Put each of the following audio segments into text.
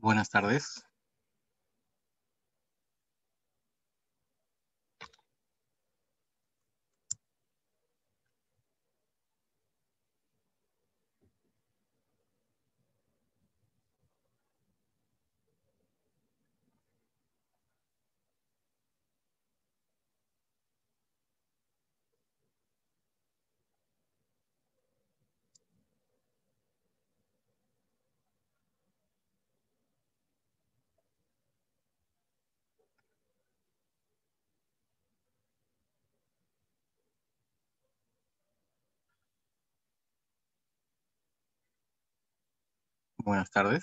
Buenas tardes. Buenas tardes.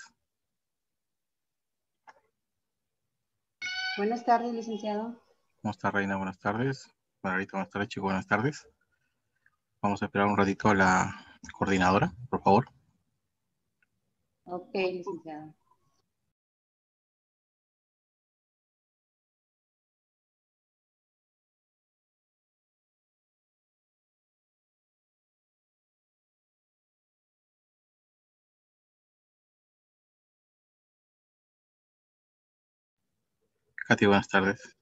Buenas tardes, licenciado. ¿Cómo está, Reina? Buenas tardes. Margarita, buenas tardes, chicos, buenas tardes. Vamos a esperar un ratito a la coordinadora, por favor. Ok, licenciado. Katy, buenas tardes.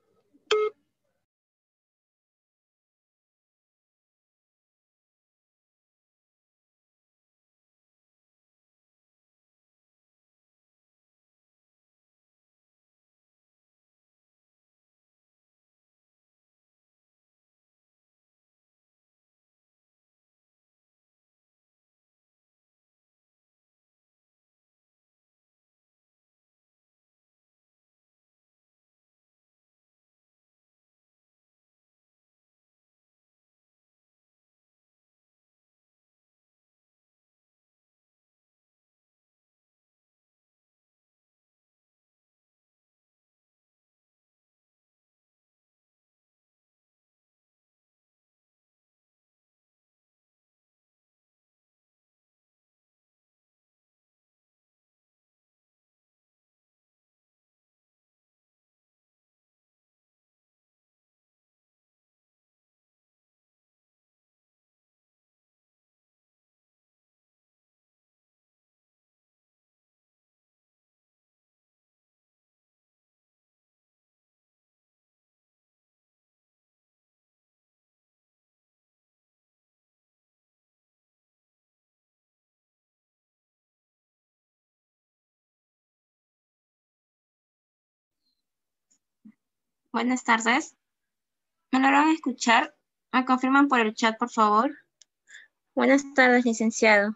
Buenas tardes. ¿Me logran escuchar? ¿Me confirman por el chat, por favor? Buenas tardes, licenciado.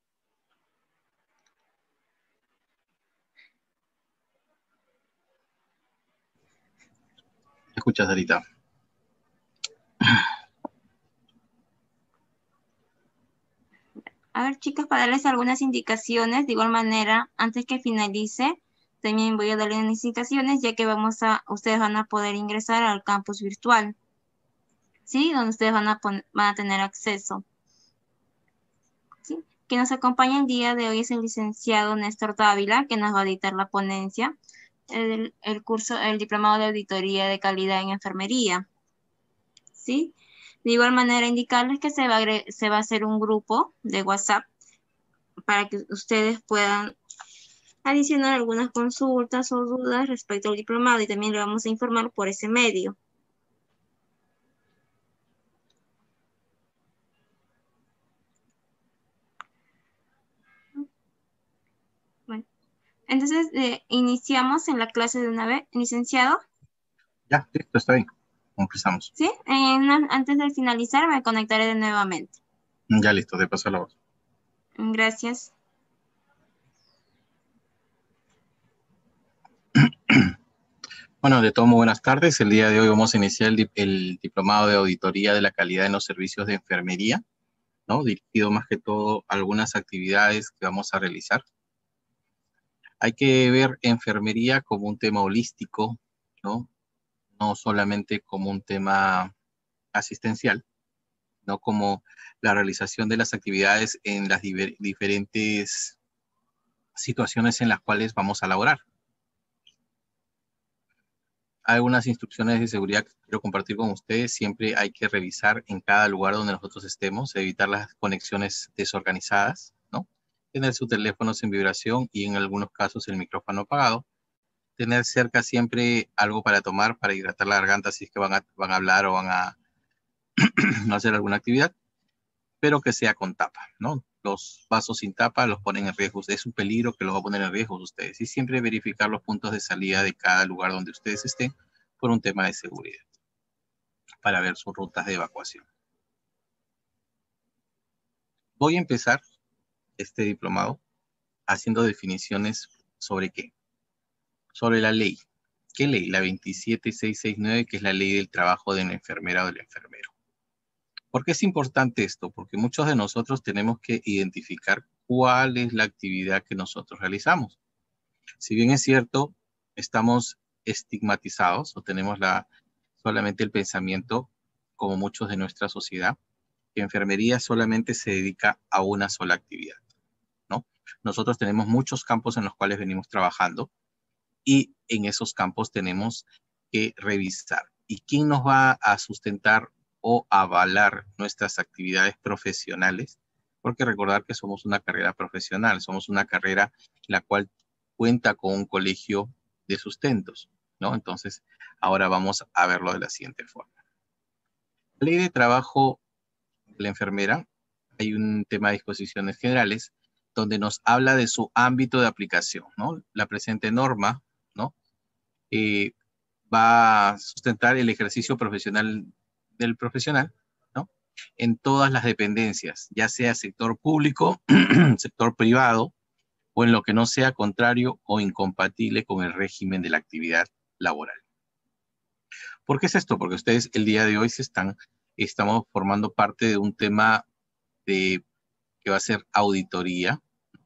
Escucha, Sarita. A ver, chicos, para darles algunas indicaciones, de igual manera, antes que finalice, también voy a darles unas indicaciones, ya que ustedes van a poder ingresar al campus virtual, ¿sí? Donde ustedes van a tener acceso, ¿sí? Quien nos acompaña el día de hoy es el licenciado Néstor Dávila, que nos va a dictar la ponencia, el diplomado de auditoría de calidad en enfermería, ¿sí? De igual manera, indicarles que se va a hacer un grupo de WhatsApp para que ustedes puedan adicionar algunas consultas o dudas respecto al diplomado, y también le vamos a informar por ese medio. Bueno, entonces iniciamos en la clase de una vez, licenciado. Ya, listo, está bien. Empezamos. Sí, antes de finalizar me conectaré de nuevamente. Ya listo, te paso la voz. Gracias. Bueno, de todo, muy buenas tardes. El día de hoy vamos a iniciar el diplomado de auditoría de la calidad en los servicios de enfermería, ¿no? Dirigido más que todo a algunas actividades que vamos a realizar. Hay que ver enfermería como un tema holístico, ¿no? No solamente como un tema asistencial, no como la realización de las actividades en las diferentes situaciones en las cuales vamos a laborar. Hay algunas instrucciones de seguridad que quiero compartir con ustedes. Siempre hay que revisar en cada lugar donde nosotros estemos, evitar las conexiones desorganizadas, ¿no? tener su teléfono en vibración y en algunos casos el micrófono apagado, tener cerca siempre algo para tomar, para hidratar la garganta si es que van a hablar o van a hacer alguna actividad, pero que sea con tapa, ¿no? Los vasos sin tapa los ponen en riesgo. Es un peligro que los va a poner en riesgo ustedes. Y siempre verificar los puntos de salida de cada lugar donde ustedes estén por un tema de seguridad, para ver sus rutas de evacuación. Voy a empezar este diplomado haciendo definiciones sobre qué. Sobre la ley. ¿Qué ley? La 27669, que es la ley del trabajo de la enfermera o del enfermero. ¿Por qué es importante esto? Porque muchos de nosotros tenemos que identificar cuál es la actividad que nosotros realizamos. Si bien es cierto, estamos estigmatizados o tenemos solamente el pensamiento, como muchos de nuestra sociedad, que enfermería solamente se dedica a una sola actividad, ¿no? Nosotros tenemos muchos campos en los cuales venimos trabajando y en esos campos tenemos que revisar. ¿Y quién nos va a sustentar o avalar nuestras actividades profesionales? Porque recordar que somos una carrera profesional, somos una carrera la cual cuenta con un colegio de sustentos, ¿no? Entonces, ahora vamos a verlo de la siguiente forma. La ley de trabajo de la enfermera, hay un tema de disposiciones generales donde nos habla de su ámbito de aplicación, ¿no? La presente norma, ¿no? Va a sustentar el ejercicio profesional del profesional, ¿no? En todas las dependencias, ya sea sector público, sector privado, o en lo que no sea contrario o incompatible con el régimen de la actividad laboral. ¿Por qué es esto? Porque ustedes el día de hoy estamos formando parte de un tema que va a ser auditoría,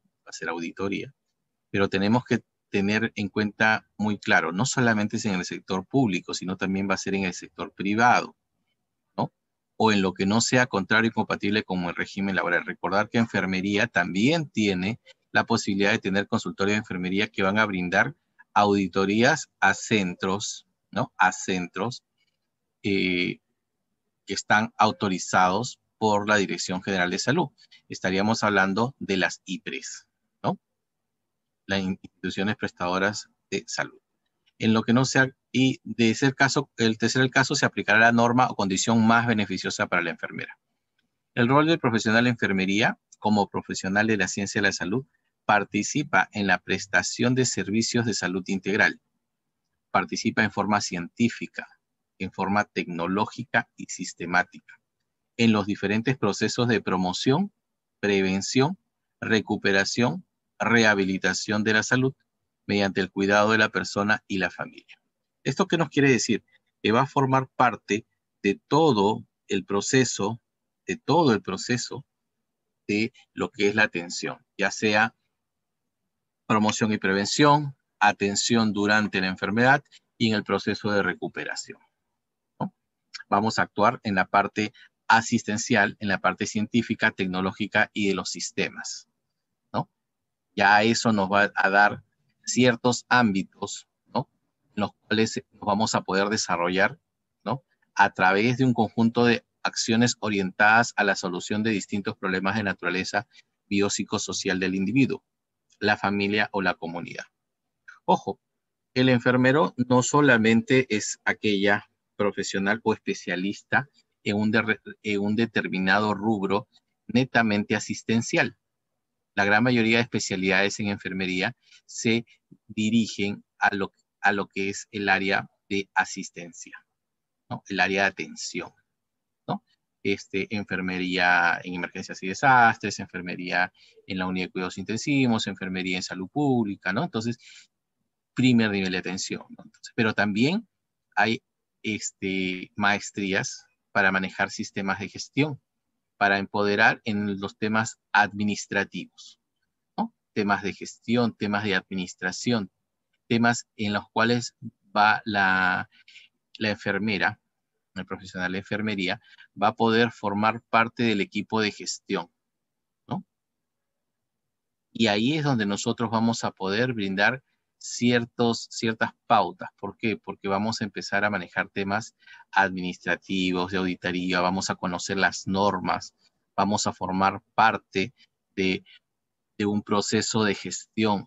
pero tenemos que tener en cuenta muy claro, no solamente es en el sector público, sino también va a ser en el sector privado, ¿no? O en lo que no sea contrario y compatible con el régimen laboral. Recordar que enfermería también tiene la posibilidad de tener consultorios de enfermería que van a brindar auditorías a centros, ¿no? A centros que están autorizados por la Dirección General de Salud. Estaríamos hablando de las IPRES, ¿no? Las instituciones prestadoras de salud. En lo que no sea, y de ser caso, el tercer caso se aplicará la norma o condición más beneficiosa para la enfermera. El rol del profesional de enfermería, como profesional de la ciencia de la salud, participa en la prestación de servicios de salud integral. Participa en forma científica, en forma tecnológica y sistemática, en los diferentes procesos de promoción, prevención, recuperación, rehabilitación de la salud, mediante el cuidado de la persona y la familia. ¿Esto qué nos quiere decir? Que va a formar parte de todo el proceso, de lo que es la atención, ya sea promoción y prevención, atención durante la enfermedad y en el proceso de recuperación, ¿no? Vamos a actuar en la parte asistencial, en la parte científica, tecnológica y de los sistemas, ¿no? Ya eso nos va a dar ciertos ámbitos, ¿no? En los cuales nos vamos a poder desarrollar, ¿no? A través de un conjunto de acciones orientadas a la solución de distintos problemas de naturaleza biopsicosocial del individuo, la familia o la comunidad. Ojo, el enfermero no solamente es aquella profesional o especialista en un determinado rubro netamente asistencial. La gran mayoría de especialidades en enfermería se dirigen a lo que es el área de asistencia, ¿no? El área de atención, ¿no? Enfermería en emergencias y desastres, enfermería en la unidad de cuidados intensivos, enfermería en salud pública, ¿no? Entonces, primer nivel de atención, ¿no? Entonces, pero también hay maestrías para manejar sistemas de gestión, para empoderar en los temas administrativos, ¿no? Temas de gestión, temas de administración, temas en los cuales va la enfermera, el profesional de enfermería, va a poder formar parte del equipo de gestión, ¿no? Y ahí es donde nosotros vamos a poder brindar ciertas pautas. ¿Por qué? Porque vamos a empezar a manejar temas administrativos, de auditoría, vamos a conocer las normas, vamos a formar parte de de un proceso de gestión.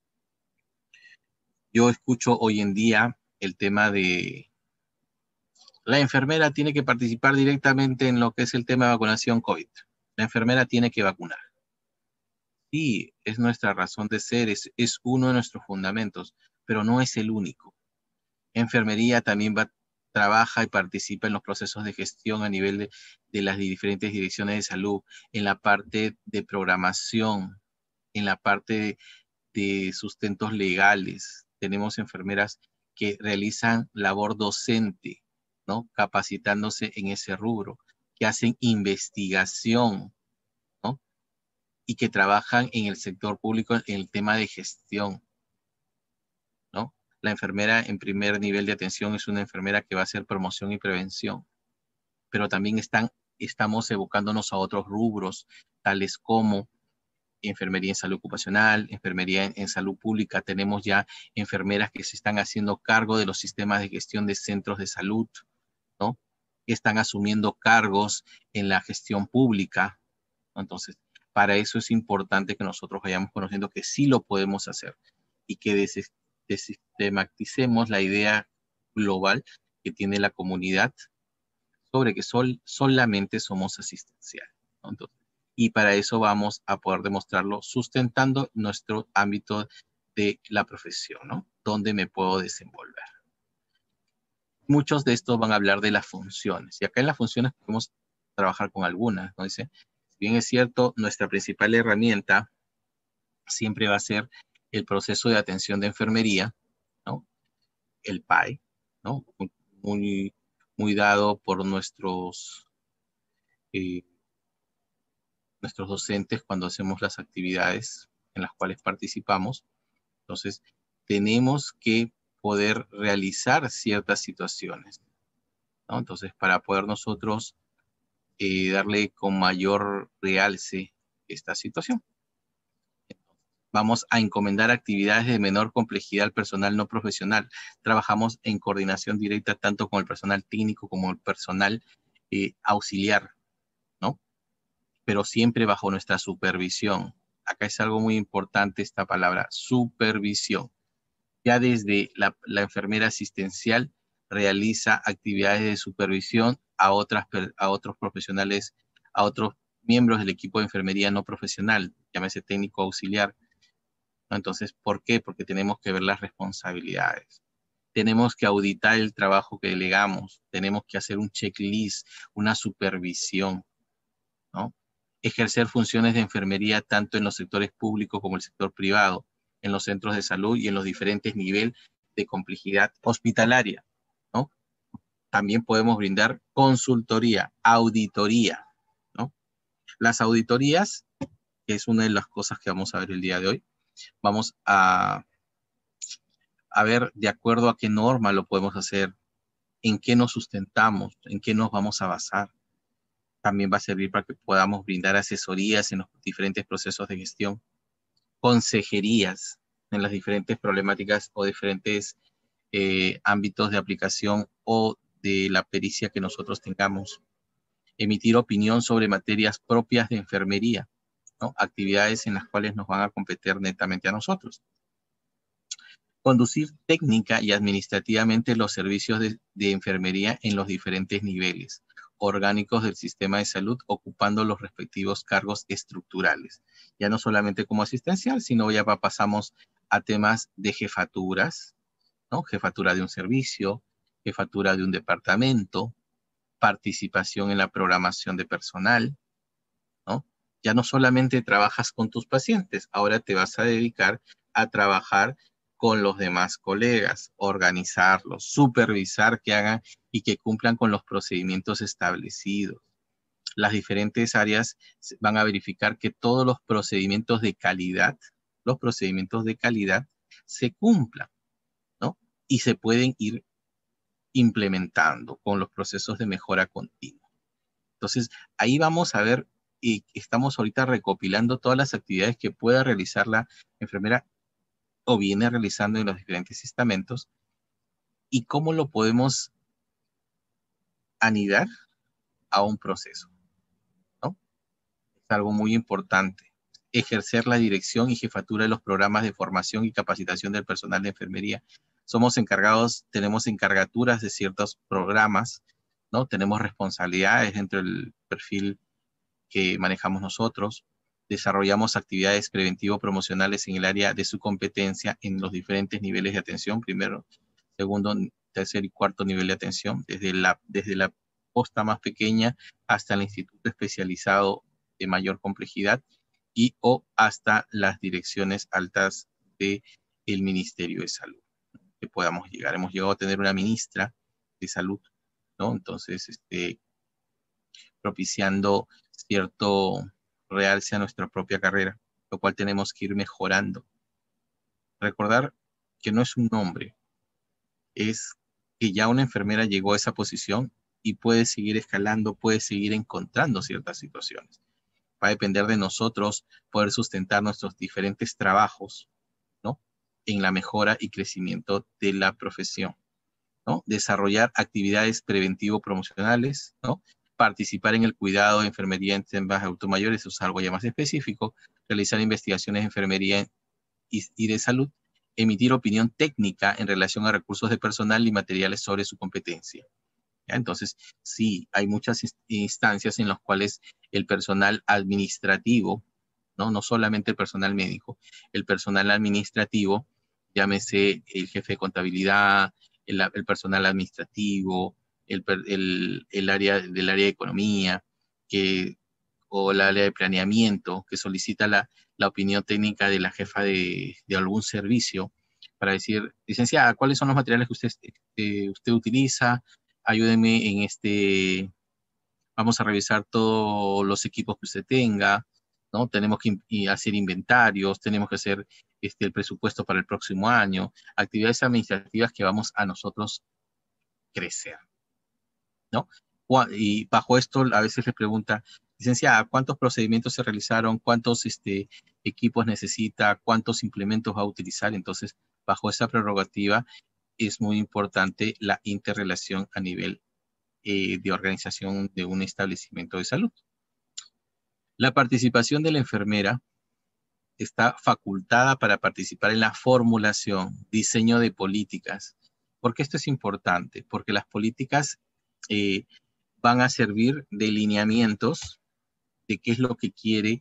Yo escucho hoy en día el tema de la enfermera tiene que participar directamente en lo que es el tema de vacunación COVID. La enfermera tiene que vacunar. Sí, es nuestra razón de ser, es uno de nuestros fundamentos, pero no es el único. Enfermería también trabaja y participa en los procesos de gestión a nivel de las diferentes direcciones de salud, en la parte de programación, en la parte de sustentos legales. Tenemos enfermeras que realizan labor docente, ¿no? Capacitándose en ese rubro, que hacen investigación, ¿no? Y que trabajan en el sector público en el tema de gestión, ¿no? La enfermera en primer nivel de atención es una enfermera que va a hacer promoción y prevención, pero también estamos evocándonos a otros rubros, tales como enfermería en salud ocupacional, enfermería en salud pública. Tenemos ya enfermeras que se están haciendo cargo de los sistemas de gestión de centros de salud, ¿no? Están asumiendo cargos en la gestión pública. Entonces, para eso es importante que nosotros vayamos conociendo que sí lo podemos hacer y que desistematicemos la idea global que tiene la comunidad sobre que solamente somos asistenciales, ¿no? Entonces, y para eso vamos a poder demostrarlo sustentando nuestro ámbito de la profesión, ¿no? Donde me puedo desenvolver. Muchos de estos van a hablar de las funciones, y acá en las funciones podemos trabajar con algunas, ¿no? Dice, si bien es cierto, nuestra principal herramienta siempre va a ser el proceso de atención de enfermería, ¿no? El PAE, ¿no? Muy, muy dado por nuestros docentes cuando hacemos las actividades en las cuales participamos. Entonces, tenemos que poder realizar ciertas situaciones, ¿no? Entonces, para poder nosotros darle con mayor realce esta situación. Vamos a encomendar actividades de menor complejidad al personal no profesional. Trabajamos en coordinación directa tanto con el personal técnico como el personal auxiliar, ¿no? Pero siempre bajo nuestra supervisión. Acá es algo muy importante esta palabra, supervisión. Ya desde la enfermera asistencial realiza actividades de supervisión a otros profesionales, a otros miembros del equipo de enfermería no profesional, llámese técnico auxiliar. Entonces, ¿por qué? Porque tenemos que ver las responsabilidades. Tenemos que auditar el trabajo que delegamos. Tenemos que hacer un checklist, una supervisión, ¿no? Ejercer funciones de enfermería tanto en los sectores públicos como el sector privado, en los centros de salud y en los diferentes niveles de complejidad hospitalaria, ¿no? También podemos brindar consultoría, auditoría, ¿no? Las auditorías, que es una de las cosas que vamos a ver el día de hoy, vamos a ver de acuerdo a qué norma lo podemos hacer, en qué nos sustentamos, en qué nos vamos a basar. También va a servir para que podamos brindar asesorías en los diferentes procesos de gestión, consejerías en las diferentes problemáticas o diferentes ámbitos de aplicación o de la pericia que nosotros tengamos. Emitir opinión sobre materias propias de enfermería, ¿no? Actividades en las cuales nos van a competir netamente a nosotros. Conducir técnica y administrativamente los servicios de enfermería en los diferentes niveles orgánicos del sistema de salud, ocupando los respectivos cargos estructurales. Ya no solamente como asistencial, sino ya pasamos a temas de jefaturas, ¿no? Jefatura de un servicio, jefatura de un departamento, participación en la programación de personal, ¿no? Ya no solamente trabajas con tus pacientes, ahora te vas a dedicar a trabajar con los demás colegas, organizarlos, supervisar que hagan y que cumplan con los procedimientos establecidos. Las diferentes áreas van a verificar que todos los procedimientos de calidad se cumplan, ¿no? Y se pueden ir implementando con los procesos de mejora continua. Entonces, ahí vamos a ver, y estamos ahorita recopilando todas las actividades que pueda realizar la enfermera o viene realizando en los diferentes estamentos y cómo lo podemos anidar a un proceso, ¿no? Es algo muy importante. ejercer la dirección y jefatura de los programas de formación y capacitación del personal de enfermería. Somos encargados, tenemos encargaturas de ciertos programas, ¿no? Tenemos responsabilidades dentro del perfil que manejamos nosotros. Desarrollamos actividades preventivo-promocionales en el área de su competencia en los diferentes niveles de atención, primero, segundo, tercer y cuarto nivel de atención, desde la posta más pequeña hasta el instituto especializado de mayor complejidad y o hasta las direcciones altas del Ministerio de Salud, que podamos llegar. Hemos llegado a tener una ministra de salud, ¿no? Entonces, propiciando cierto realce a nuestra propia carrera, lo cual tenemos que ir mejorando. Recordar que no es un nombre, es que ya una enfermera llegó a esa posición y puede seguir escalando, puede seguir encontrando ciertas situaciones. Va a depender de nosotros poder sustentar nuestros diferentes trabajos, ¿no? En la mejora y crecimiento de la profesión, ¿no? Desarrollar actividades preventivo-promocionales, ¿no? Participar en el cuidado de enfermería en temas adultos-mayores, eso es algo ya más específico, realizar investigaciones de enfermería y de salud, emitir opinión técnica en relación a recursos de personal y materiales sobre su competencia. ¿Ya? Entonces, sí, hay muchas instancias en las cuales el personal administrativo, ¿no? No solamente el personal médico, el personal administrativo, llámese el jefe de contabilidad, el personal administrativo, el área del área de economía, o el área de planeamiento, que solicita la opinión técnica de la jefa de algún servicio para decir, licenciada, ¿cuáles son los materiales que usted utiliza? Ayúdeme en vamos a revisar todos los equipos que usted tenga, ¿no? Tenemos que hacer inventarios, tenemos que hacer el presupuesto para el próximo año, actividades administrativas que vamos a nosotros crecer, ¿no? Y bajo esto a veces les pregunta, licenciada, ¿cuántos procedimientos se realizaron? ¿Cuántos equipos necesita? ¿Cuántos implementos va a utilizar? Entonces, bajo esa prerrogativa es muy importante la interrelación a nivel de organización de un establecimiento de salud. La participación de la enfermera está facultada para participar en la formulación, diseño de políticas. ¿Por qué esto es importante? Porque las políticas van a servir de lineamientos de qué es lo que quiere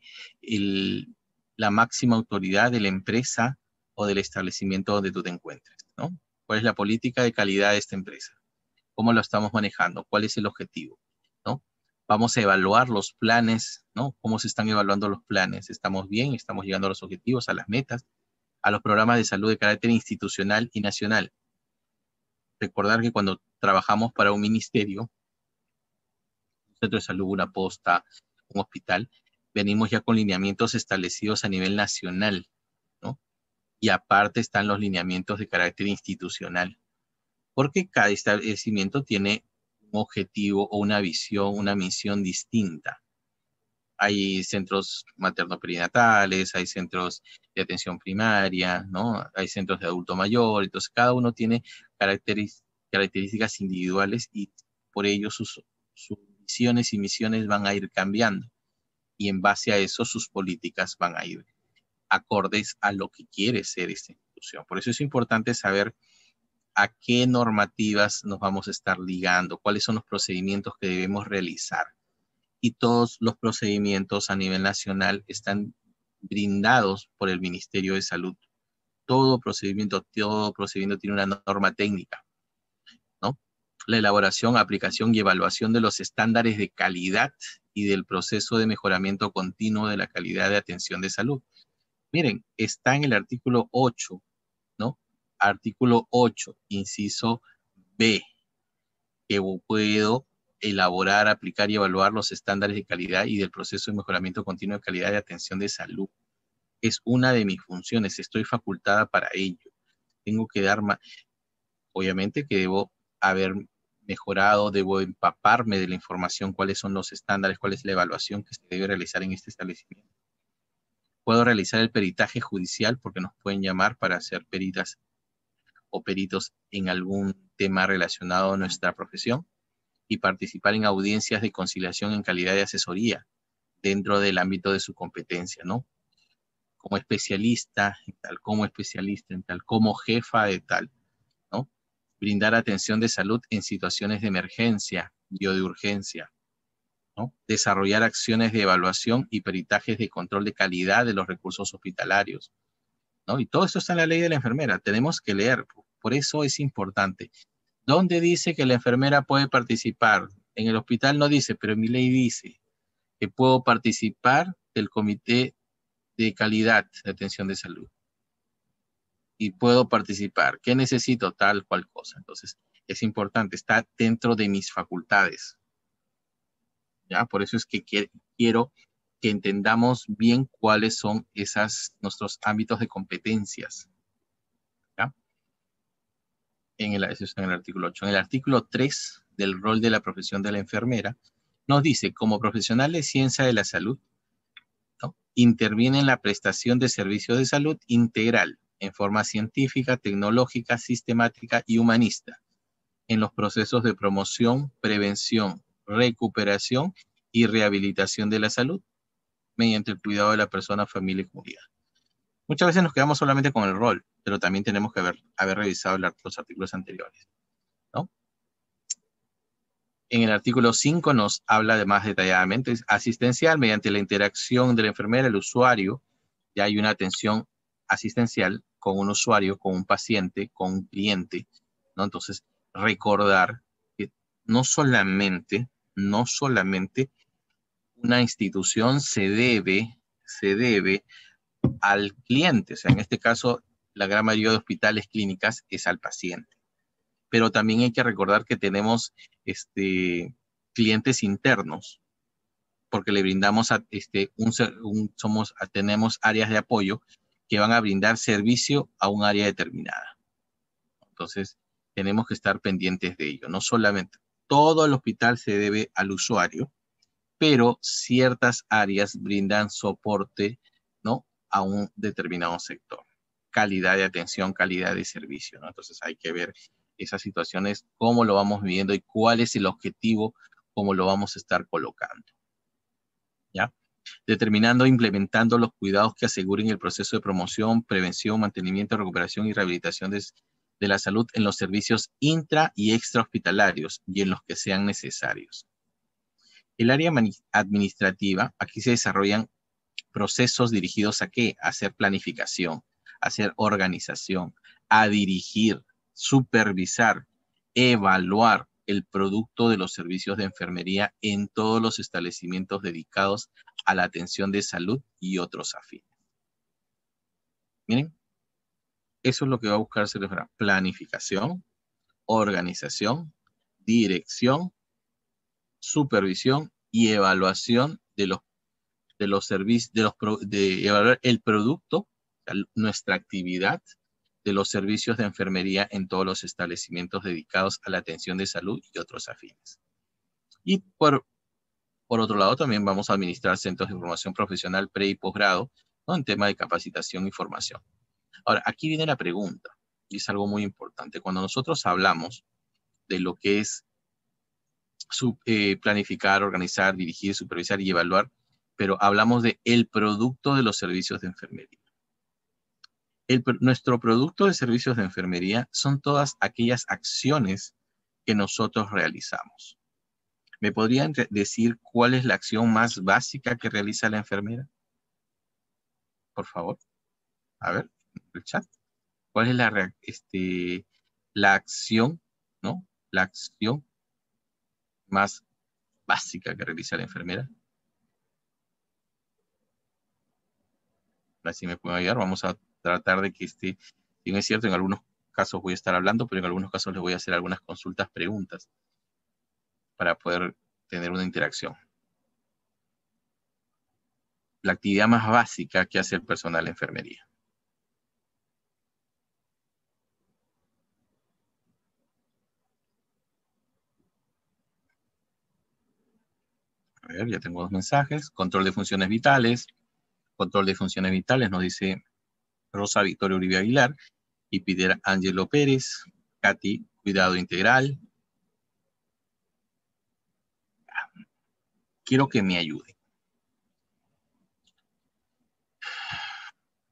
la máxima autoridad de la empresa o del establecimiento donde tú te encuentres, ¿no? ¿Cuál es la política de calidad de esta empresa? ¿Cómo lo estamos manejando? ¿Cuál es el objetivo? ¿No? Vamos a evaluar los planes, ¿no? ¿Cómo se están evaluando los planes? ¿Estamos bien? ¿Estamos llegando a los objetivos, a las metas, a los programas de salud de carácter institucional y nacional? Recordar que cuando trabajamos para un ministerio, un centro de salud, una posta, un hospital, venimos ya con lineamientos establecidos a nivel nacional, ¿no? Y aparte están los lineamientos de carácter institucional, porque cada establecimiento tiene un objetivo o una visión, una misión distinta. Hay centros materno-perinatales, hay centros de atención primaria, ¿no? Hay centros de adulto mayor, entonces cada uno tiene características individuales y por ello sus visiones y misiones van a ir cambiando y en base a eso sus políticas van a ir acordes a lo que quiere ser esta institución. Por eso es importante saber a qué normativas nos vamos a estar ligando, cuáles son los procedimientos que debemos realizar. Y todos los procedimientos a nivel nacional están brindados por el Ministerio de Salud. Todo procedimiento tiene una norma técnica, ¿no? La elaboración, aplicación y evaluación de los estándares de calidad y del proceso de mejoramiento continuo de la calidad de atención de salud. Miren, está en el artículo 8, ¿no? Artículo 8, inciso B, que puedo elaborar, aplicar y evaluar los estándares de calidad y del proceso de mejoramiento continuo de calidad de atención de salud. Es una de mis funciones, estoy facultada para ello. Tengo que dar más, obviamente que debo haber mejorado, debo empaparme de la información, cuáles son los estándares, cuál es la evaluación que se debe realizar en este establecimiento. Puedo realizar el peritaje judicial porque nos pueden llamar para hacer peritas o peritos en algún tema relacionado a nuestra profesión y participar en audiencias de conciliación en calidad de asesoría dentro del ámbito de su competencia, ¿no? como especialista en tal, como especialista en tal, como jefa de tal, ¿no? Brindar atención de salud en situaciones de emergencia y o de urgencia, ¿no? Desarrollar acciones de evaluación y peritajes de control de calidad de los recursos hospitalarios, ¿no? Y todo esto está en la ley de la enfermera. Tenemos que leer, por eso es importante. ¿Dónde dice que la enfermera puede participar? En el hospital no dice, pero en mi ley dice que puedo participar del comité de calidad de atención de salud. Y puedo participar. ¿Qué necesito? Tal cual cosa. Entonces, es importante, está dentro de mis facultades. ¿Ya? Por eso es que quiero que entendamos bien cuáles son nuestros ámbitos de competencias. ¿Ya? Eso está en el artículo 8. En el artículo 3 del rol de la profesión de la enfermera, nos dice, como profesional de ciencia de la salud, ¿no? Interviene en la prestación de servicios de salud integral, en forma científica, tecnológica, sistemática y humanista, en los procesos de promoción, prevención, recuperación y rehabilitación de la salud, mediante el cuidado de la persona, familia y comunidad. Muchas veces nos quedamos solamente con el rol, pero también tenemos que haber revisado los artículos anteriores, ¿no? En el artículo 5 nos habla de más detalladamente, es asistencial mediante la interacción de la enfermera, el usuario, ya hay una atención asistencial con un usuario, con un paciente, con un cliente, ¿no? Entonces, recordar que no solamente una institución se debe al cliente, o sea, en este caso, la gran mayoría de hospitales clínicas es al paciente. Pero también hay que recordar que tenemos clientes internos, porque le brindamos tenemos áreas de apoyo que van a brindar servicio a un área determinada. Entonces, tenemos que estar pendientes de ello. No solamente todo el hospital se debe al usuario, pero ciertas áreas brindan soporte, ¿no? A un determinado sector. Calidad de atención, calidad de servicio, ¿no? Entonces hay que ver esas situaciones, cómo lo vamos viviendo y cuál es el objetivo, cómo lo vamos a estar colocando. ¿Ya? Determinando e implementando los cuidados que aseguren el proceso de promoción, prevención, mantenimiento, recuperación y rehabilitación de la salud en los servicios intra y extrahospitalarios y en los que sean necesarios. El área administrativa, aquí se desarrollan procesos dirigidos ¿a qué? A hacer planificación, a hacer organización, a dirigir, supervisar, evaluar el producto de los servicios de enfermería en todos los establecimientos dedicados a la atención de salud y otros afines. Miren, eso es lo que va a buscarse: planificación, organización, dirección, supervisión y evaluación de los servicios, de evaluar el producto, nuestra actividad de los servicios de enfermería en todos los establecimientos dedicados a la atención de salud y otros afines. Y por otro lado, también vamos a administrar centros de formación profesional pre y posgrado, ¿no? En tema de capacitación y formación. Ahora, aquí viene la pregunta, y es algo muy importante. Cuando nosotros hablamos de lo que es planificar, organizar, dirigir, supervisar y evaluar, pero hablamos de el producto de los servicios de enfermería. Nuestro producto de servicios de enfermería son todas aquellas acciones que nosotros realizamos. ¿Me podrían decir cuál es la acción más básica que realiza la enfermera? Por favor. A ver, el chat. ¿Cuál es la acción, ¿no? La acción más básica que realiza la enfermera? Así me pueden ayudar. Vamos a tratar de que si bien es cierto, en algunos casos voy a estar hablando, pero en algunos casos les voy a hacer algunas consultas, preguntas, para poder tener una interacción. La actividad más básica que hace el personal de enfermería. A ver, ya tengo dos mensajes. Control de funciones vitales. Control de funciones vitales nos dice Rosa Victoria Uribe Aguilar y Pilar Ángelo Pérez. Katy, cuidado integral. Quiero que me ayude.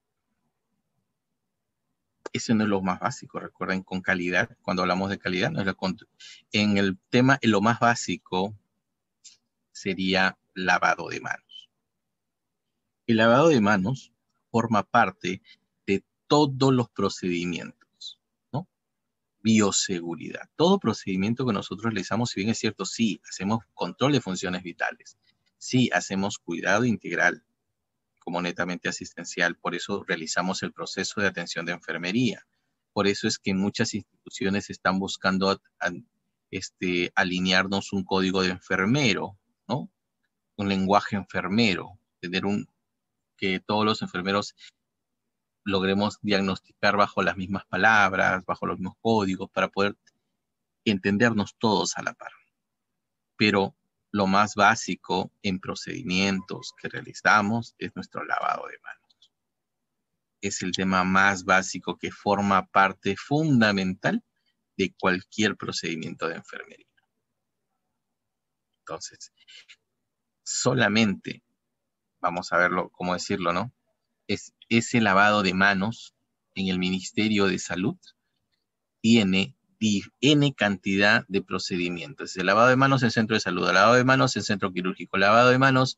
ese no es lo más básico. Recuerden, con calidad, cuando hablamos de calidad, no es en el tema, lo más básico sería lavado de manos. El lavado de manos forma parte de todos los procedimientos, ¿no? Bioseguridad. Todo procedimiento que nosotros realizamos, si bien es cierto, sí, hacemos control de funciones vitales, sí, hacemos cuidado integral como netamente asistencial, por eso realizamos el proceso de atención de enfermería. Por eso es que muchas instituciones están buscando alinearnos un código de enfermero, ¿no? Un lenguaje enfermero, que todos los enfermeros logremos diagnosticar bajo las mismas palabras, bajo los mismos códigos, para poder entendernos todos a la par. Pero lo más básico en procedimientos que realizamos es nuestro lavado de manos. Es el tema más básico que forma parte fundamental de cualquier procedimiento de enfermería. Entonces, solamente, vamos a verlo, cómo decirlo, ¿no? Es ese lavado de manos en el Ministerio de Salud tiene N cantidad de procedimientos. El lavado de manos en centro de salud, el lavado de manos en centro quirúrgico, lavado de manos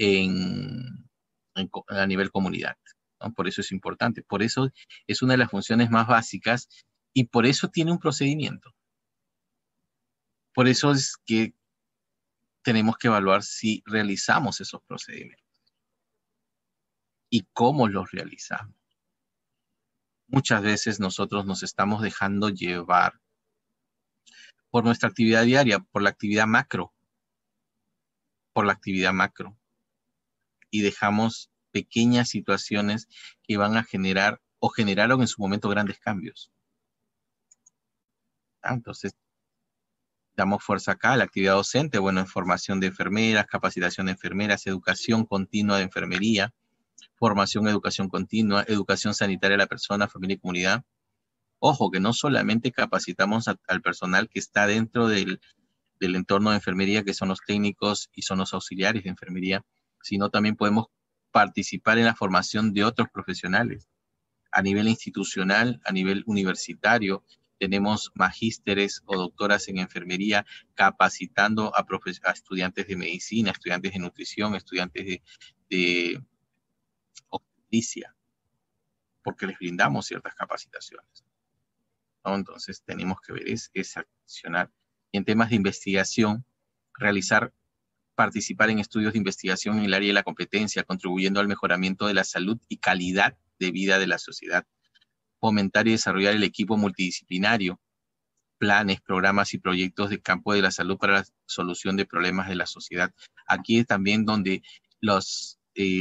a nivel comunidad, ¿no? Por eso es importante, por eso es una de las funciones más básicas y por eso tiene un procedimiento. Por eso es que tenemos que evaluar si realizamos esos procedimientos y cómo los realizamos. Muchas veces nosotros nos estamos dejando llevar por nuestra actividad diaria, por la actividad macro, y dejamos pequeñas situaciones que van a generar o generaron en su momento grandes cambios. Entonces, damos fuerza acá a la actividad docente, bueno, en formación de enfermeras, capacitación de enfermeras, educación continua de enfermería, formación, educación continua, educación sanitaria a la persona, familia y comunidad. Ojo, que no solamente capacitamos al personal que está dentro del entorno de enfermería, que son los técnicos y son los auxiliares de enfermería, sino también podemos participar en la formación de otros profesionales. A nivel institucional, a nivel universitario, tenemos magísteres o doctoras en enfermería capacitando a estudiantes de medicina, estudiantes de nutrición, estudiantes de obstetricia, porque les brindamos ciertas capacitaciones, ¿no? Entonces tenemos que ver es accionar. Y en temas de investigación, participar en estudios de investigación en el área de la competencia, contribuyendo al mejoramiento de la salud y calidad de vida de la sociedad. Fomentar y desarrollar el equipo multidisciplinario, planes, programas y proyectos de campo de la salud para la solución de problemas de la sociedad. Aquí es también donde los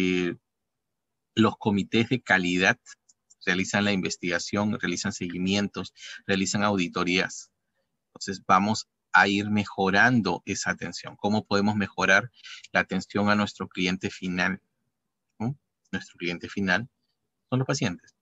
comités de calidad realizan la investigación, realizan seguimientos, realizan auditorías. Entonces vamos a ir mejorando esa atención. ¿Cómo podemos mejorar la atención a nuestro cliente final? ¿No? Nuestro cliente final son los pacientes.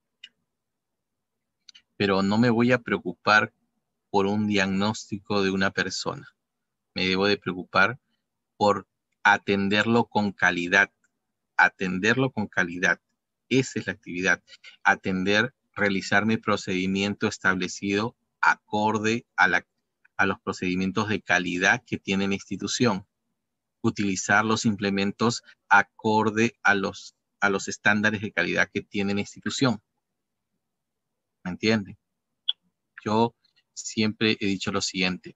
Pero no me voy a preocupar por un diagnóstico de una persona. Me debo de preocupar por atenderlo con calidad. Atenderlo con calidad. Esa es la actividad. Realizar mi procedimiento establecido acorde a los procedimientos de calidad que tiene la institución. Utilizar los implementos acorde a los estándares de calidad que tiene la institución. ¿Me entienden? Yo siempre he dicho lo siguiente.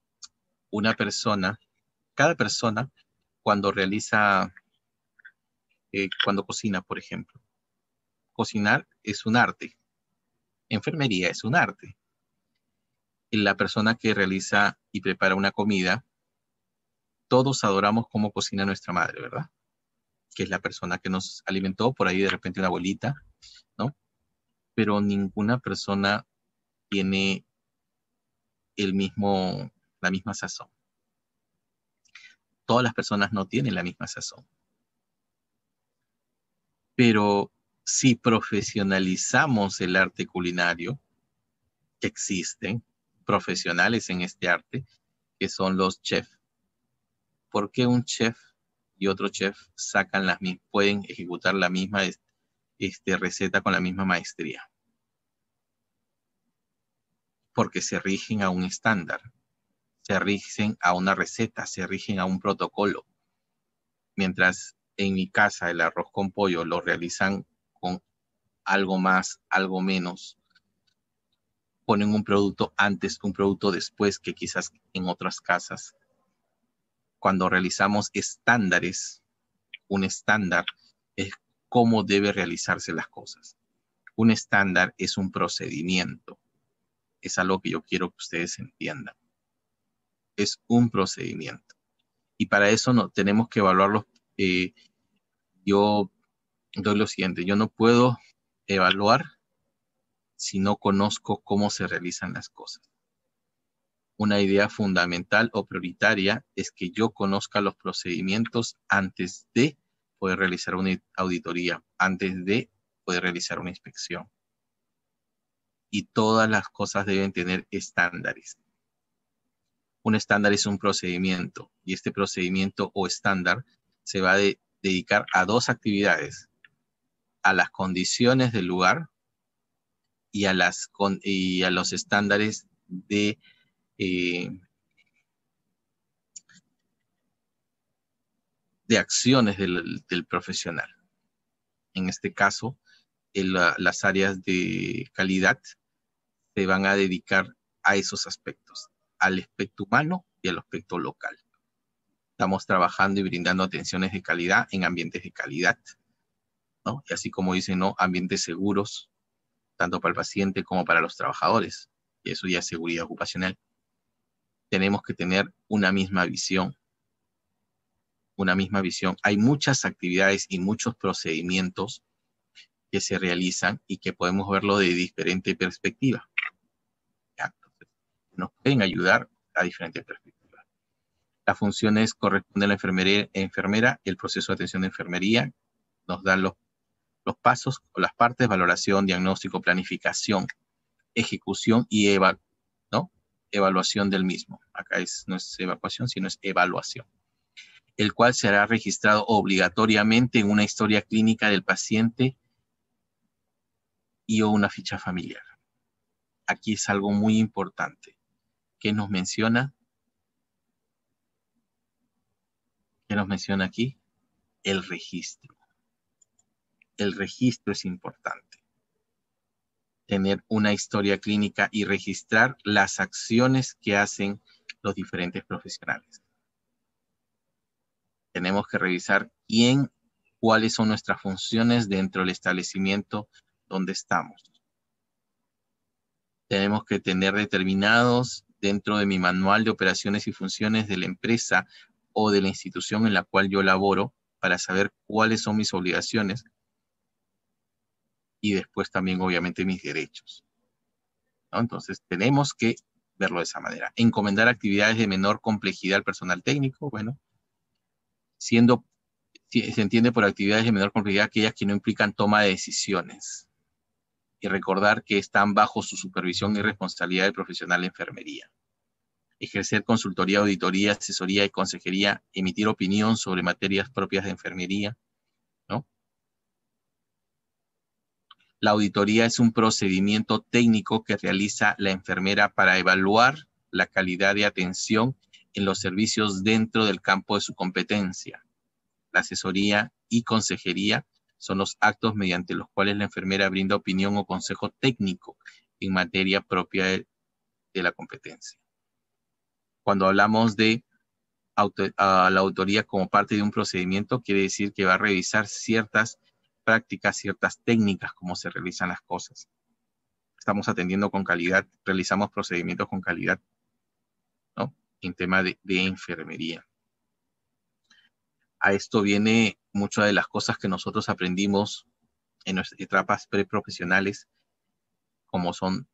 Cada persona, cuando cuando cocina, por ejemplo, cocinar es un arte. Enfermería es un arte. La persona que realiza y prepara una comida, todos adoramos cómo cocina nuestra madre, ¿verdad? Que es la persona que nos alimentó, por ahí de repente una abuelita, ¿no? Pero ninguna persona tiene la misma sazón. Todas las personas no tienen la misma sazón. Pero si profesionalizamos el arte culinario, que existen profesionales en este arte, que son los chefs. ¿Por qué un chef y otro chef pueden ejecutar la misma receta con la misma maestría? porque se rigen a un estándar, se rigen a una receta, se rigen a un protocolo. Mientras en mi casa el arroz con pollo lo realizan con algo más, algo menos, ponen un producto antes, un producto después, que quizás en otras casas. Cuando realizamos estándares, un estándar es cómo debe realizarse las cosas. Un estándar es un procedimiento. Es algo que yo quiero que ustedes entiendan. Es un procedimiento. Y para eso no, tenemos que evaluarlos. Yo doy lo siguiente, yo no puedo evaluar si no conozco cómo se realizan las cosas. Una idea fundamental o prioritaria es que yo conozca los procedimientos antes de poder realizar una auditoría, antes de poder realizar una inspección. Y todas las cosas deben tener estándares. Un estándar es un procedimiento, y este procedimiento o estándar se va a dedicar a dos actividades: a las condiciones del lugar y a los estándares de acciones del profesional. En este caso, las áreas de calidad se van a dedicar a esos aspectos, al aspecto humano y al aspecto local. Estamos trabajando y brindando atenciones de calidad en ambientes de calidad, ¿no? Y así como dicen, ¿no?, ambientes seguros, tanto para el paciente como para los trabajadores. Y eso ya es seguridad ocupacional. Tenemos que tener una misma visión. Una misma visión. Hay muchas actividades y muchos procedimientos que se realizan y que podemos verlo de diferente perspectiva. ¿Ya? Entonces, nos pueden ayudar a diferentes perspectivas. Las funciones corresponden a la enfermera, el proceso de atención de enfermería, nos dan los pasos o las partes: valoración, diagnóstico, planificación, ejecución y evaluación del mismo. Acá no es evacuación, sino es evaluación. El cual será registrado obligatoriamente en una historia clínica del paciente y o una ficha familiar. Aquí es algo muy importante. ¿Qué nos menciona? ¿Qué nos menciona aquí? El registro. El registro es importante. Tener una historia clínica y registrar las acciones que hacen los diferentes profesionales. Tenemos que revisar cuáles son nuestras funciones dentro del establecimiento donde estamos. Tenemos que tener determinados dentro de mi manual de operaciones y funciones de la empresa o de la institución en la cual yo laboro, para saber cuáles son mis obligaciones y después también obviamente mis derechos, ¿no? Entonces tenemos que verlo de esa manera. Encomendar actividades de menor complejidad al personal técnico. Bueno, se entiende por actividades de menor complejidad aquellas que no implican toma de decisiones, y recordar que están bajo su supervisión y responsabilidad del profesional de enfermería. Ejercer consultoría, auditoría, asesoría y consejería, emitir opinión sobre materias propias de enfermería, ¿no? La auditoría es un procedimiento técnico que realiza la enfermera para evaluar la calidad de atención en los servicios dentro del campo de su competencia. La asesoría y consejería son los actos mediante los cuales la enfermera brinda opinión o consejo técnico en materia propia de la competencia. Cuando hablamos de la auditoría como parte de un procedimiento, quiere decir que va a revisar ciertas prácticas, ciertas técnicas, cómo se realizan las cosas. Estamos atendiendo con calidad, realizamos procedimientos con calidad, ¿no?, en tema de enfermería. A esto viene muchas de las cosas que nosotros aprendimos en nuestras etapas preprofesionales, como son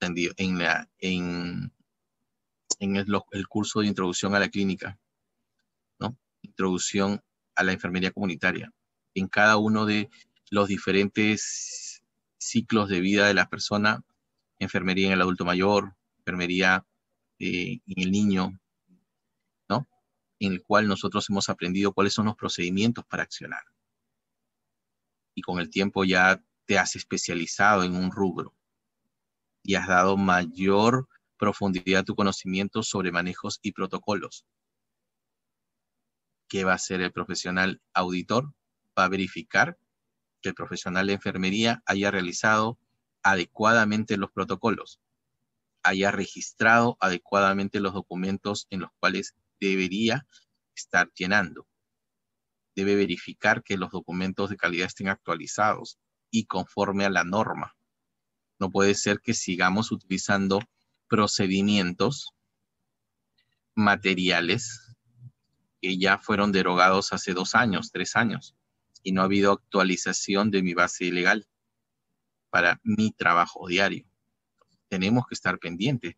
en el curso de introducción a la clínica, ¿no? Introducción a la enfermería comunitaria. En cada uno de los diferentes ciclos de vida de la persona: enfermería en el adulto mayor, enfermería en el niño, ¿no?, en el cual nosotros hemos aprendido cuáles son los procedimientos para accionar. Y con el tiempo ya te has especializado en un rubro y has dado mayor profundidad tu conocimiento sobre manejos y protocolos. ¿Qué va a hacer el profesional auditor? Va a verificar que el profesional de enfermería haya realizado adecuadamente los protocolos, haya registrado adecuadamente los documentos en los cuales debería estar llenando. Debe verificar que los documentos de calidad estén actualizados y conforme a la norma. No puede ser que sigamos utilizando procedimientos materiales que ya fueron derogados hace 2 años, 3 años, y no ha habido actualización de mi base legal para mi trabajo diario. Tenemos que estar pendientes.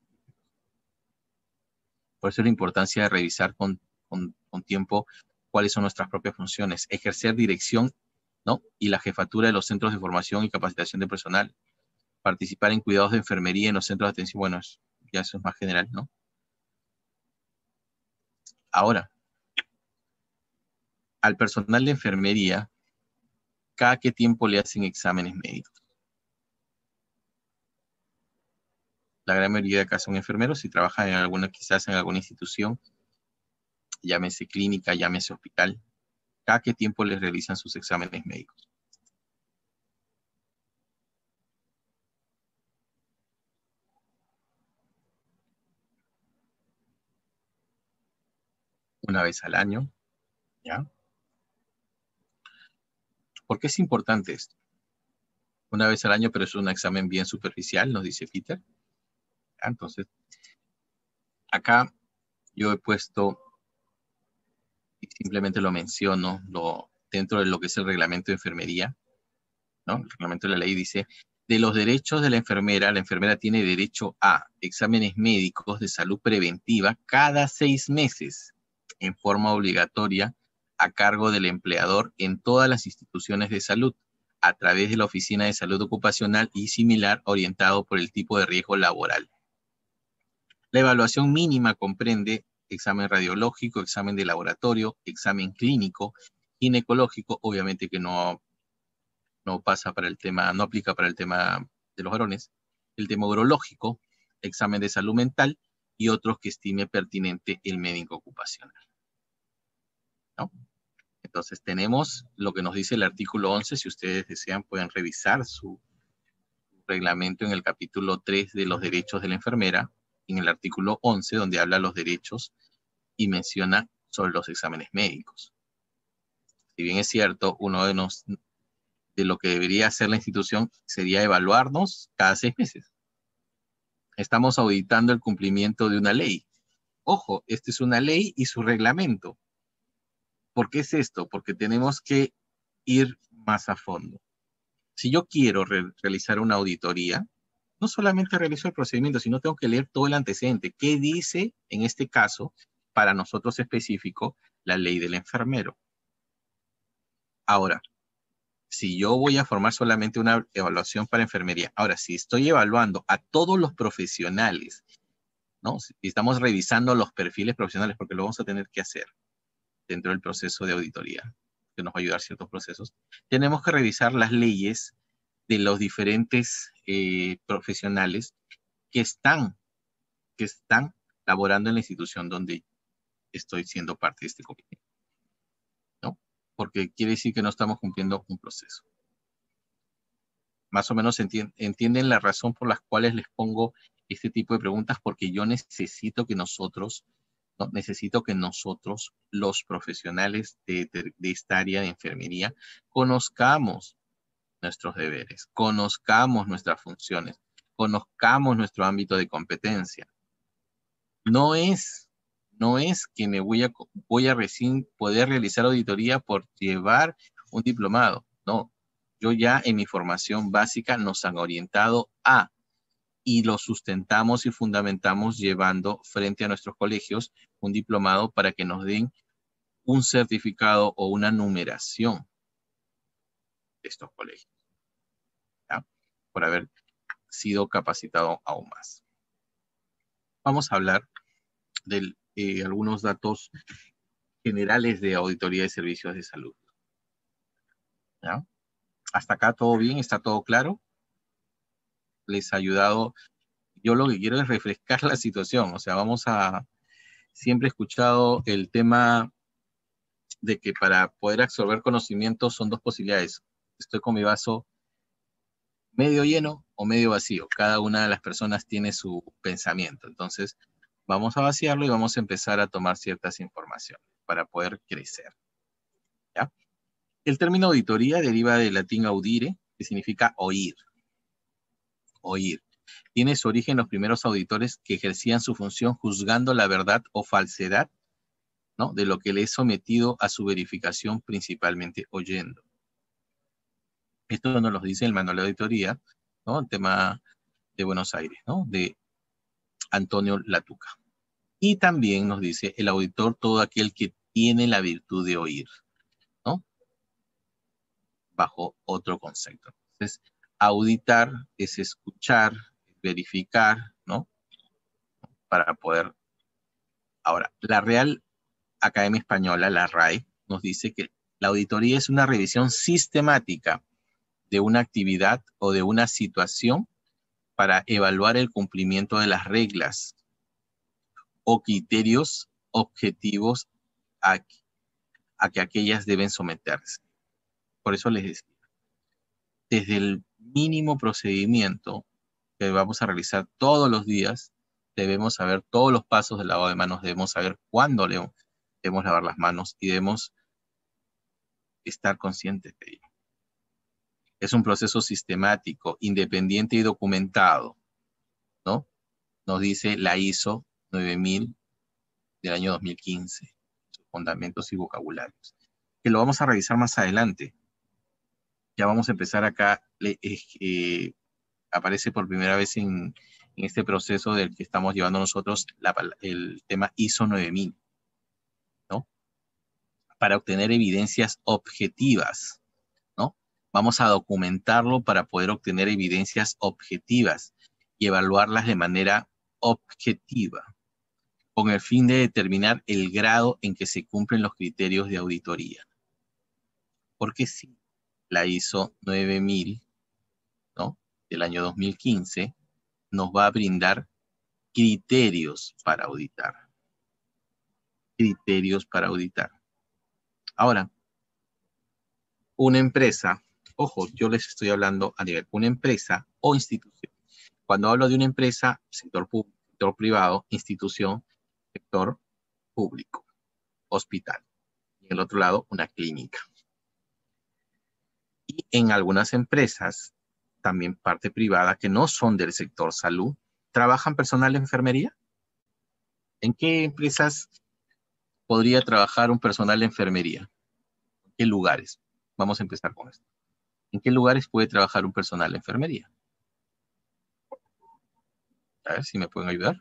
Por eso la importancia de revisar con tiempo cuáles son nuestras propias funciones, ejercer dirección, ¿no? Y la jefatura de los centros de formación y capacitación de personal, participar en cuidados de enfermería en los centros de atención, bueno, ya eso es más general, ¿no? Ahora, al personal de enfermería, ¿cada qué tiempo le hacen exámenes médicos? La gran mayoría de acá son enfermeros y trabajan en alguna, quizás en alguna institución, llámese clínica, llámese hospital. ¿Cada qué tiempo les realizan sus exámenes médicos? Una vez al año, ¿ya? ¿Por qué es importante esto? Una vez al año, pero es un examen bien superficial, nos dice Peter. ¿Ya? Entonces, acá yo he puesto, y simplemente lo menciono, dentro de lo que es el reglamento de enfermería, ¿no? El reglamento de la ley dice, de los derechos de la enfermera tiene derecho a exámenes médicos de salud preventiva cada 6 meses, en forma obligatoria, a cargo del empleador en todas las instituciones de salud, a través de la Oficina de Salud Ocupacional y similar, orientado por el tipo de riesgo laboral. La evaluación mínima comprende examen radiológico, examen de laboratorio, examen clínico, ginecológico, obviamente que no pasa para el tema, no aplica para el tema de los varones, el tema urológico, examen de salud mental y otros que estime pertinente el médico ocupacional, ¿no? Entonces tenemos lo que nos dice el artículo 11, si ustedes desean pueden revisar su reglamento en el capítulo 3 de los derechos de la enfermera, en el artículo 11 donde habla los derechos y menciona sobre los exámenes médicos. Si bien es cierto, uno de lo que debería hacer la institución sería evaluarnos cada 6 meses. Estamos auditando el cumplimiento de una ley. Ojo, esta es una ley y su reglamento. ¿Por qué es esto? Porque tenemos que ir más a fondo. Si yo quiero realizar una auditoría, no solamente realizo el procedimiento, sino tengo que leer todo el antecedente. ¿Qué dice, en este caso, para nosotros específico, la ley del enfermero? Ahora, si yo voy a formar solamente una evaluación para enfermería, ahora, si estoy evaluando a todos los profesionales, ¿no? Si estamos revisando los perfiles profesionales, porque lo vamos a tener que hacer dentro del proceso de auditoría, que nos va a ayudar ciertos procesos, tenemos que revisar las leyes de los diferentes profesionales que están laborando en la institución donde estoy siendo parte de este comité, ¿no? Porque quiere decir que no estamos cumpliendo un proceso. Más o menos entienden la razón por las cuales les pongo este tipo de preguntas, porque yo necesito que nosotros, ¿no? Necesito que nosotros, los profesionales de esta área de enfermería, conozcamos nuestros deberes, conozcamos nuestras funciones, conozcamos nuestro ámbito de competencia. No es que me voy a recién poder realizar auditoría por llevar un diplomado. No, yo ya en mi formación básica nos han orientado y lo sustentamos y fundamentamos llevando frente a nuestros colegios un diplomado para que nos den un certificado o una numeración de estos colegios, ¿ya? Por haber sido capacitado aún más. Vamos a hablar de algunos datos generales de auditoría de servicios de salud, ¿ya? Hasta acá todo bien, está todo claro. Les ha ayudado Yo lo que quiero es refrescar la situación. O sea, siempre he escuchado el tema de que para poder absorber conocimiento son dos posibilidades. Estoy con mi vaso medio lleno o medio vacío. Cada una de las personas tiene su pensamiento. Entonces, vamos a vaciarlo y vamos a empezar a tomar ciertas informaciones para poder crecer. ¿Ya? El término auditoría deriva del latín audire, que significa oír. Oír. Tiene su origen en los primeros auditores que ejercían su función juzgando la verdad o falsedad, ¿no?, de lo que le es sometido a su verificación, principalmente oyendo. Esto nos lo dice el manual de auditoría, ¿no?, el tema de Buenos Aires, ¿no?, de Antonio Latuca. Y también nos dice el auditor, todo aquel que tiene la virtud de oír, ¿no?, bajo otro concepto. Entonces, auditar es escuchar, verificar, ¿no?, para poder. Ahora, la Real Academia Española, la RAE, nos dice que la auditoría es una revisión sistemática de una actividad o de una situación para evaluar el cumplimiento de las reglas o criterios objetivos a que aquellas deben someterse. Por eso les decía, desde el mínimo procedimiento que vamos a realizar todos los días, debemos saber todos los pasos del lavado de manos, debemos saber cuándo debemos lavar las manos y debemos estar conscientes de ello. Es un proceso sistemático, independiente y documentado, ¿no? Nos dice la ISO 9000 del año 2015, sus fundamentos y vocabularios, que lo vamos a revisar más adelante. Ya vamos a empezar acá, aparece por primera vez en este proceso del que estamos llevando nosotros el tema ISO 9000, ¿no? Para obtener evidencias objetivas, ¿no? Vamos a documentarlo para poder obtener evidencias objetivas y evaluarlas de manera objetiva, con el fin de determinar el grado en que se cumplen los criterios de auditoría. Porque sí, la ISO 9000, ¿no?, del año 2015, nos va a brindar criterios para auditar. Criterios para auditar. Ahora, una empresa, ojo, yo les estoy hablando a nivel, una empresa o institución. Cuando hablo de una empresa, sector público, sector privado, institución, sector público, hospital. Y en el otro lado, una clínica. Y en algunas empresas, también parte privada, que no son del sector salud, ¿trabajan personal de enfermería? ¿En qué empresas podría trabajar un personal de enfermería? ¿En qué lugares? Vamos a empezar con esto. ¿En qué lugares puede trabajar un personal de enfermería? A ver si me pueden ayudar.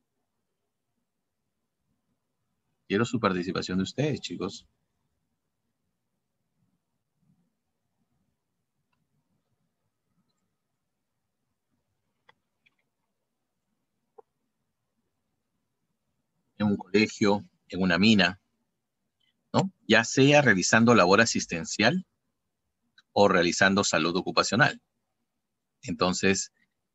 Quiero su participación de ustedes, chicos. En un colegio, en una mina, ¿no? Ya sea realizando labor asistencial o realizando salud ocupacional. Entonces,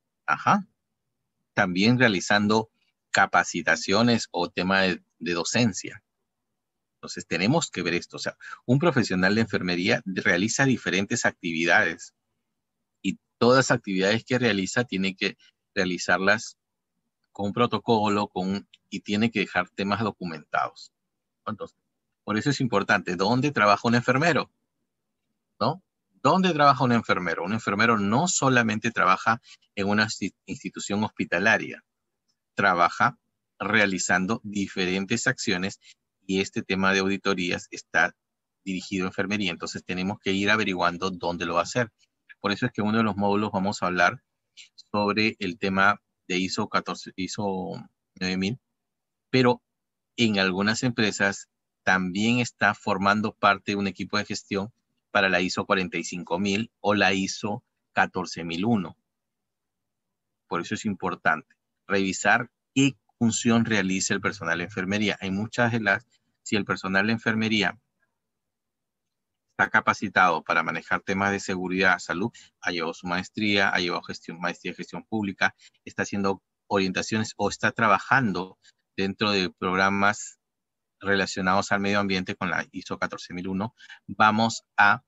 también realizando capacitaciones o tema de docencia. Entonces, tenemos que ver esto. O sea, un profesional de enfermería realiza diferentes actividades y todas las actividades que realiza tiene que realizarlas con un protocolo y tiene que dejar temas documentados. Entonces, por eso es importante, ¿dónde trabaja un enfermero? ¿No? ¿Dónde trabaja un enfermero? Un enfermero no solamente trabaja en una institución hospitalaria, trabaja realizando diferentes acciones y este tema de auditorías está dirigido a enfermería. Entonces tenemos que ir averiguando dónde lo va a hacer. Por eso es que en uno de los módulos vamos a hablar sobre el tema de ISO 9000, pero en algunas empresas también está formando parte de un equipo de gestión para la ISO 45000 o la ISO 14001. Por eso es importante revisar qué función realiza el personal de enfermería. Hay muchas de si el personal de enfermería está capacitado para manejar temas de seguridad, salud, ha llevado su maestría, ha llevado maestría de gestión pública, está haciendo orientaciones o está trabajando dentro de programas relacionados al medio ambiente con la ISO 14001, vamos a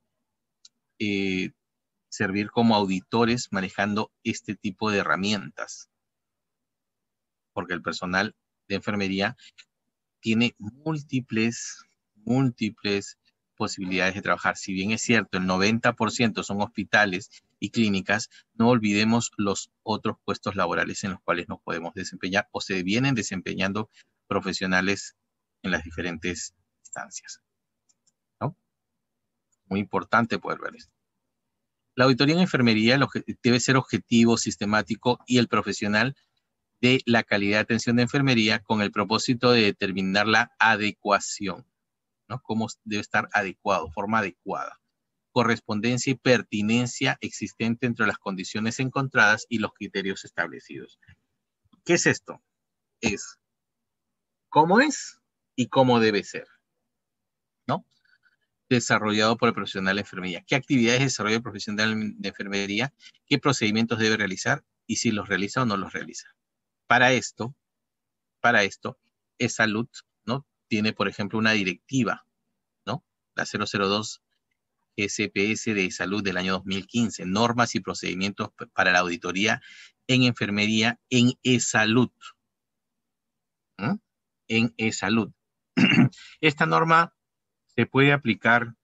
servir como auditores manejando este tipo de herramientas. Porque el personal de enfermería tiene múltiples posibilidades de trabajar. Si bien es cierto, el 90% son hospitales y clínicas, no olvidemos los otros puestos laborales en los cuales nos podemos desempeñar o se vienen desempeñando profesionales en las diferentes instancias, ¿no? Muy importante poder ver esto. La auditoría en enfermería debe ser objetivo, sistemático y el profesional de la calidad de atención de enfermería con el propósito de determinar la adecuación, ¿no? Cómo debe estar adecuado, forma adecuada, correspondencia y pertinencia existente entre las condiciones encontradas y los criterios establecidos. ¿Qué es esto? Es cómo es y cómo debe ser, ¿no? Desarrollado por el profesional de enfermería. ¿Qué actividades desarrolla el profesional de enfermería? ¿Qué procedimientos debe realizar? Y si los realiza o no los realiza. Para esto, E-Salud, ¿no? Tiene, por ejemplo, una directiva, ¿no? La 002 SPS de Salud del año 2015, normas y procedimientos para la auditoría en enfermería en E-Salud. ¿Mm? En E-Salud. Esta norma se puede aplicar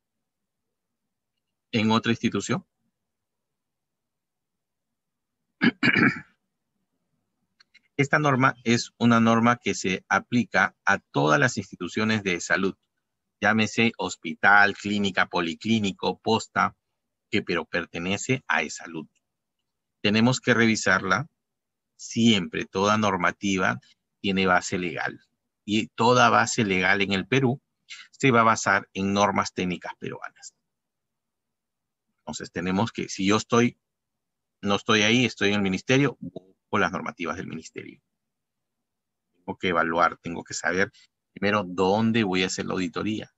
en otra institución. Esta norma es una norma que se aplica a todas las instituciones de salud, llámese hospital, clínica, policlínico, posta, pero pertenece a E-Salud. Tenemos que revisarla siempre. Toda normativa tiene base legal y toda base legal en el Perú se va a basar en normas técnicas peruanas. Entonces tenemos que, si yo no estoy ahí, estoy en el ministerio, busco las normativas del ministerio. Tengo que evaluar, tengo que saber primero dónde voy a hacer la auditoría.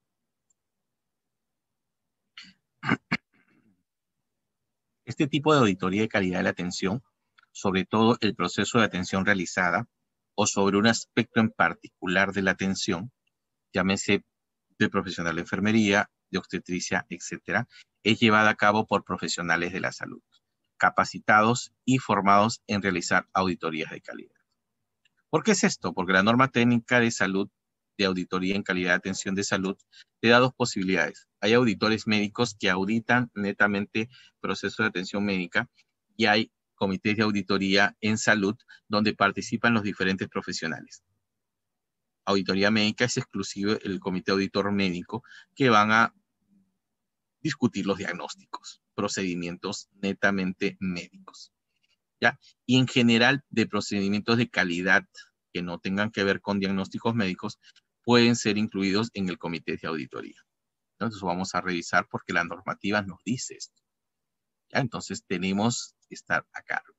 Este tipo de auditoría de calidad de la atención, sobre todo el proceso de atención realizada o sobre un aspecto en particular de la atención, llámese de profesional de enfermería, de obstetricia, etcétera, es llevada a cabo por profesionales de la salud, capacitados y formados en realizar auditorías de calidad. ¿Por qué es esto? Porque la norma técnica de salud, de auditoría en calidad de atención de salud, te da dos posibilidades. Hay auditores médicos que auditan netamente procesos de atención médica y hay comités de auditoría en salud donde participan los diferentes profesionales. Auditoría médica es exclusivo el comité auditor médico que van a discutir los diagnósticos, procedimientos netamente médicos, ¿ya? Y en general de procedimientos de calidad que no tengan que ver con diagnósticos médicos pueden ser incluidos en el comité de auditoría. Entonces vamos a revisar porque la normativa nos dice esto, ¿ya? Entonces tenemos que estar a cargo.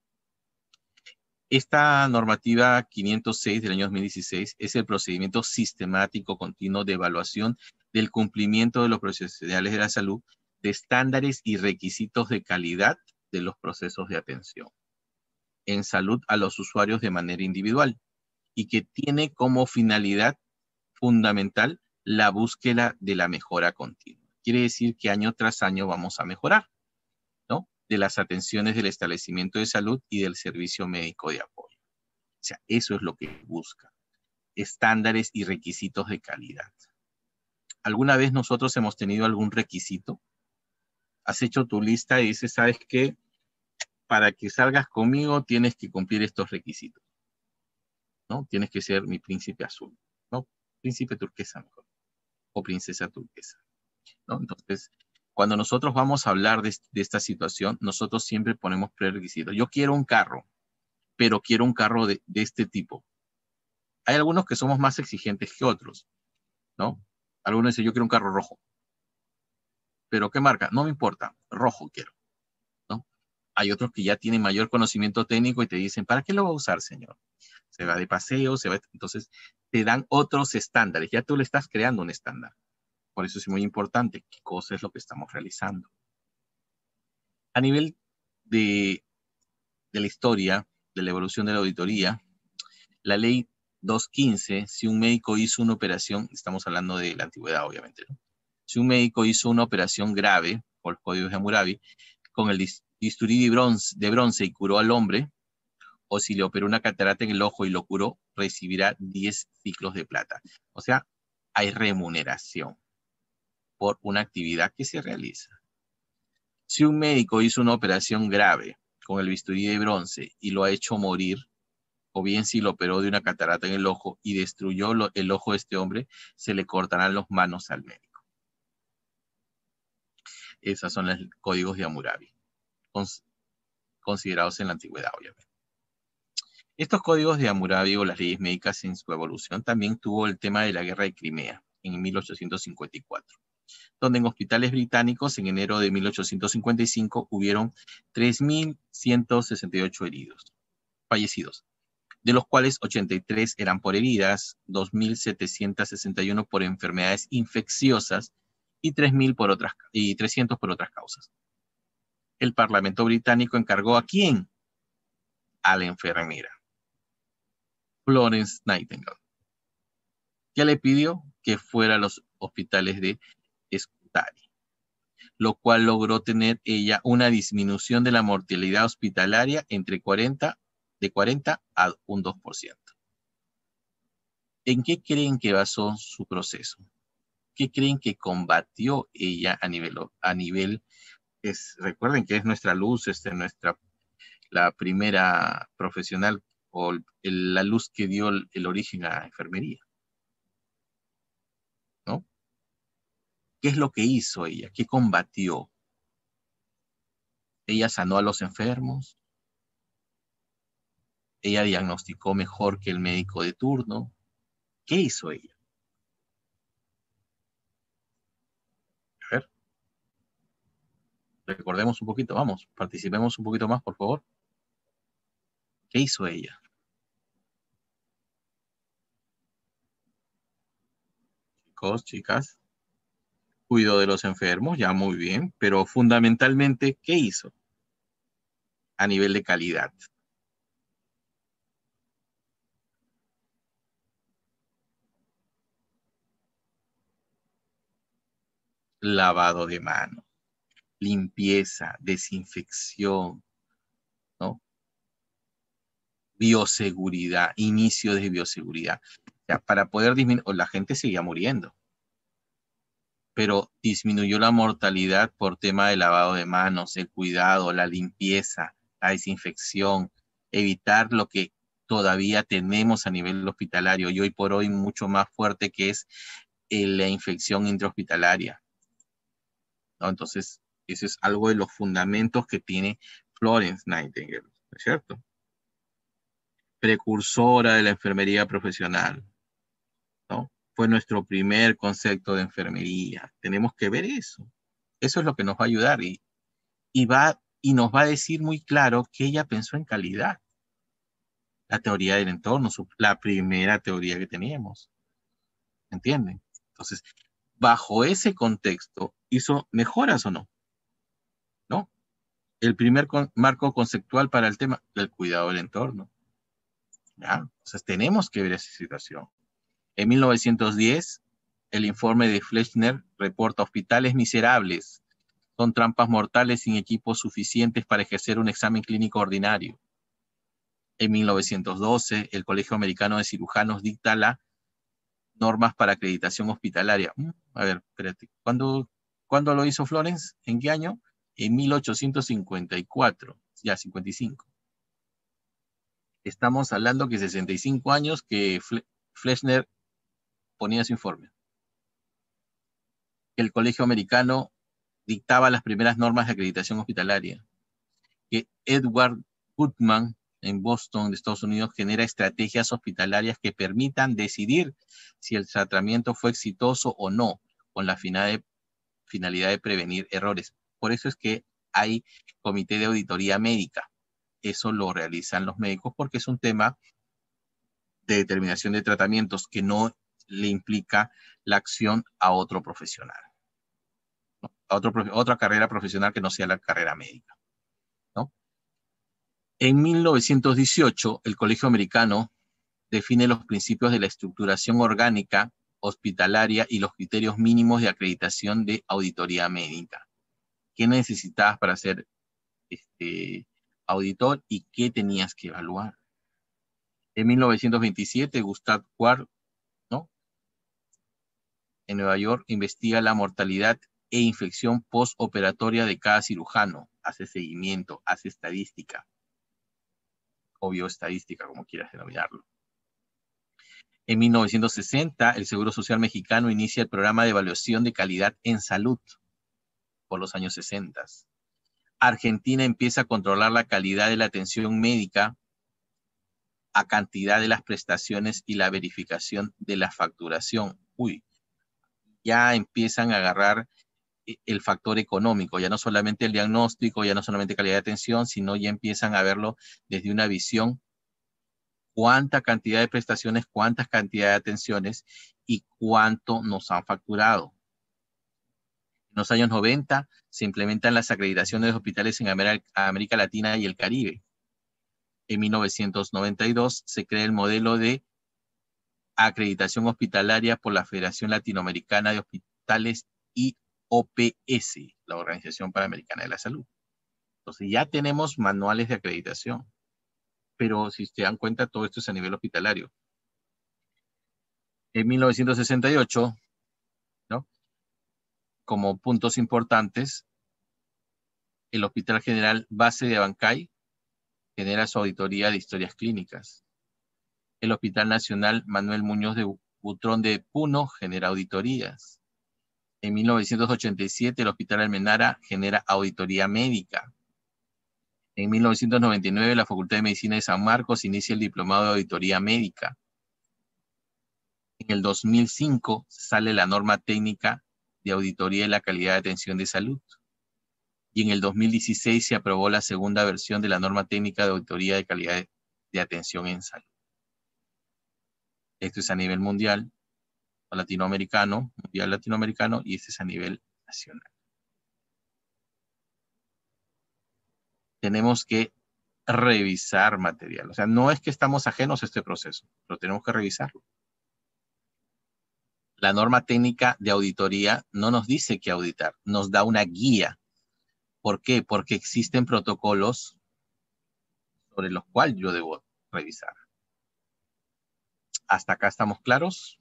Esta normativa 506 del año 2016 es el procedimiento sistemático continuo de evaluación del cumplimiento de los profesionales de la salud de estándares y requisitos de calidad de los procesos de atención en salud a los usuarios de manera individual y que tiene como finalidad fundamental la búsqueda de la mejora continua. Quiere decir que año tras año vamos a mejorar, ¿no? De las atenciones del establecimiento de salud y del servicio médico de apoyo. O sea, eso es lo que busca. Estándares y requisitos de calidad. ¿Alguna vez nosotros hemos tenido algún requisito? Has hecho tu lista y dices, ¿sabes qué? Para que salgas conmigo tienes que cumplir estos requisitos, ¿no? Tienes que ser mi príncipe azul, ¿no? Príncipe turquesa mejor, o princesa turquesa, ¿no? Entonces, cuando nosotros vamos a hablar de esta situación, nosotros siempre ponemos prerequisitos. Yo quiero un carro, pero quiero un carro de este tipo. Hay algunos que somos más exigentes que otros, ¿no? Algunos dicen, yo quiero un carro rojo. ¿Pero qué marca? No me importa, rojo quiero, ¿no? Hay otros que ya tienen mayor conocimiento técnico y te dicen, ¿para qué lo va a usar, señor? Se va de paseo, entonces te dan otros estándares. Ya tú le estás creando un estándar. Por eso es muy importante qué cosa es lo que estamos realizando. A nivel de la historia de la evolución de la auditoría, la ley 215, si un médico hizo una operación, estamos hablando de la antigüedad obviamente, ¿no? Si un médico hizo una operación grave, por los códigos de Hammurabi, con el bisturí de bronce y curó al hombre, o si le operó una catarata en el ojo y lo curó, recibirá 10 ciclos de plata. O sea, hay remuneración por una actividad que se realiza. Si un médico hizo una operación grave con el bisturí de bronce y lo ha hecho morir, o bien si lo operó de una catarata en el ojo y destruyó el ojo de este hombre, se le cortarán las manos al médico. Esos son los códigos de Hammurabi, considerados en la antigüedad, obviamente. Estos códigos de Hammurabi o las leyes médicas en su evolución también tuvo el tema de la guerra de Crimea en 1854, donde en hospitales británicos en enero de 1855 hubieron 3.168 fallecidos, de los cuales 83 eran por heridas, 2.761 por enfermedades infecciosas y 300 por otras causas. El Parlamento británico encargó ¿a quién? A la enfermera Florence Nightingale, que le pidió que fuera a los hospitales de Scutari, lo cual logró tener ella una disminución de la mortalidad hospitalaria de 40 a un 2%. ¿En qué creen que basó su proceso? ¿Qué creen que combatió ella a nivel recuerden que es nuestra luz, la primera profesional o la luz que dio el origen a la enfermería, ¿no? ¿Qué es lo que hizo ella? ¿Qué combatió? Ella sanó a los enfermos, ella diagnosticó mejor que el médico de turno. ¿Qué hizo ella? A ver, recordemos un poquito, vamos, participemos un poquito más, por favor. ¿Qué hizo ella? Chicos, chicas, cuidó de los enfermos, ya muy bien, pero fundamentalmente, ¿qué hizo? A nivel de calidad. Lavado de manos, limpieza, desinfección, ¿no? Bioseguridad, inicio de bioseguridad. O sea, para poder disminuir, la gente seguía muriendo, pero disminuyó la mortalidad por tema de lavado de manos, el cuidado, la limpieza, la desinfección, evitar lo que todavía tenemos a nivel hospitalario y hoy por hoy mucho más fuerte, que es la infección intrahospitalaria, ¿no? Entonces, eso es algo de los fundamentos que tiene Florence Nightingale, ¿no es cierto? Precursora de la enfermería profesional, ¿no? Fue nuestro primer concepto de enfermería. Tenemos que ver eso. Eso es lo que nos va a ayudar y nos va a decir muy claro que ella pensó en calidad. La teoría del entorno, la primera teoría que teníamos. ¿Entienden? Entonces, bajo ese contexto, ¿hizo mejoras o no? ¿No? El primer marco conceptual para el tema del cuidado del entorno. ¿Ya? Entonces, tenemos que ver esa situación. En 1910, el informe de Fleschner reporta hospitales miserables, son trampas mortales sin equipos suficientes para ejercer un examen clínico ordinario. En 1912, el Colegio Americano de Cirujanos dicta las normas para acreditación hospitalaria. A ver, espérate, ¿cuándo lo hizo Florence? ¿En qué año? En 1854, ya 55. Estamos hablando que 65 años que Fleschner ponía su informe. El Colegio Americano dictaba las primeras normas de acreditación hospitalaria. Que Edward Putnam en Boston, de Estados Unidos, genera estrategias hospitalarias que permitan decidir si el tratamiento fue exitoso o no, con la finalidad de prevenir errores. Por eso es que hay comité de auditoría médica. Eso lo realizan los médicos porque es un tema de determinación de tratamientos que no le implica la acción a otro profesional, ¿no? A otra carrera profesional que no sea la carrera médica, ¿no? En 1918, el Colegio Americano define los principios de la estructuración orgánica hospitalaria y los criterios mínimos de acreditación de auditoría médica. ¿Qué necesitabas para ser auditor y qué tenías que evaluar? En 1927, Gustav Quart, ¿no?, en Nueva York, investiga la mortalidad e infección postoperatoria de cada cirujano, hace seguimiento, hace estadística, o bioestadística, como quieras denominarlo. En 1960, el Seguro Social Mexicano inicia el programa de evaluación de calidad en salud por los años 60. Argentina empieza a controlar la calidad de la atención médica, a cantidad de las prestaciones y la verificación de la facturación. Ya empiezan a agarrar el factor económico, ya no solamente el diagnóstico, ya no solamente calidad de atención, sino ya empiezan a verlo desde una visión: cuánta cantidad de prestaciones, cuántas cantidad de atenciones y cuánto nos han facturado. En los años 90 se implementan las acreditaciones de hospitales en América Latina y el Caribe. En 1992 se crea el modelo de acreditación hospitalaria por la Federación Latinoamericana de Hospitales y OPS, la Organización Panamericana de la Salud. Entonces ya tenemos manuales de acreditación, pero si se dan cuenta, todo esto es a nivel hospitalario. En 1968, ¿no?, como puntos importantes, el Hospital General Base de Abancay genera su auditoría de historias clínicas. El Hospital Nacional Manuel Muñoz de Butrón de Puno genera auditorías. En 1987, el Hospital Almenara genera auditoría médica. En 1999, la Facultad de Medicina de San Marcos inicia el Diplomado de Auditoría Médica. En el 2005 sale la norma técnica de auditoría de la calidad de atención de salud. Y en el 2016 se aprobó la segunda versión de la norma técnica de auditoría de calidad de atención en salud. Esto es a nivel mundial, latinoamericano, mundial latinoamericano, y este es a nivel nacional. Tenemos que revisar material. O sea, no es que estamos ajenos a este proceso, pero tenemos que revisarlo. La norma técnica de auditoría no nos dice qué auditar, nos da una guía. ¿Por qué? Porque existen protocolos sobre los cuales yo debo revisar. ¿Hasta acá estamos claros?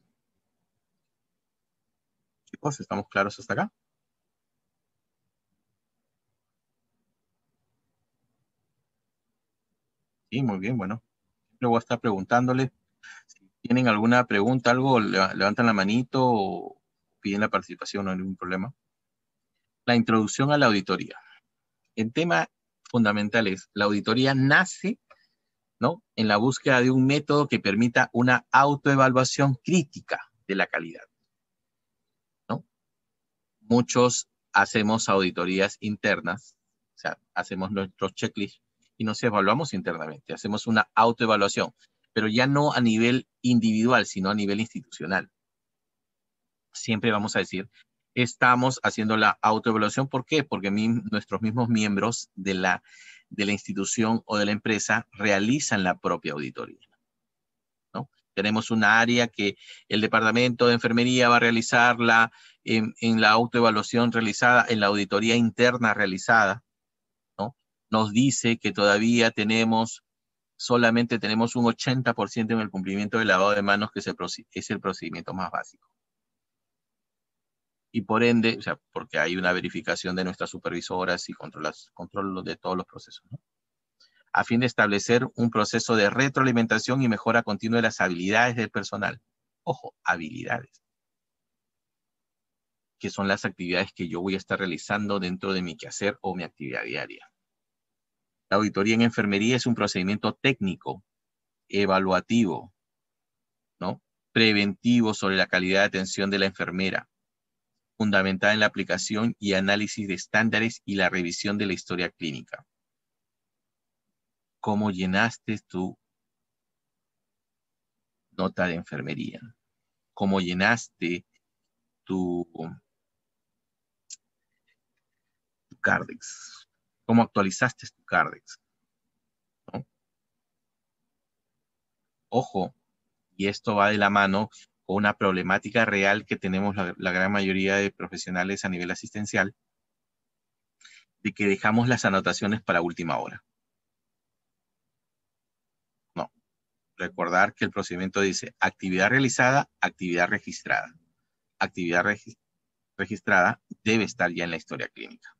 Chicos, ¿estamos claros hasta acá? Sí, muy bien, bueno. Siempre voy a estar preguntándoles. Si tienen alguna pregunta, algo, levantan la manito o piden la participación, no hay ningún problema. La introducción a la auditoría. El tema fundamental es, la auditoría nace, ¿no?, en la búsqueda de un método que permita una autoevaluación crítica de la calidad, ¿no? Muchos hacemos auditorías internas, o sea, hacemos nuestros checklists y nos evaluamos internamente, hacemos una autoevaluación, pero ya no a nivel individual, sino a nivel institucional. Siempre vamos a decir, estamos haciendo la autoevaluación. ¿Por qué? Porque nuestros mismos miembros de la institución o de la empresa realizan la propia auditoría, ¿no? Tenemos una área que el departamento de enfermería va a realizarla en la autoevaluación realizada, en la auditoría interna realizada, ¿no? Nos dice que todavía solamente tenemos un 80% en el cumplimiento del lavado de manos, que es el procedimiento más básico. Y por ende, o sea, porque hay una verificación de nuestras supervisoras y control de todos los procesos, ¿no?, a fin de establecer un proceso de retroalimentación y mejora continua de las habilidades del personal. Ojo, habilidades, que son las actividades que yo voy a estar realizando dentro de mi quehacer o mi actividad diaria. La auditoría en enfermería es un procedimiento técnico, evaluativo, ¿no?, preventivo sobre la calidad de atención de la enfermera, fundamentada en la aplicación y análisis de estándares y la revisión de la historia clínica. ¿Cómo llenaste tu nota de enfermería? ¿Cómo llenaste tu Cardex? ¿Cómo actualizaste tu Cardex? Ojo, y esto va de la mano con una problemática real que tenemos la gran mayoría de profesionales a nivel asistencial, de que dejamos las anotaciones para última hora. No, recordar que el procedimiento dice actividad realizada, actividad registrada. Actividad registrada debe estar ya en la historia clínica.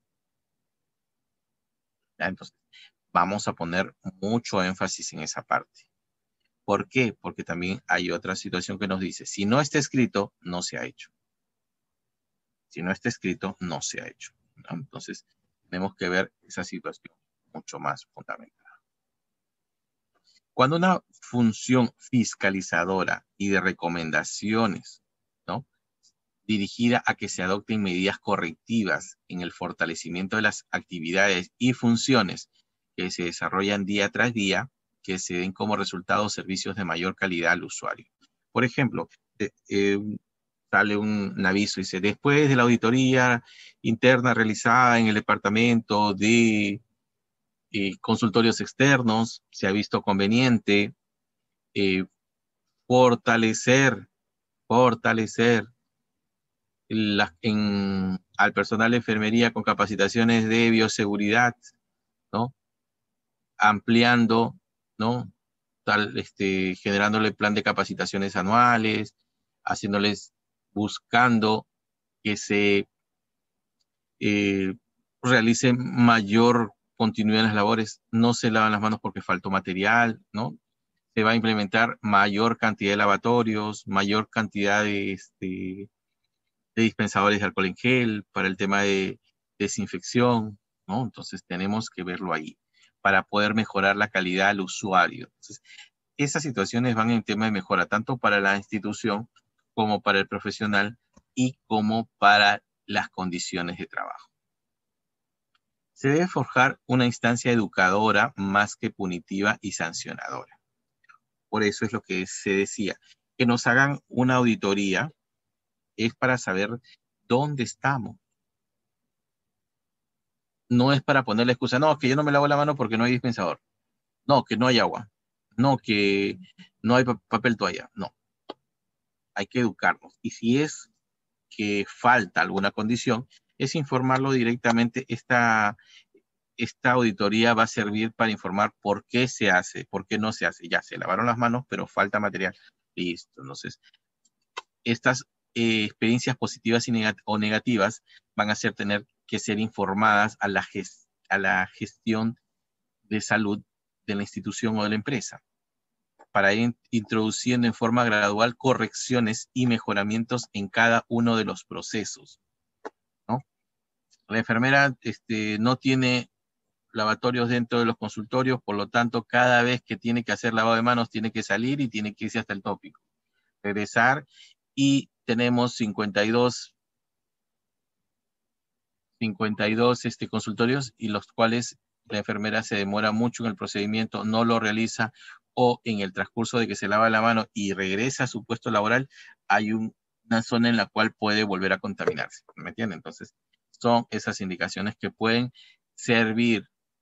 ¿Ya? Entonces, vamos a poner mucho énfasis en esa parte. ¿Por qué? Porque también hay otra situación que nos dice, si no está escrito, no se ha hecho. Si no está escrito, no se ha hecho, ¿no? Entonces, tenemos que ver esa situación mucho más fundamental. Cuando una función fiscalizadora y de recomendaciones, ¿no?, dirigida a que se adopten medidas correctivas en el fortalecimiento de las actividades y funciones que se desarrollan día tras día, que se den como resultado servicios de mayor calidad al usuario. Por ejemplo, sale un aviso y dice, después de la auditoría interna realizada en el departamento de consultorios externos, se ha visto conveniente fortalecer al personal de enfermería con capacitaciones de bioseguridad, ¿no? Ampliando, ¿no? Generándole plan de capacitaciones anuales, buscando que se realice mayor continuidad en las labores. No se lavan las manos porque faltó material, ¿no? Se va a implementar mayor cantidad de lavatorios, mayor cantidad de dispensadores de alcohol en gel para el tema de desinfección, ¿no? Entonces tenemos que verlo ahí para poder mejorar la calidad al usuario. Entonces, esas situaciones van en tema de mejora tanto para la institución como para el profesional y como para las condiciones de trabajo. Se debe forjar una instancia educadora más que punitiva y sancionadora. Por eso es lo que se decía, que nos hagan una auditoría es para saber dónde estamos. No es para poner la excusa, no, que yo no me lavo la mano porque no hay dispensador. No, que no hay agua. No, que no hay papel toalla. No. Hay que educarnos. Y si es que falta alguna condición, es informarlo directamente. Esta auditoría va a servir para informar por qué se hace, por qué no se hace. Ya se lavaron las manos, pero falta material. Listo. Entonces, estas experiencias positivas o negativas van a tener que ser informadas a la gestión de salud de la institución o de la empresa, para ir introduciendo en forma gradual correcciones y mejoramientos en cada uno de los procesos, ¿no? La enfermera no tiene lavatorios dentro de los consultorios, por lo tanto, cada vez que tiene que hacer lavado de manos, tiene que salir y tiene que irse hasta el tópico, regresar, y tenemos 52 consultorios, y los cuales la enfermera se demora mucho en el procedimiento, no lo realiza, o en el transcurso de que se lava la mano y regresa a su puesto laboral, hay una zona en la cual puede volver a contaminarse, ¿me entienden? Entonces, son esas indicaciones que pueden servir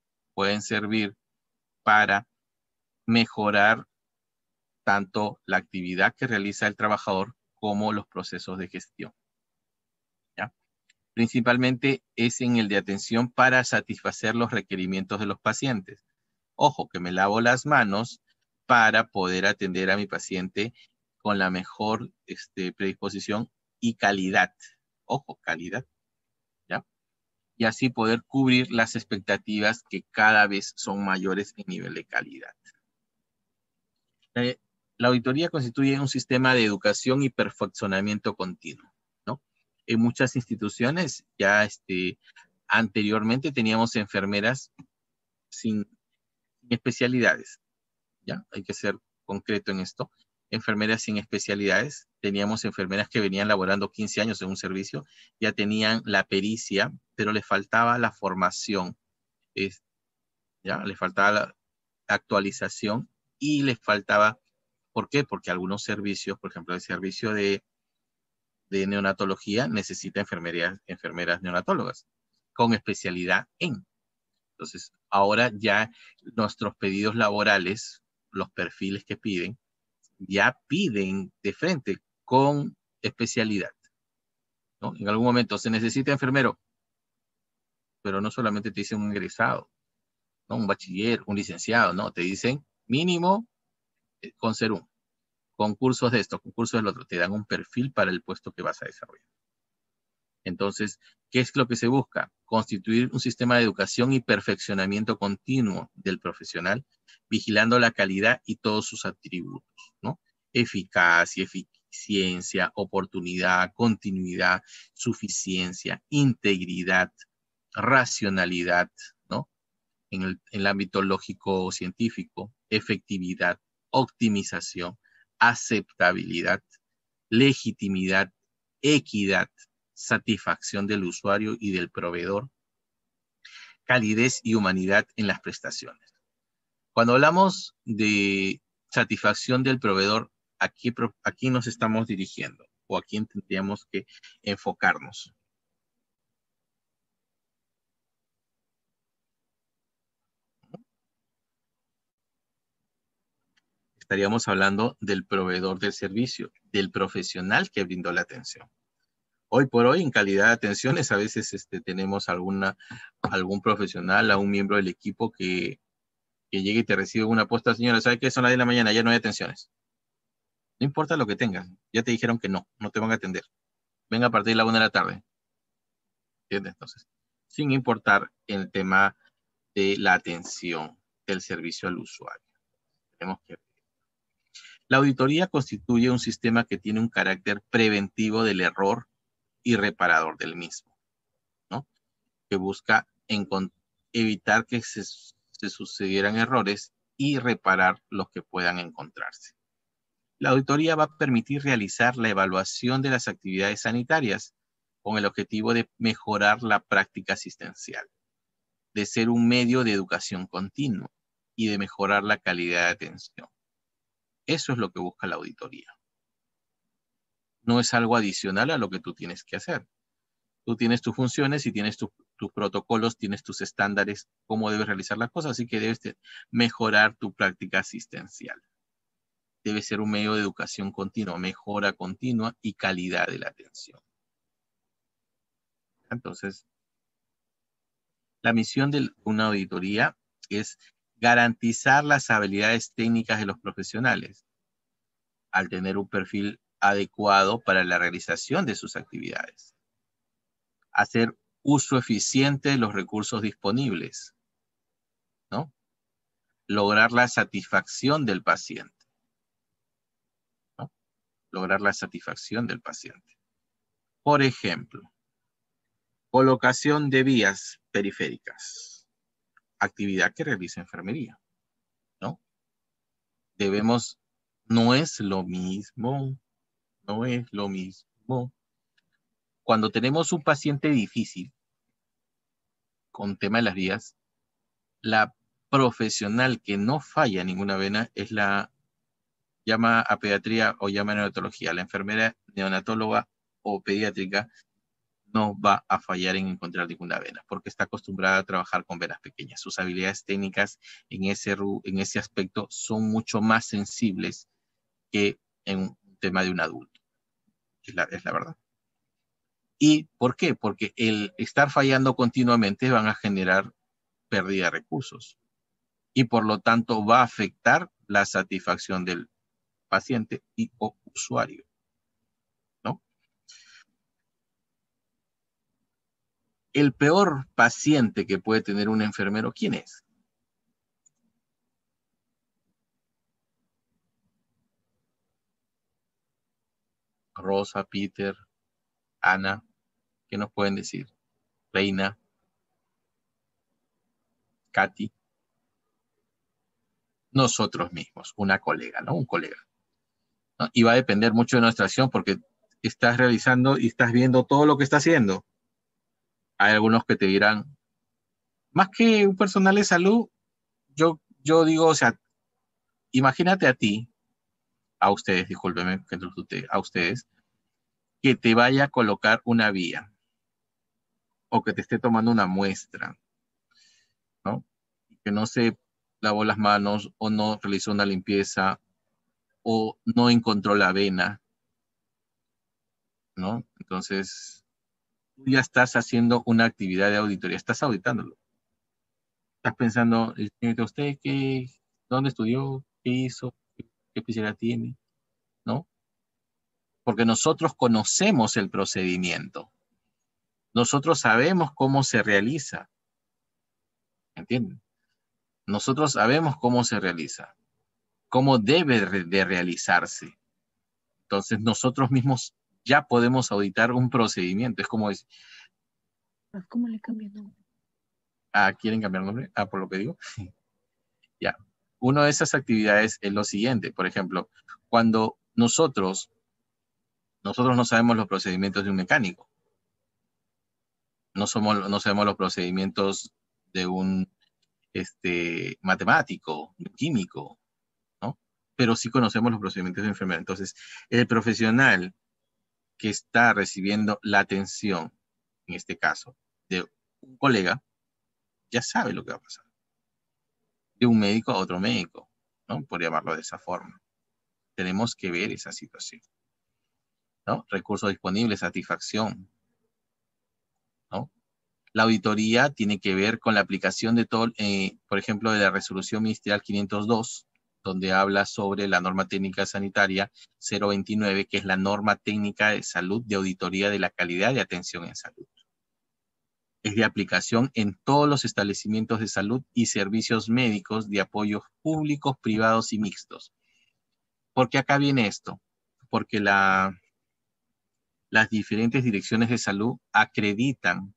para mejorar tanto la actividad que realiza el trabajador como los procesos de gestión, ¿ya? Principalmente es en el de atención para satisfacer los requerimientos de los pacientes. Ojo, que me lavo las manos para poder atender a mi paciente con la mejor predisposición y calidad. Ojo, calidad, ¿ya? Y así poder cubrir las expectativas que cada vez son mayores en nivel de calidad. La auditoría constituye un sistema de educación y perfeccionamiento continuo, ¿no? En muchas instituciones ya anteriormente teníamos enfermeras sin especialidades, ¿ya? Hay que ser concreto en esto. Enfermeras sin especialidades. Teníamos enfermeras que venían laborando 15 años en un servicio, ya tenían la pericia, pero les faltaba la formación, ¿ya? Les faltaba la actualización y les faltaba. ¿Por qué? Porque algunos servicios, por ejemplo, el servicio de neonatología necesita enfermeras neonatólogas con especialidad en. Entonces, ahora ya nuestros pedidos laborales, los perfiles que piden, ya piden de frente con especialidad, ¿no? En algún momento se necesita enfermero, pero no solamente te dicen un egresado, ¿no? Un bachiller, un licenciado, no, te dicen mínimo con ser un, concursos de esto, concursos del otro, te dan un perfil para el puesto que vas a desarrollar. Entonces, ¿qué es lo que se busca? Constituir un sistema de educación y perfeccionamiento continuo del profesional, vigilando la calidad y todos sus atributos, ¿no? Eficacia, eficiencia, oportunidad, continuidad, suficiencia, integridad, racionalidad, ¿no? En el ámbito lógico-científico, efectividad, optimización, aceptabilidad, legitimidad, equidad, satisfacción del usuario y del proveedor, calidez y humanidad en las prestaciones. Cuando hablamos de satisfacción del proveedor, ¿a quién nos estamos dirigiendo? ¿O a quién tendríamos que enfocarnos? Estaríamos hablando del proveedor del servicio, del profesional que brindó la atención. Hoy por hoy, en calidad de atenciones, a veces tenemos algún profesional, a un miembro del equipo que llegue y te recibe una apuesta, señora, ¿sabe qué? Son las 10 de la mañana, ya no hay atenciones. No importa lo que tengas, ya te dijeron que no te van a atender. Venga a partir de la 1 de la tarde. ¿Entiendes? Entonces, sin importar el tema de la atención del servicio al usuario. Tenemos que... La auditoría constituye un sistema que tiene un carácter preventivo del error y reparador del mismo, ¿no? Que busca evitar que se sucedieran errores y reparar los que puedan encontrarse. La auditoría va a permitir realizar la evaluación de las actividades sanitarias con el objetivo de mejorar la práctica asistencial, de ser un medio de educación continua y de mejorar la calidad de atención. Eso es lo que busca la auditoría. No es algo adicional a lo que tú tienes que hacer. Tú tienes tus funciones y tienes tus protocolos, tienes tus estándares, cómo debes realizar las cosas, así que debes mejorar tu práctica asistencial. Debe ser un medio de educación continua, mejora continua y calidad de la atención. Entonces, la misión de una auditoría es garantizar las habilidades técnicas de los profesionales al tener un perfil adecuado para la realización de sus actividades. Hacer uso eficiente de los recursos disponibles, ¿no? Lograr la satisfacción del paciente, ¿no? Lograr la satisfacción del paciente. Por ejemplo, colocación de vías periféricas, actividad que realiza enfermería, ¿no? No es lo mismo, Cuando tenemos un paciente difícil, con tema de las vías, la profesional que no falla ninguna vena es llama a pediatría o llama a neonatología. La enfermera neonatóloga o pediátrica no va a fallar en encontrar ninguna vena, porque está acostumbrada a trabajar con venas pequeñas. Sus habilidades técnicas en ese aspecto son mucho más sensibles que en un tema de un adulto. Es la verdad. ¿Y por qué? Porque el estar fallando continuamente van a generar pérdida de recursos y por lo tanto va a afectar la satisfacción del paciente o usuario, ¿no? El peor paciente que puede tener un enfermero, ¿quién es? Rosa, Peter, Ana, ¿qué nos pueden decir? Reina, Katy, nosotros mismos, una colega, ¿no? Un colega, ¿no? Y va a depender mucho de nuestra acción porque estás realizando y estás viendo todo lo que está haciendo. Hay algunos que te dirán, más que un personal de salud, yo digo, o sea, imagínate a ustedes, discúlpeme, a ustedes, que te vaya a colocar una vía o que te esté tomando una muestra, ¿no? Que no se lavó las manos o no realizó una limpieza o no encontró la vena, ¿no? Entonces, tú ya estás haciendo una actividad de auditoría, estás auditándolo. Estás pensando, señorita, ¿usted dónde estudió? ¿Qué hizo? ¿Qué especialidad tiene? ¿No? Porque nosotros conocemos el procedimiento. Nosotros sabemos cómo se realiza. ¿Entienden? Nosotros sabemos cómo se realiza, cómo debe de realizarse. Entonces, nosotros mismos ya podemos auditar un procedimiento. Es como decir, ¿Cómo le cambia el nombre? ¿quieren cambiar el nombre? Por lo que digo. Ya. Una de esas actividades es lo siguiente. Por ejemplo, cuando nosotros no sabemos los procedimientos de un mecánico. No sabemos los procedimientos de un matemático, un químico, ¿no? Pero sí conocemos los procedimientos de enfermera. Entonces, el profesional que está recibiendo la atención, en este caso, de un colega, ya sabe lo que va a pasar. De un médico a otro médico, ¿no? Por llamarlo de esa forma. Tenemos que ver esa situación, ¿no? Recursos disponibles, satisfacción, ¿no? La auditoría tiene que ver con la aplicación de todo, por ejemplo, de la resolución ministerial 502, donde habla sobre la norma técnica sanitaria 029, que es la norma técnica de salud de auditoría de la calidad de atención en salud. Es de aplicación en todos los establecimientos de salud y servicios médicos de apoyos públicos, privados y mixtos. ¿Por qué acá viene esto? Porque las diferentes direcciones de salud acreditan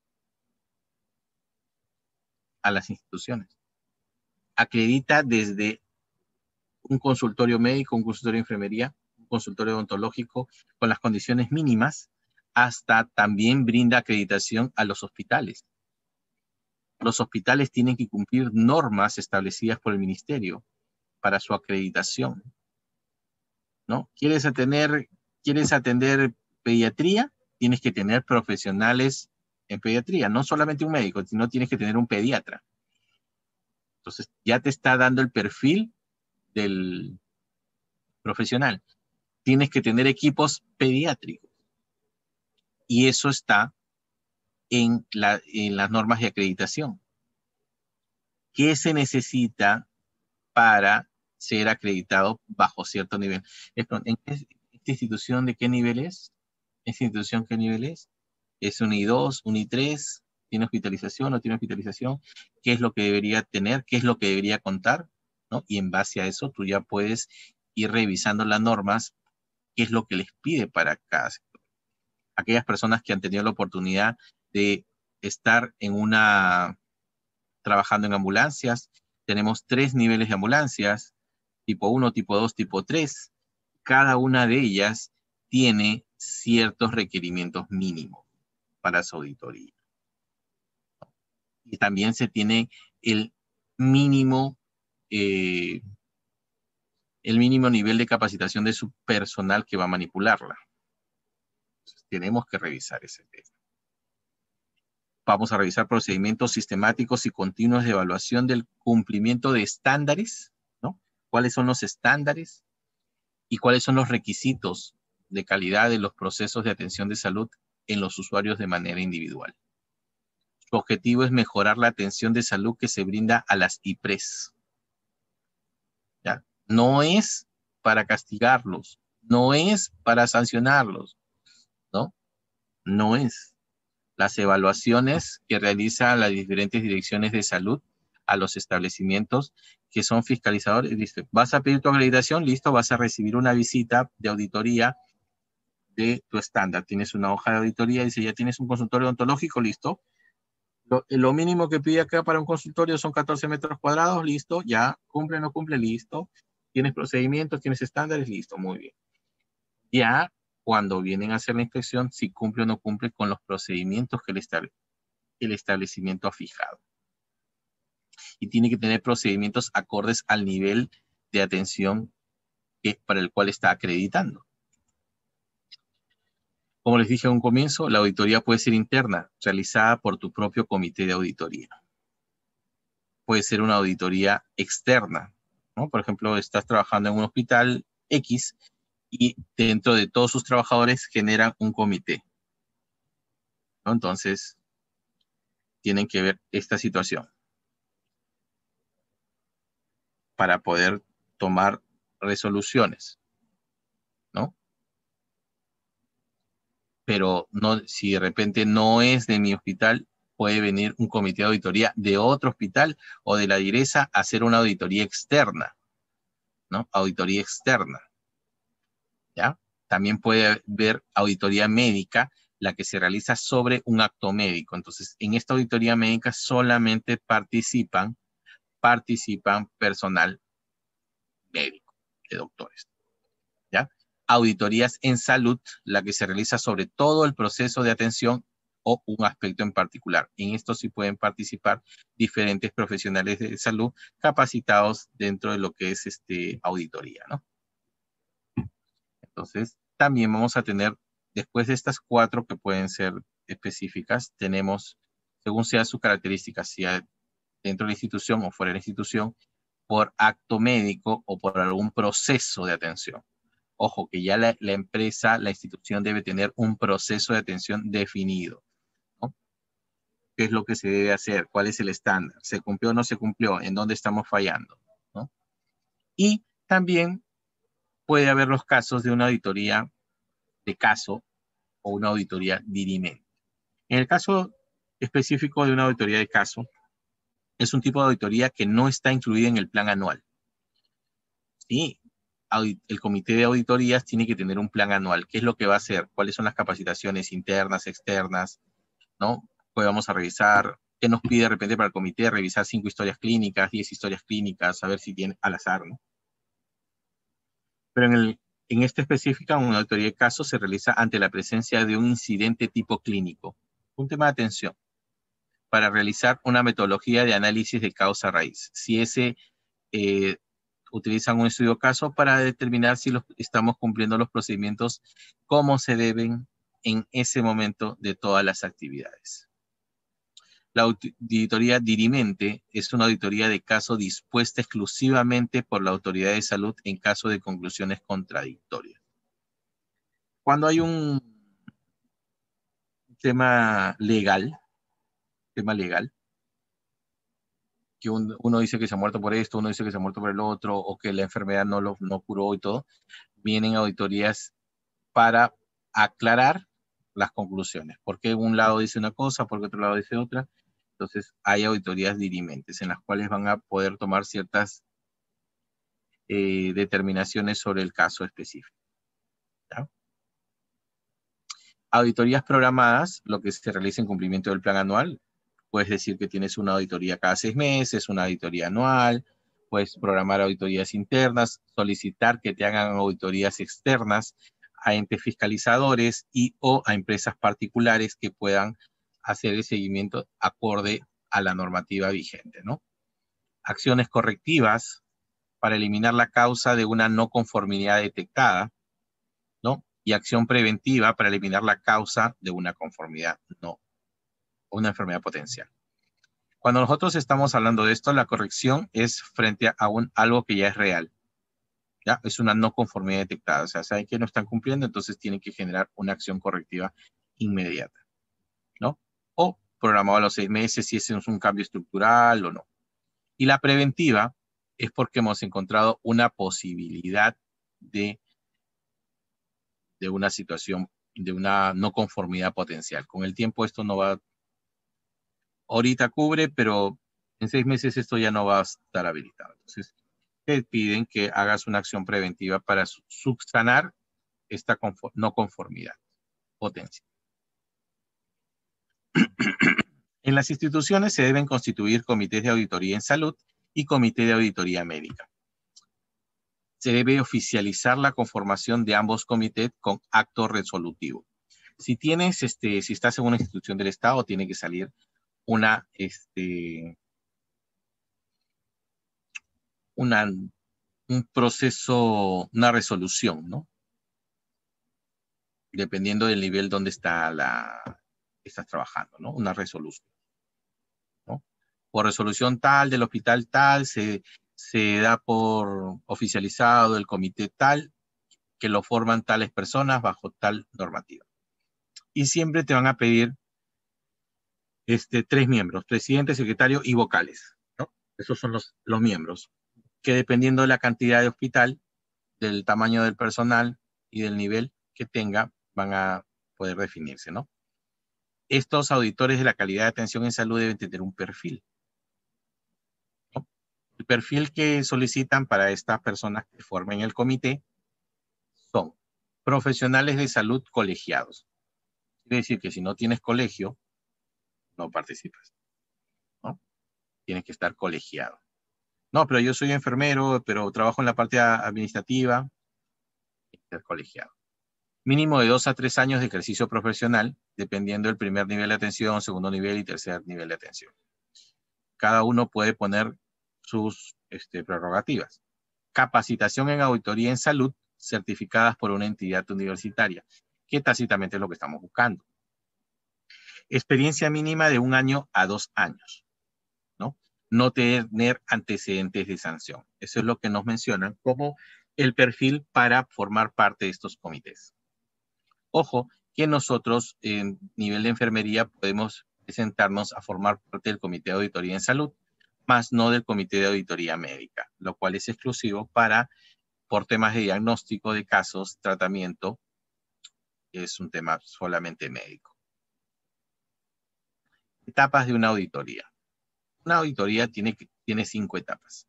a las instituciones. Acredita desde un consultorio médico, un consultorio de enfermería, un consultorio odontológico con las condiciones mínimas, hasta también brinda acreditación a los hospitales. Los hospitales tienen que cumplir normas establecidas por el ministerio para su acreditación, ¿no? ¿Quieres atender pediatría? Tienes que tener profesionales en pediatría, no solamente un médico, sino tienes que tener un pediatra. Entonces, ya te está dando el perfil del profesional. Tienes que tener equipos pediátricos. Y eso está en las normas de acreditación. ¿Qué se necesita para ser acreditado bajo cierto nivel? ¿Esta institución de qué nivel es? ¿Esta institución qué nivel es? ¿Es un I2, un I3? ¿Tiene hospitalización o no tiene hospitalización? ¿Qué es lo que debería tener? ¿Qué es lo que debería contar? ¿No? Y en base a eso tú ya puedes ir revisando las normas, qué es lo que les pide para cada sector. Aquellas personas que han tenido la oportunidad de estar trabajando en ambulancias, tenemos 3 niveles de ambulancias, tipo 1, tipo 2, tipo 3. Cada una de ellas tiene ciertos requerimientos mínimos para su auditoría. Y también se tiene el mínimo nivel de capacitación de su personal que va a manipularla. Entonces, tenemos que revisar ese tema. Vamos a revisar procedimientos sistemáticos y continuos de evaluación del cumplimiento de estándares, ¿no? ¿Cuáles son los estándares y cuáles son los requisitos de calidad de los procesos de atención de salud en los usuarios de manera individual? Su objetivo es mejorar la atención de salud que se brinda a las IPRES. ¿Ya? No es para castigarlos, no es para sancionarlos, ¿no? No es. Las evaluaciones que realizan las diferentes direcciones de salud a los establecimientos que son fiscalizadores. Listo. Vas a pedir tu acreditación, listo, vas a recibir una visita de auditoría de tu estándar. Tienes una hoja de auditoría, dice, ya tienes un consultorio odontológico, listo. Lo mínimo que pide acá para un consultorio son 14 metros cuadrados, listo, ya, cumple, no cumple, listo. Tienes procedimientos, tienes estándares, listo, muy bien. Ya cuando vienen a hacer la inspección, si cumple o no cumple con los procedimientos que el establecimiento ha fijado. Y tiene que tener procedimientos acordes al nivel de atención para el cual está acreditando. Como les dije a un comienzo, la auditoría puede ser interna, realizada por tu propio comité de auditoría. Puede ser una auditoría externa, ¿no? Por ejemplo, estás trabajando en un hospital X, y dentro de todos sus trabajadores generan un comité, ¿no? Entonces, tienen que ver esta situación para poder tomar resoluciones, ¿no? Pero no, si de repente no es de mi hospital, puede venir un comité de auditoría de otro hospital o de la DIRESA a hacer una auditoría externa, ¿no? Auditoría externa, ¿ya? También puede haber auditoría médica, la que se realiza sobre un acto médico. Entonces, en esta auditoría médica solamente participan personal médico, de doctores, ¿ya? Auditorías en salud, la que se realiza sobre todo el proceso de atención o un aspecto en particular. En esto sí pueden participar diferentes profesionales de salud capacitados dentro de lo que es auditoría, ¿no? Entonces, también vamos a tener, después de estas 4 que pueden ser específicas, tenemos, según sea su característica, si dentro de la institución o fuera de la institución, por acto médico o por algún proceso de atención. Ojo, que ya la empresa, la institución debe tener un proceso de atención definido, ¿no? ¿Qué es lo que se debe hacer? ¿Cuál es el estándar? ¿Se cumplió o no se cumplió? ¿En dónde estamos fallando? ¿No? Y también puede haber los casos de una auditoría de caso o una auditoría dirimente. En el caso específico de una auditoría de caso, es un tipo de auditoría que no está incluida en el plan anual. Sí, el comité de auditorías tiene que tener un plan anual. ¿Qué es lo que va a hacer? ¿Cuáles son las capacitaciones internas, externas? ¿No? Pues vamos a revisar qué nos pide de repente para el comité, revisar 5 historias clínicas, 10 historias clínicas, a ver si tiene al azar, ¿no? Pero en esta específica, una auditoría de caso se realiza ante la presencia de un incidente tipo clínico, un tema de atención, para realizar una metodología de análisis de causa raíz. Si utilizan un estudio caso para determinar si estamos cumpliendo los procedimientos como se deben en ese momento de todas las actividades. La auditoría dirimente es una auditoría de caso dispuesta exclusivamente por la autoridad de salud en caso de conclusiones contradictorias. Cuando hay un tema legal, que uno dice que se ha muerto por esto, uno dice que se ha muerto por el otro, o que la enfermedad no curó y todo, vienen auditorías para aclarar las conclusiones. ¿Por qué un lado dice una cosa, por qué otro lado dice otra? Entonces, hay auditorías dirimentes en las cuales van a poder tomar ciertas determinaciones sobre el caso específico, ¿ya? Auditorías programadas, lo que se realiza en cumplimiento del plan anual. Puedes decir que tienes una auditoría cada 6 meses, una auditoría anual, puedes programar auditorías internas, solicitar que te hagan auditorías externas a entes fiscalizadores y o a empresas particulares que puedan hacer el seguimiento acorde a la normativa vigente, ¿no? Acciones correctivas para eliminar la causa de una no conformidad detectada, ¿no? Y acción preventiva para eliminar la causa de una conformidad, no, una enfermedad potencial. Cuando nosotros estamos hablando de esto, la corrección es frente a algo que ya es real, ¿ya? Es una no conformidad detectada, o sea, saben que no están cumpliendo, entonces tienen que generar una acción correctiva inmediata, ¿no? O programado a los 6 meses si ese es un cambio estructural o no. Y la preventiva es porque hemos encontrado una posibilidad de una situación, de una no conformidad potencial. Con el tiempo esto no va, ahorita cubre, pero en 6 meses esto ya no va a estar habilitado. Entonces, te piden que hagas una acción preventiva para subsanar esta no conformidad potencial. En las instituciones se deben constituir comités de auditoría en salud y comité de auditoría médica. Se debe oficializar la conformación de ambos comités con acto resolutivo. Si tienes, si estás en una institución del Estado, tiene que salir un proceso, una resolución, ¿no? Dependiendo del nivel donde estás trabajando, ¿no? Una resolución, ¿no? Por resolución tal, del hospital tal, se da por oficializado el comité tal, que lo forman tales personas bajo tal normativa. Y siempre te van a pedir 3 miembros, presidente, secretario y vocales, ¿no? Esos son los miembros, que dependiendo de la cantidad de hospital, del tamaño del personal y del nivel que tenga, van a poder definirse, ¿no? Estos auditores de la calidad de atención en salud deben tener un perfil, ¿no? El perfil que solicitan para estas personas que formen el comité son profesionales de salud colegiados. Quiere decir que si no tienes colegio, no participas, ¿no? Tienes que estar colegiado. No, pero yo soy enfermero, pero trabajo en la parte administrativa, tienes que ser colegiado. Mínimo de 2 a 3 años de ejercicio profesional, dependiendo del primer nivel de atención, segundo nivel y tercer nivel de atención. Cada uno puede poner sus prerrogativas. Capacitación en auditoría en salud, certificadas por una entidad universitaria, que tácitamente es lo que estamos buscando. Experiencia mínima de 1 año a 2 años, ¿no? No tener antecedentes de sanción. Eso es lo que nos mencionan como el perfil para formar parte de estos comités. Ojo, que nosotros en nivel de enfermería podemos presentarnos a formar parte del Comité de Auditoría en Salud, más no del Comité de Auditoría Médica, lo cual es exclusivo por temas de diagnóstico de casos, tratamiento, es un tema solamente médico. Etapas de una auditoría. Una auditoría tiene 5 etapas.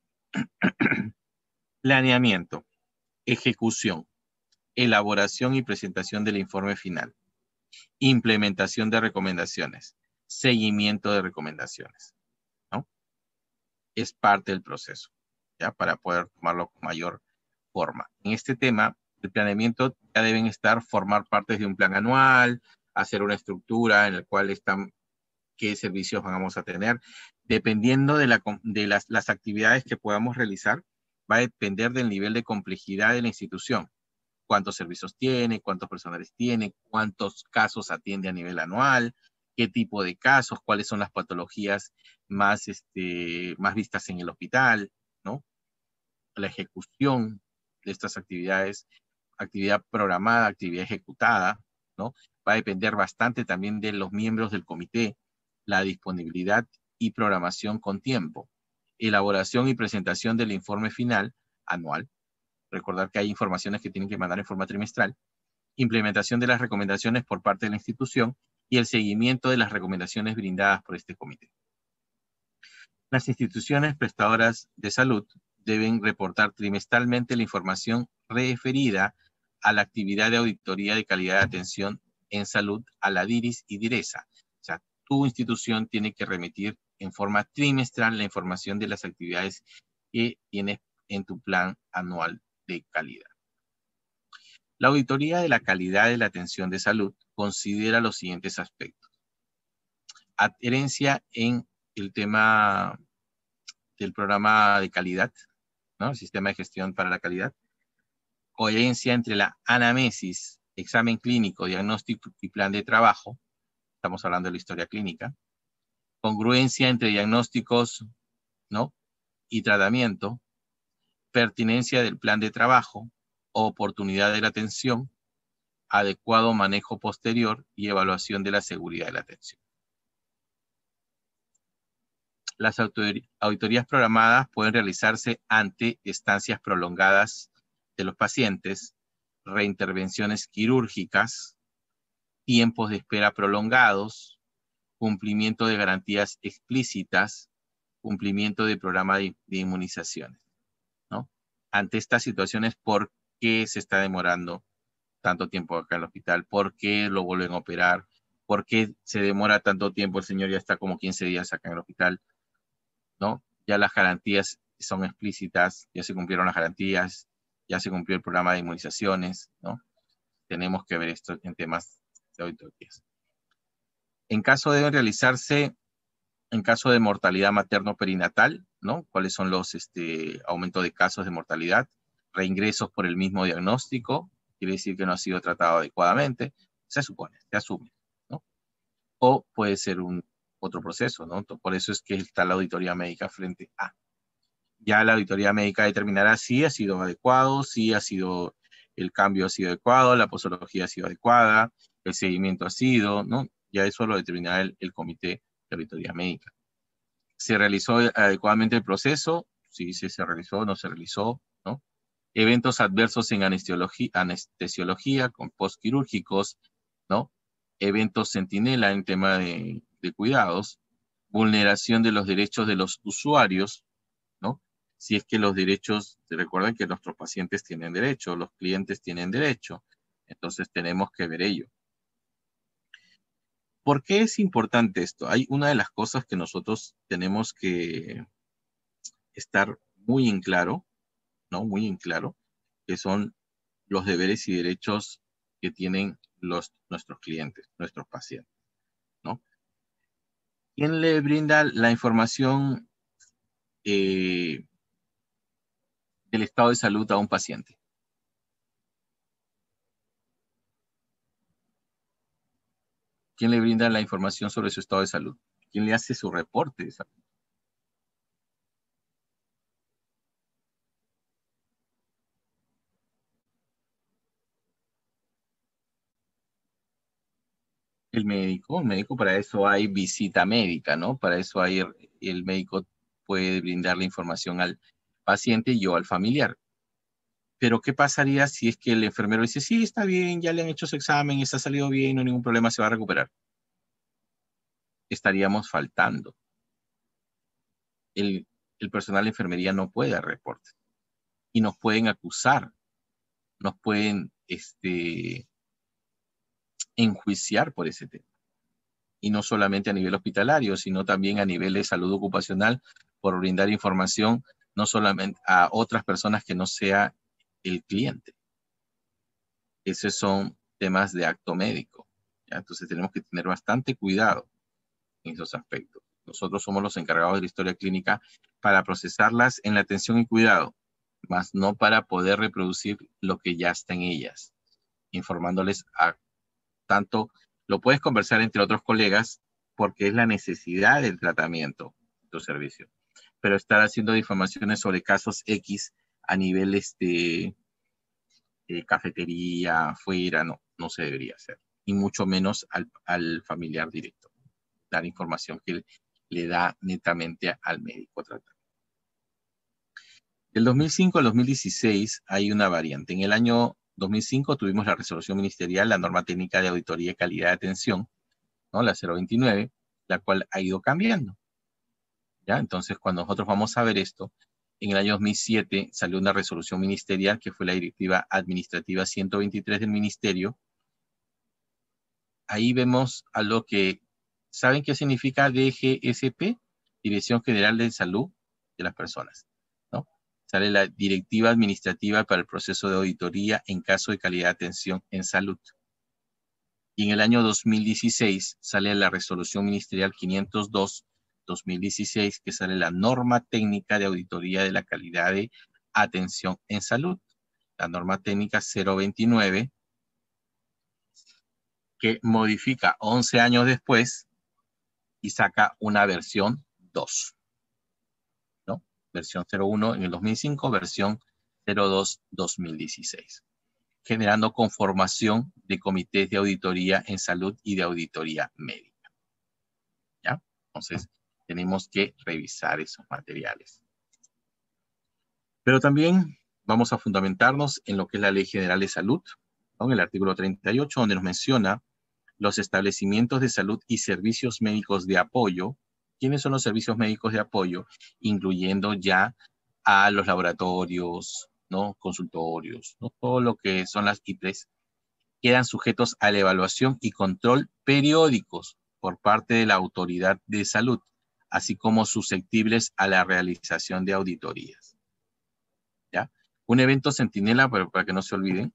Planeamiento, ejecución, elaboración y presentación del informe final, implementación de recomendaciones, seguimiento de recomendaciones, ¿no? Es parte del proceso, ¿ya? Para poder tomarlo con mayor forma. En este tema, el planeamiento ya deben formar parte de un plan anual, hacer una estructura en la cual están qué servicios vamos a tener. Dependiendo de las actividades que podamos realizar, va a depender del nivel de complejidad de la institución. Cuántos servicios tiene, cuántos personales tiene, cuántos casos atiende a nivel anual, qué tipo de casos, cuáles son las patologías más vistas en el hospital, ¿no? La ejecución de estas actividades, actividad programada, actividad ejecutada, ¿no? Va a depender bastante también de los miembros del comité, la disponibilidad y programación con tiempo, elaboración y presentación del informe final anual. Recordar que hay informaciones que tienen que mandar en forma trimestral, implementación de las recomendaciones por parte de la institución y el seguimiento de las recomendaciones brindadas por este comité. Las instituciones prestadoras de salud deben reportar trimestralmente la información referida a la actividad de auditoría de calidad de atención en salud a la DIRIS y DIRESA. O sea, tu institución tiene que remitir en forma trimestral la información de las actividades que tienes en tu plan anual de calidad. La auditoría de la calidad de la atención de salud considera los siguientes aspectos. Adherencia en el tema del programa de calidad, ¿no? El sistema de gestión para la calidad. Coherencia entre la anamnesis, examen clínico, diagnóstico y plan de trabajo. Estamos hablando de la historia clínica. Congruencia entre diagnósticos, ¿no? Y tratamiento. Pertinencia del plan de trabajo, oportunidad de la atención, adecuado manejo posterior y evaluación de la seguridad de la atención. Las auditorías programadas pueden realizarse ante estancias prolongadas de los pacientes, reintervenciones quirúrgicas, tiempos de espera prolongados, cumplimiento de garantías explícitas, cumplimiento de programa de inmunizaciones, ¿no? Ante estas situaciones, ¿por qué se está demorando tanto tiempo acá en el hospital? ¿Por qué lo vuelven a operar? ¿Por qué se demora tanto tiempo? El señor ya está como 15 días acá en el hospital, ¿no? Ya las garantías son explícitas, ya se cumplieron las garantías, ya se cumplió el programa de inmunizaciones, ¿no? Tenemos que ver esto en temas de auditorías. En caso de realizarse, en caso de mortalidad materno-perinatal, ¿no? ¿Cuáles son los aumentos de casos de mortalidad? Reingresos por el mismo diagnóstico, quiere decir que no ha sido tratado adecuadamente, se supone, se asume, ¿no? O puede ser otro proceso, ¿no? Por eso es que está la auditoría médica frente a. Ya la auditoría médica determinará si ha sido adecuado, si ha sido el cambio ha sido adecuado, la posología ha sido adecuada, el seguimiento ha sido, ¿no? Ya eso lo determinará el comité de auditoría médica. ¿Se realizó adecuadamente el proceso? Sí, sí se realizó, no se realizó, ¿no? Eventos adversos en anestesiología, con postquirúrgicos, ¿no? Eventos centinela en tema de cuidados, vulneración de los derechos de los usuarios, ¿no? Si es que los derechos, recuerden que nuestros pacientes tienen derecho, los clientes tienen derecho, entonces tenemos que ver ello. ¿Por qué es importante esto? Hay una de las cosas que nosotros tenemos que estar muy en claro, ¿no? Muy en claro, que son los deberes y derechos que tienen nuestros clientes, nuestros pacientes, ¿no? ¿Quién le brinda la información del estado de salud a un paciente? ¿Quién le brinda la información sobre su estado de salud? ¿Quién le hace su reporte de salud? El médico para eso hay visita médica, ¿no? Para eso hay, el médico puede brindar la información al paciente y o al familiar. Pero ¿qué pasaría si es que el enfermero dice, sí, está bien, ya le han hecho su examen, está salido bien, no hay ningún problema, se va a recuperar? Estaríamos faltando. El, el personal de enfermería no puede dar reportes y nos pueden acusar, nos pueden enjuiciar por ese tema. Y no solamente a nivel hospitalario, sino también a nivel de salud ocupacional por brindar información no solamente a otras personas que no sea el cliente. Esos son temas de acto médico, ¿ya? Entonces tenemos que tener bastante cuidado en esos aspectos. Nosotros somos los encargados de la historia clínica para procesarlas en la atención y cuidado, más no para poder reproducir lo que ya está en ellas, informándoles a tanto, lo puedes conversar entre otros colegas porque es la necesidad del tratamiento de tu servicio. Pero estar haciendo difamaciones sobre casos X a nivel cafetería, afuera, no se debería hacer. Y mucho menos al familiar directo. Dar información que le da netamente al médico tratante. Del 2005 al 2016 hay una variante. En el año 2005 tuvimos la resolución ministerial, la norma técnica de auditoría y calidad de atención, ¿no? La 029, la cual ha ido cambiando, ¿ya? Entonces, cuando nosotros vamos a ver esto, en el año 2007 salió una resolución ministerial que fue la Directiva Administrativa 123 del Ministerio. Ahí vemos a lo que, ¿saben qué significa DGSP? Dirección General de Salud de las Personas, ¿no? Sale la Directiva Administrativa para el Proceso de Auditoría en caso de calidad de atención en salud. Y en el año 2016 sale la resolución ministerial 502-2016, que sale la norma técnica de auditoría de la calidad de atención en salud. La norma técnica 029, que modifica 11 años después y saca una versión 2, ¿no? Versión 01 en el 2005, versión 02 2016. Generando conformación de comités de auditoría en salud y de auditoría médica, ¿ya? Entonces, tenemos que revisar esos materiales. Pero también vamos a fundamentarnos en lo que es la Ley General de Salud, ¿no? En el artículo 38, donde nos menciona los establecimientos de salud y servicios médicos de apoyo. ¿Quiénes son los servicios médicos de apoyo? Incluyendo ya a los laboratorios, ¿no? Consultorios, ¿no? Todo lo que son las IPRES, quedan sujetos a la evaluación y control periódicos por parte de la autoridad de salud, así como susceptibles a la realización de auditorías, ¿ya? Un evento centinela, para que no se olviden,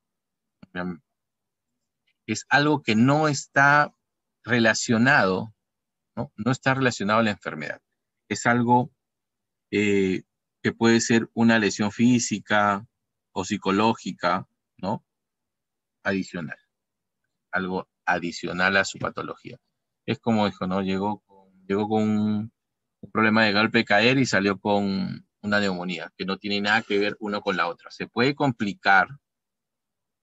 es algo que no está relacionado, ¿no? No está relacionado a la enfermedad. Es algo que puede ser una lesión física o psicológica, ¿no? Adicional. Algo adicional a su patología. Es como dijo, ¿no? Llegó con un problema de golpe caer y salió con una neumonía, que no tiene nada que ver uno con la otra. Se puede complicar,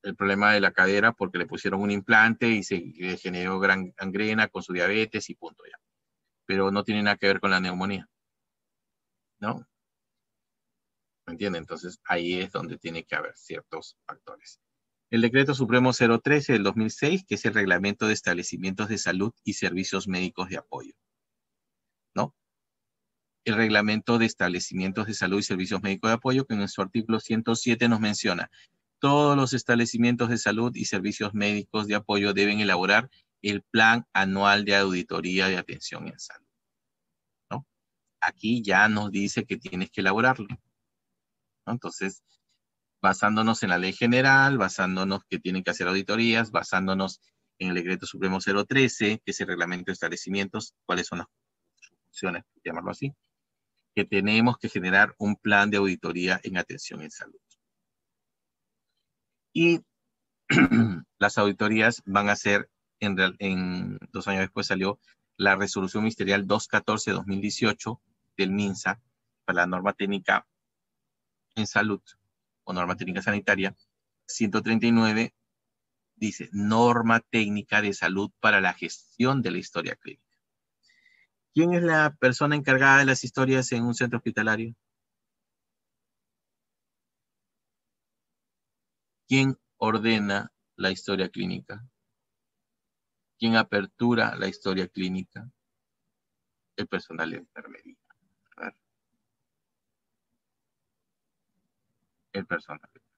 el problema de la cadera porque le pusieron un implante y se le generó gran gangrena con su diabetes y punto ya. Pero no tiene nada que ver con la neumonía, ¿no? ¿Me entiende? Entonces ahí es donde tiene que haber ciertos factores. El Decreto Supremo 013 del 2006, que es el Reglamento de Establecimientos de Salud y Servicios Médicos de Apoyo, ¿no? El Reglamento de Establecimientos de Salud y Servicios Médicos de Apoyo, que en su artículo 107 nos menciona: todos los establecimientos de salud y servicios médicos de apoyo deben elaborar el Plan Anual de Auditoría de Atención en Salud, ¿no? Aquí ya nos dice que tienes que elaborarlo, ¿no? Entonces, basándonos en la ley general, basándonos que tienen que hacer auditorías, basándonos en el Decreto Supremo 013, que es el Reglamento de Establecimientos, cuáles son las funciones, llamarlo así, que tenemos que generar un plan de auditoría en atención en salud. Y las auditorías van a ser, en 2 años después salió la resolución ministerial 214-2018 del MINSA para la norma técnica en salud o norma técnica sanitaria. 139 dice norma técnica de salud para la gestión de la historia clínica. ¿Quién es la persona encargada de las historias en un centro hospitalario? ¿Quién ordena la historia clínica? ¿Quién apertura la historia clínica? El personal de enfermería. A ver. El personal de enfermería.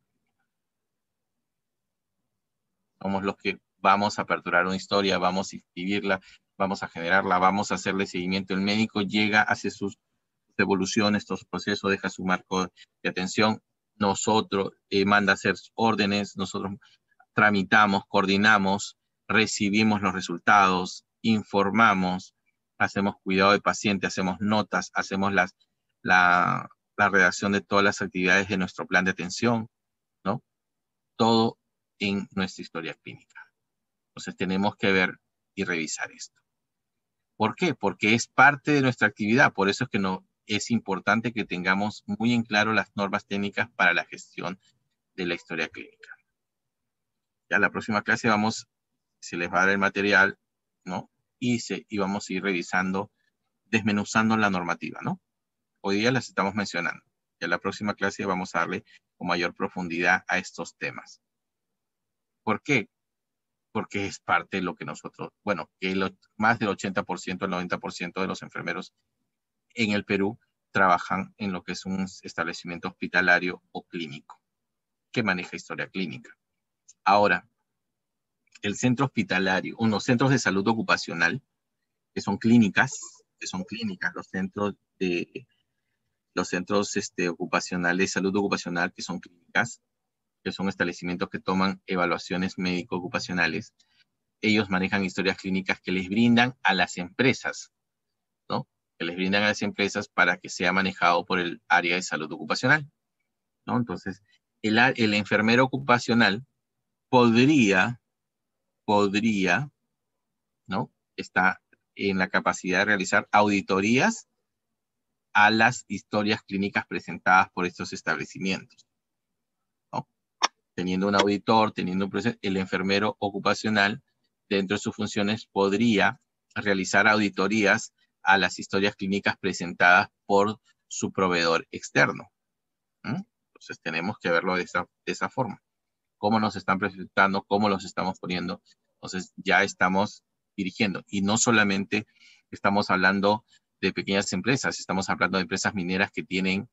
Somos los que vamos a aperturar una historia, vamos a escribirla, vamos a generarla, vamos a hacerle seguimiento. El médico llega, hace sus evoluciones, todo su proceso, deja su marco de atención. Nosotros manda a hacer órdenes, nosotros tramitamos, coordinamos, recibimos los resultados, informamos, hacemos cuidado de paciente, hacemos notas, hacemos la redacción de todas las actividades de nuestro plan de atención, ¿no? Todo en nuestra historia clínica. Entonces tenemos que ver y revisar esto. ¿Por qué? Porque es parte de nuestra actividad, por eso es que es importante que tengamos muy en claro las normas técnicas para la gestión de la historia clínica. Ya la próxima clase se les va a dar el material, ¿no? Y vamos a ir revisando, desmenuzando la normativa, ¿no? Hoy día las estamos mencionando. Ya la próxima clase vamos a darle con mayor profundidad a estos temas. ¿Por qué? Porque es parte de lo que nosotros, bueno, que más del 80%, el 90% de los enfermeros en el Perú trabajan en lo que es un establecimiento hospitalario o clínico, que maneja historia clínica. Ahora, el centro hospitalario, unos centros de salud ocupacional, que son clínicas, los centros ocupacionales de salud ocupacional, que son clínicas, que son establecimientos que toman evaluaciones médico-ocupacionales. Ellos manejan historias clínicas que les brindan a las empresas, ¿no? Que les brindan a las empresas para que sea manejado por el área de salud ocupacional, ¿no? Entonces, el enfermero ocupacional podría, ¿no? Está en la capacidad de realizar auditorías a las historias clínicas presentadas por estos establecimientos, ¿no? Teniendo un auditor, teniendo un proceso, el enfermero ocupacional, dentro de sus funciones, podría realizar auditorías a las historias clínicas presentadas por su proveedor externo. Entonces tenemos que verlo de esa forma. Cómo nos están presentando, cómo los estamos poniendo. Entonces ya estamos dirigiendo. Y no solamente estamos hablando de pequeñas empresas, estamos hablando de empresas mineras que tienen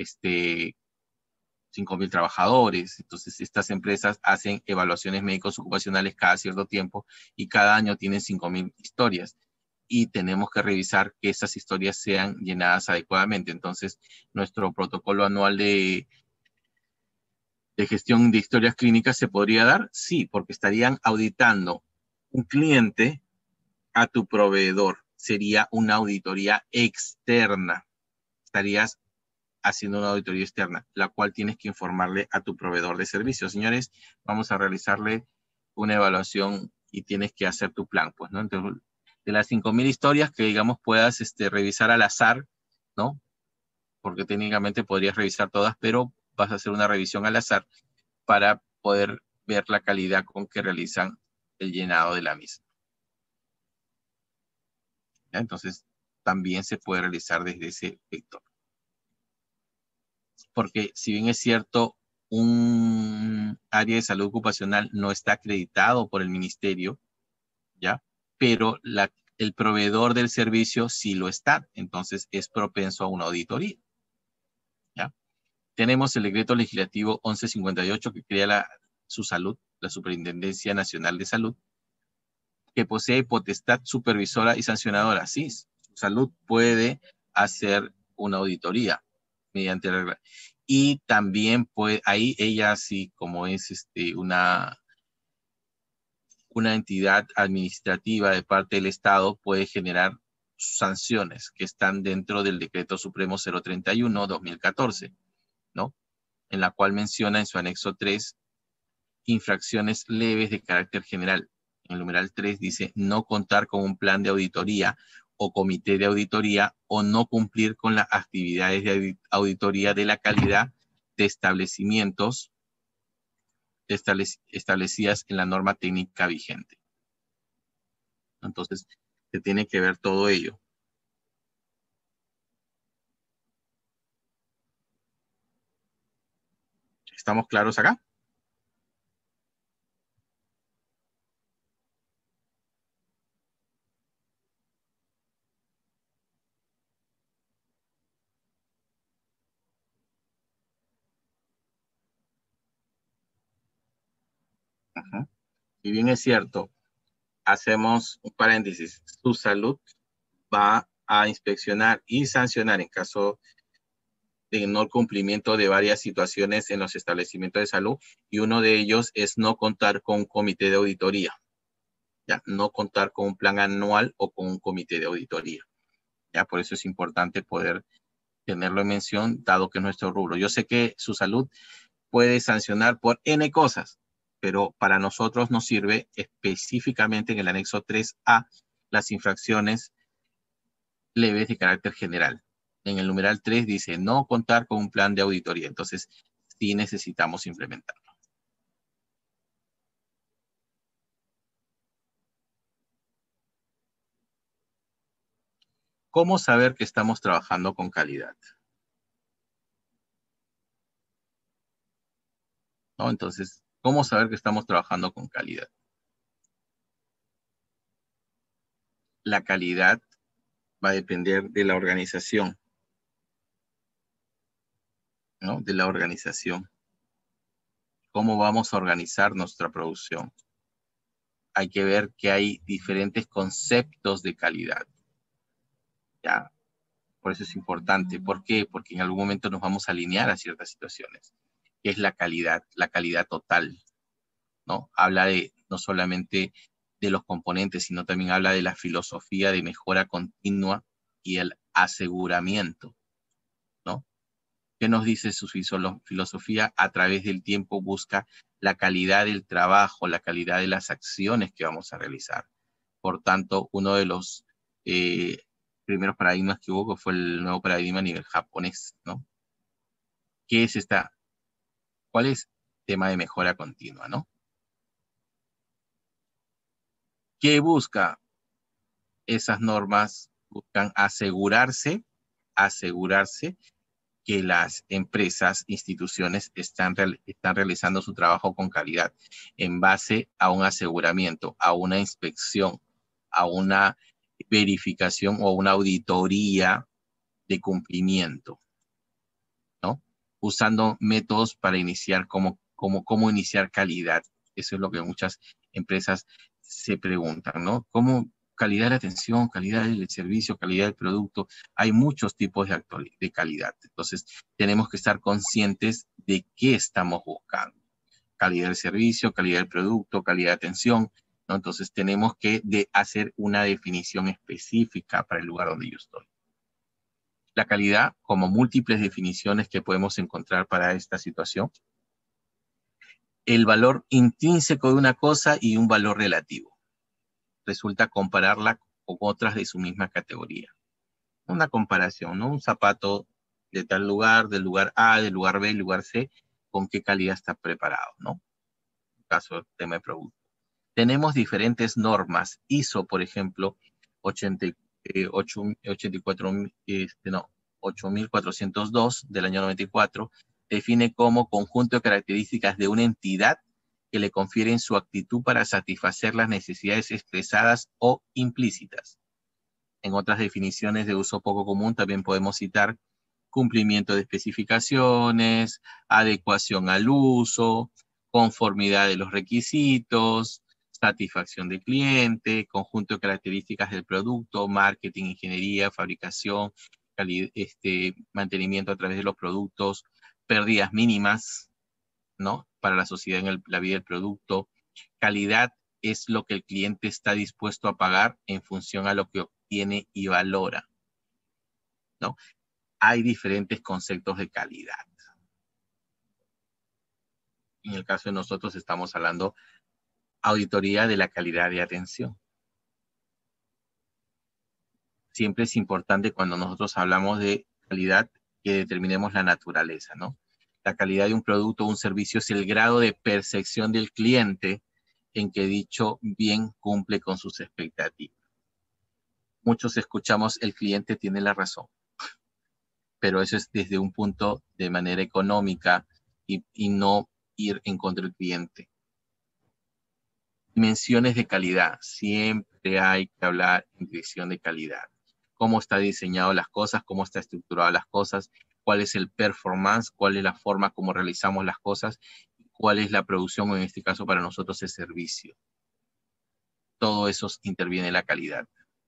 5.000 trabajadores. Entonces estas empresas hacen evaluaciones médicos ocupacionales cada cierto tiempo y cada año tienen 5.000 historias. Y tenemos que revisar que esas historias sean llenadas adecuadamente. Entonces, nuestro protocolo anual de gestión de historias clínicas se podría dar, sí, porque estarían auditando un cliente a tu proveedor. Sería una auditoría externa. Estarías haciendo una auditoría externa, la cual tienes que informarle a tu proveedor de servicios. Señores, vamos a realizarle una evaluación y tienes que hacer tu plan, pues, ¿no? Entonces, de las 5.000 historias que, digamos, puedas revisar al azar, ¿no? Porque técnicamente podrías revisar todas, pero vas a hacer una revisión al azar para poder ver la calidad con que realizan el llenado de la misma. ¿Ya? Entonces, también se puede realizar desde ese vector. Porque si bien es cierto, un área de salud ocupacional no está acreditado por el ministerio, ¿ya? Pero el proveedor del servicio sí lo está, entonces es propenso a una auditoría, ¿ya? Tenemos el decreto legislativo 1158 que crea su salud, la Superintendencia Nacional de Salud, que posee potestad supervisora y sancionadora. Sí, su salud puede hacer una auditoría mediante la regla. Y también puede, ahí ella sí, como es una entidad administrativa de parte del Estado, puede generar sanciones que están dentro del Decreto Supremo 031-2014, ¿no? En la cual menciona en su anexo 3 infracciones leves de carácter general. En el numeral 3 dice no contar con un plan de auditoría o comité de auditoría o no cumplir con las actividades de auditoría de la calidad de establecimientos establecidas en la norma técnica vigente. Entonces, se tiene que ver todo ello. ¿Estamos claros acá? Ajá. Si bien es cierto, hacemos un paréntesis, su salud va a inspeccionar y sancionar en caso de no cumplimiento de varias situaciones en los establecimientos de salud, y uno de ellos es no contar con un comité de auditoría, ¿ya? No contar con un plan anual o con un comité de auditoría, ¿ya? Por eso es importante poder tenerlo en mención, dado que es nuestro rubro. Yo sé que su salud puede sancionar por N cosas, pero para nosotros nos sirve específicamente en el anexo 3A las infracciones leves de carácter general. En el numeral 3 dice no contar con un plan de auditoría. Entonces, sí necesitamos implementarlo. ¿Cómo saber que estamos trabajando con calidad? ¿No? Entonces, ¿cómo saber que estamos trabajando con calidad? La calidad va a depender de la organización, ¿no? De la organización. ¿Cómo vamos a organizar nuestra producción? Hay que ver que hay diferentes conceptos de calidad, ¿ya? Por eso es importante. ¿Por qué? Porque en algún momento nos vamos a alinear a ciertas situaciones, que es la calidad total, ¿no? Habla de no solamente de los componentes, sino también habla de la filosofía de mejora continua y el aseguramiento, ¿no? ¿Qué nos dice su filosofía? A través del tiempo busca la calidad del trabajo, la calidad de las acciones que vamos a realizar. Por tanto, uno de los primeros paradigmas que hubo fue el nuevo paradigma a nivel japonés, ¿no? ¿Qué es ¿Cuál es el tema de mejora continua, ¿no? ¿Qué busca? Esas normas buscan asegurarse que las empresas, instituciones están realizando su trabajo con calidad en base a un aseguramiento, a una inspección, a una verificación o una auditoría de cumplimiento, ¿no? Usando métodos para iniciar cómo iniciar calidad. Eso es lo que muchas empresas se preguntan, ¿no? ¿Cómo calidad de la atención, calidad del servicio, calidad del producto? Hay muchos tipos de calidad. Entonces, tenemos que estar conscientes de qué estamos buscando. Calidad del servicio, calidad del producto, calidad de atención, ¿no? Entonces, tenemos que hacer una definición específica para el lugar donde yo estoy. La calidad, como múltiples definiciones que podemos encontrar para esta situación. El valor intrínseco de una cosa y un valor relativo. Resulta compararla con otras de su misma categoría. Una comparación, ¿no? Un zapato de tal lugar, del lugar A, del lugar B, del lugar C, con qué calidad está preparado, ¿no? caso, tema de producto. Tenemos diferentes normas. ISO, por ejemplo, 8402 del año 94, define como conjunto de características de una entidad que le confieren su actitud para satisfacer las necesidades expresadas o implícitas. En otras definiciones de uso poco común también podemos citar cumplimiento de especificaciones, adecuación al uso, conformidad de los requisitos, satisfacción del cliente, conjunto de características del producto, marketing, ingeniería, fabricación, mantenimiento a través de los productos, pérdidas mínimas, ¿no? Para la sociedad en la vida del producto. Calidad es lo que el cliente está dispuesto a pagar en función a lo que obtiene y valora, ¿no? Hay diferentes conceptos de calidad. En el caso de nosotros estamos hablando auditoría de la calidad de atención. Siempre es importante cuando nosotros hablamos de calidad que determinemos la naturaleza, ¿no? La calidad de un producto o un servicio es el grado de percepción del cliente en que dicho bien cumple con sus expectativas. Muchos escuchamos el cliente tiene la razón, pero eso es desde un punto de manera económica y no ir en contra del cliente. Dimensiones de calidad. Siempre hay que hablar en dirección de calidad. Cómo está diseñado las cosas, cómo está estructurado las cosas, cuál es el performance, cuál es la forma como realizamos las cosas, cuál es la producción, o en este caso para nosotros el servicio. Todo eso interviene en la calidad.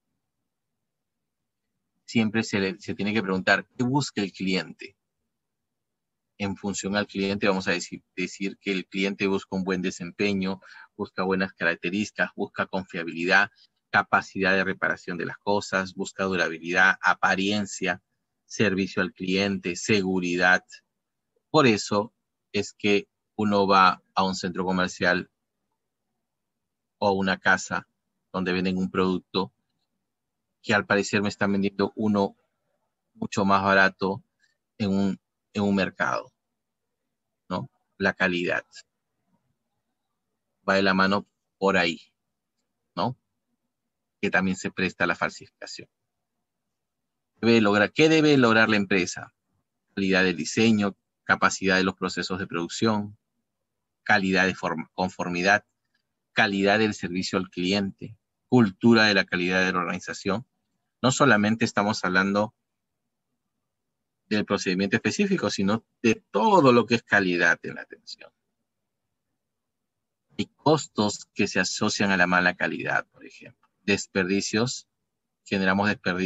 Siempre se tiene que preguntar, ¿qué busca el cliente? En función al cliente vamos a decir que el cliente busca un buen desempeño, busca buenas características, busca confiabilidad, capacidad de reparación de las cosas, busca durabilidad, apariencia, servicio al cliente, seguridad. Por eso es que uno va a un centro comercial o a una casa donde venden un producto que al parecer me están vendiendo uno mucho más barato en un mercado, ¿no? La calidad va de la mano por ahí, ¿no? Que también se presta a la falsificación. ¿Qué debe lograr la empresa? Calidad del diseño, capacidad de los procesos de producción, calidad de conformidad, calidad del servicio al cliente, cultura de la calidad de la organización. No solamente estamos hablando del procedimiento específico, sino de todo lo que es calidad en la atención. Hay costos que se asocian a la mala calidad, por ejemplo. Desperdicios, generamos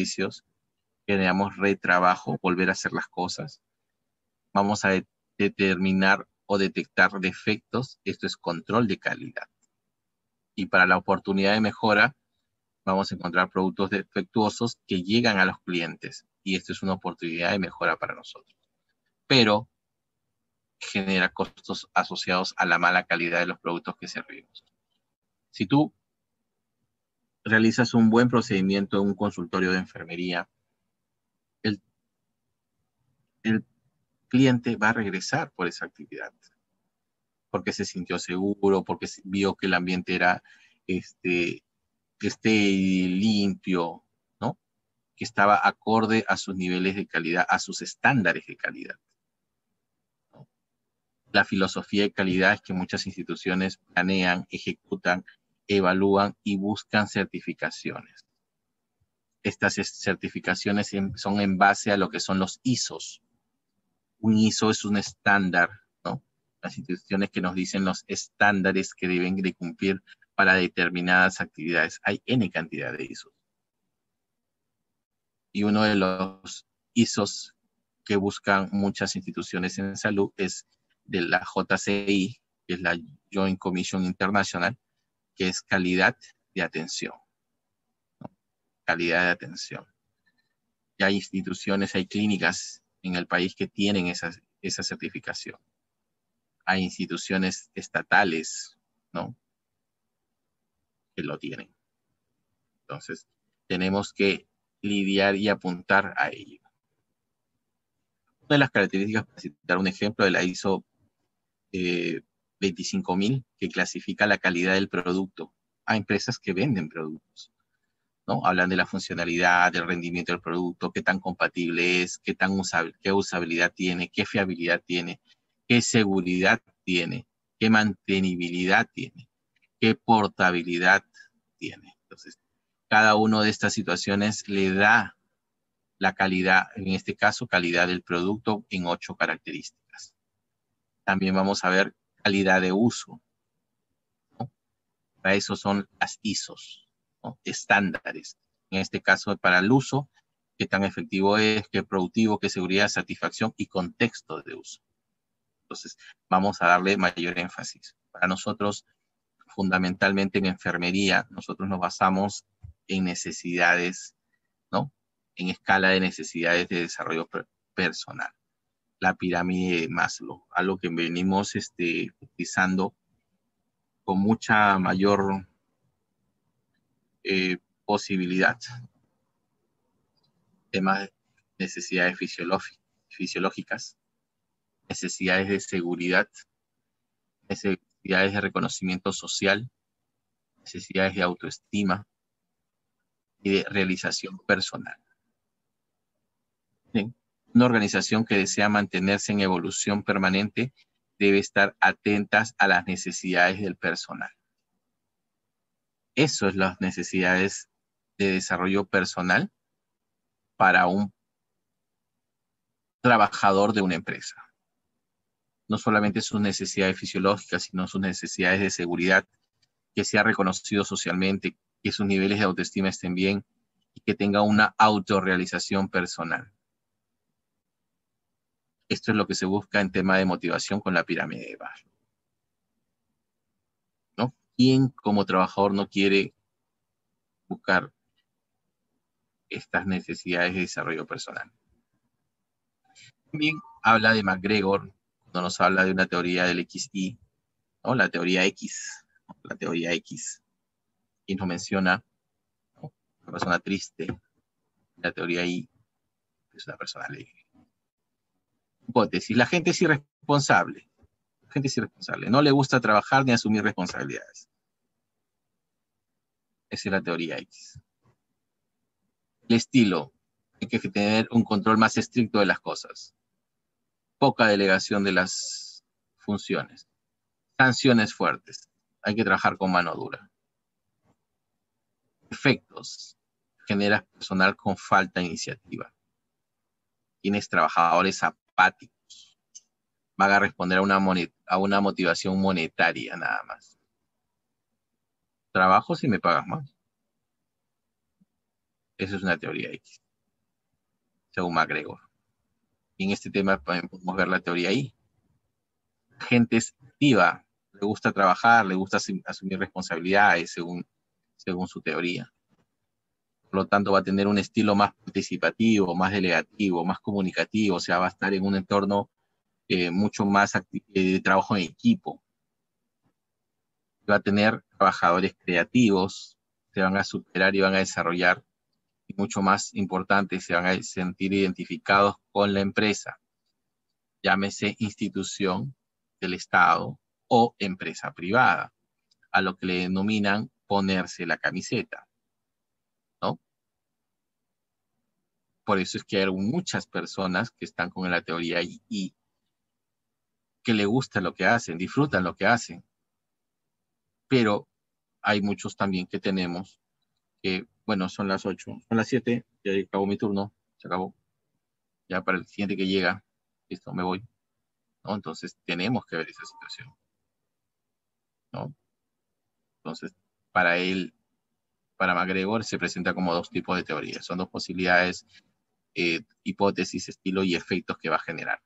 retrabajo, volver a hacer las cosas. Vamos a determinar o detectar defectos. Esto es control de calidad. Y para la oportunidad de mejora, vamos a encontrar productos defectuosos que llegan a los clientes. Y esto es una oportunidad de mejora para nosotros. Pero genera costos asociados a la mala calidad de los productos que servimos. Si tú realizas un buen procedimiento en un consultorio de enfermería, el cliente va a regresar por esa actividad, porque se sintió seguro, porque vio que el ambiente era limpio, ¿no? Que estaba acorde a sus niveles de calidad, a sus estándares de calidad. La filosofía de calidad es que muchas instituciones planean, ejecutan, evalúan y buscan certificaciones. Estas certificaciones son en base a lo que son los ISOs. Un ISO es un estándar, ¿no? Las instituciones que nos dicen los estándares que deben de cumplir para determinadas actividades. Hay N cantidad de ISOs. Y uno de los ISOs que buscan muchas instituciones en salud es de la JCI, que es la Joint Commission International, que es calidad de atención, ¿no? Calidad de atención. Y hay instituciones, hay clínicas en el país que tienen esa certificación. Hay instituciones estatales, ¿no? Que lo tienen. Entonces, tenemos que lidiar y apuntar a ello. Una de las características, para citar un ejemplo de la ISO 25.000, que clasifica la calidad del producto a empresas que venden productos, ¿no? Hablan de la funcionalidad, del rendimiento del producto, qué tan compatible es, qué usabilidad tiene, qué fiabilidad tiene, qué seguridad tiene, qué mantenibilidad tiene, qué portabilidad tiene. Entonces, cada una de estas situaciones le da la calidad, en este caso, calidad del producto en 8 características. También vamos a ver calidad de uso, ¿no? Para eso son las ISOs, ¿no? Estándares. En este caso, para el uso, qué tan efectivo es, qué productivo, qué seguridad, satisfacción y contexto de uso. Entonces, vamos a darle mayor énfasis. Para nosotros, fundamentalmente en enfermería, nosotros nos basamos en necesidades, ¿no? En escala de necesidades de desarrollo personal. La pirámide de Maslow, algo que venimos utilizando con mucha mayor posibilidad. Temas de necesidades fisiológicas, necesidades de seguridad, necesidades de reconocimiento social, necesidades de autoestima y de realización personal. ¿Sí? Una organización que desea mantenerse en evolución permanente debe estar atentas a las necesidades del personal. Eso es las necesidades de desarrollo personal para un trabajador de una empresa. No solamente sus necesidades fisiológicas, sino sus necesidades de seguridad, que sea reconocido socialmente, que sus niveles de autoestima estén bien y que tenga una autorrealización personal. Esto es lo que se busca en tema de motivación con la pirámide de Maslow, ¿no? ¿Quién como trabajador no quiere buscar estas necesidades de desarrollo personal? También habla de McGregor, cuando nos habla de una teoría del XY, ¿no? La teoría X, y nos menciona, ¿no? Una persona triste, la teoría Y es una persona alegre. Hipótesis, la gente es irresponsable. La gente es irresponsable. No le gusta trabajar ni asumir responsabilidades. Esa es la teoría X. El estilo, hay que tener un control más estricto de las cosas. Poca delegación de las funciones. Sanciones fuertes. Hay que trabajar con mano dura. Efectos. Generas personal con falta de iniciativa. Tienes trabajadores apáticos. Van a responder a una motivación monetaria nada más. Trabajo si me pagas más. Esa es una teoría X, según McGregor. Y en este tema podemos ver la teoría Y. Gente es activa, le gusta trabajar, le gusta asumir responsabilidades según su teoría. Por lo tanto, va a tener un estilo más participativo, más delegativo, más comunicativo, o sea, va a estar en un entorno mucho más de trabajo en equipo. Va a tener trabajadores creativos, se van a superar y van a desarrollar, y mucho más importante, se van a sentir identificados con la empresa, llámese institución del Estado o empresa privada, a lo que le denominan ponerse la camiseta, ¿no? Por eso es que hay muchas personas que están con la teoría y que le gusta lo que hacen, disfrutan lo que hacen, pero hay muchos también que tenemos que, bueno, son las 8, son las 7, ya acabó mi turno, se acabó. Ya para el siguiente que llega, listo, me voy, ¿no? Entonces tenemos que ver esa situación, ¿no? Entonces, para él, para McGregor, se presenta como dos tipos de teorías. Son dos posibilidades, hipótesis, estilo y efectos que va a generar.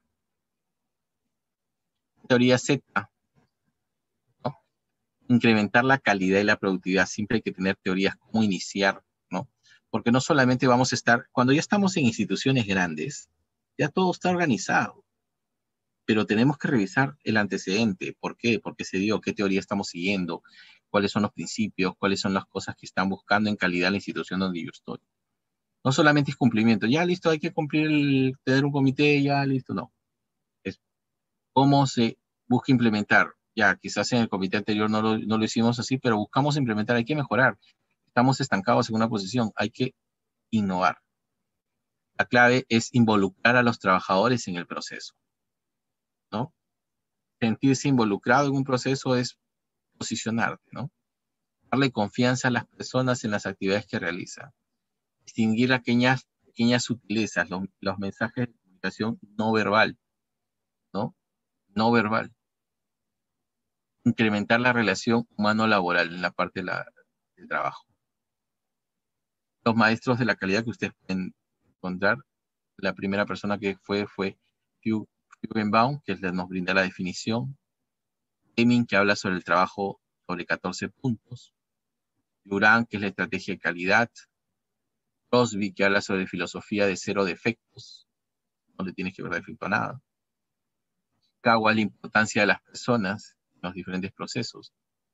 Teoría Z, ¿no? Incrementar la calidad y la productividad. Siempre hay que tener teorías cómo iniciar, ¿no? Porque no solamente vamos a estar, cuando ya estamos en instituciones grandes, ya todo está organizado. Pero tenemos que revisar el antecedente. ¿Por qué? ¿Por qué se dio? ¿Qué teoría estamos siguiendo? ¿Cuáles son los principios? ¿Cuáles son las cosas que están buscando en calidad la institución donde yo estoy? No solamente es cumplimiento. Ya, listo, hay que tener un comité, ya, listo, no. Es cómo se busca implementar Ya, quizás en el comité anterior no lo hicimos así, pero buscamos implementar, hay que mejorar. Estamos estancados en una posición, hay que innovar. La clave es involucrar a los trabajadores en el proceso, ¿no? Sentirse involucrado en un proceso es posicionarte, ¿no? Darle confianza a las personas en las actividades que realizan. Distinguir aquellas pequeñas sutilezas, los mensajes de comunicación no verbal, ¿no? No verbal. Incrementar la relación humano-laboral en la parte del trabajo. Los maestros de la calidad que ustedes pueden encontrar, la primera persona que fue Feigenbaum, que nos brinda la definición. Deming, que habla sobre el trabajo sobre 14 puntos. Durán, que es la estrategia de calidad. Crosby, que habla sobre filosofía de 0 defectos. No le tienes que ver defecto a nada. Kawa, la importancia de las personas en los diferentes procesos.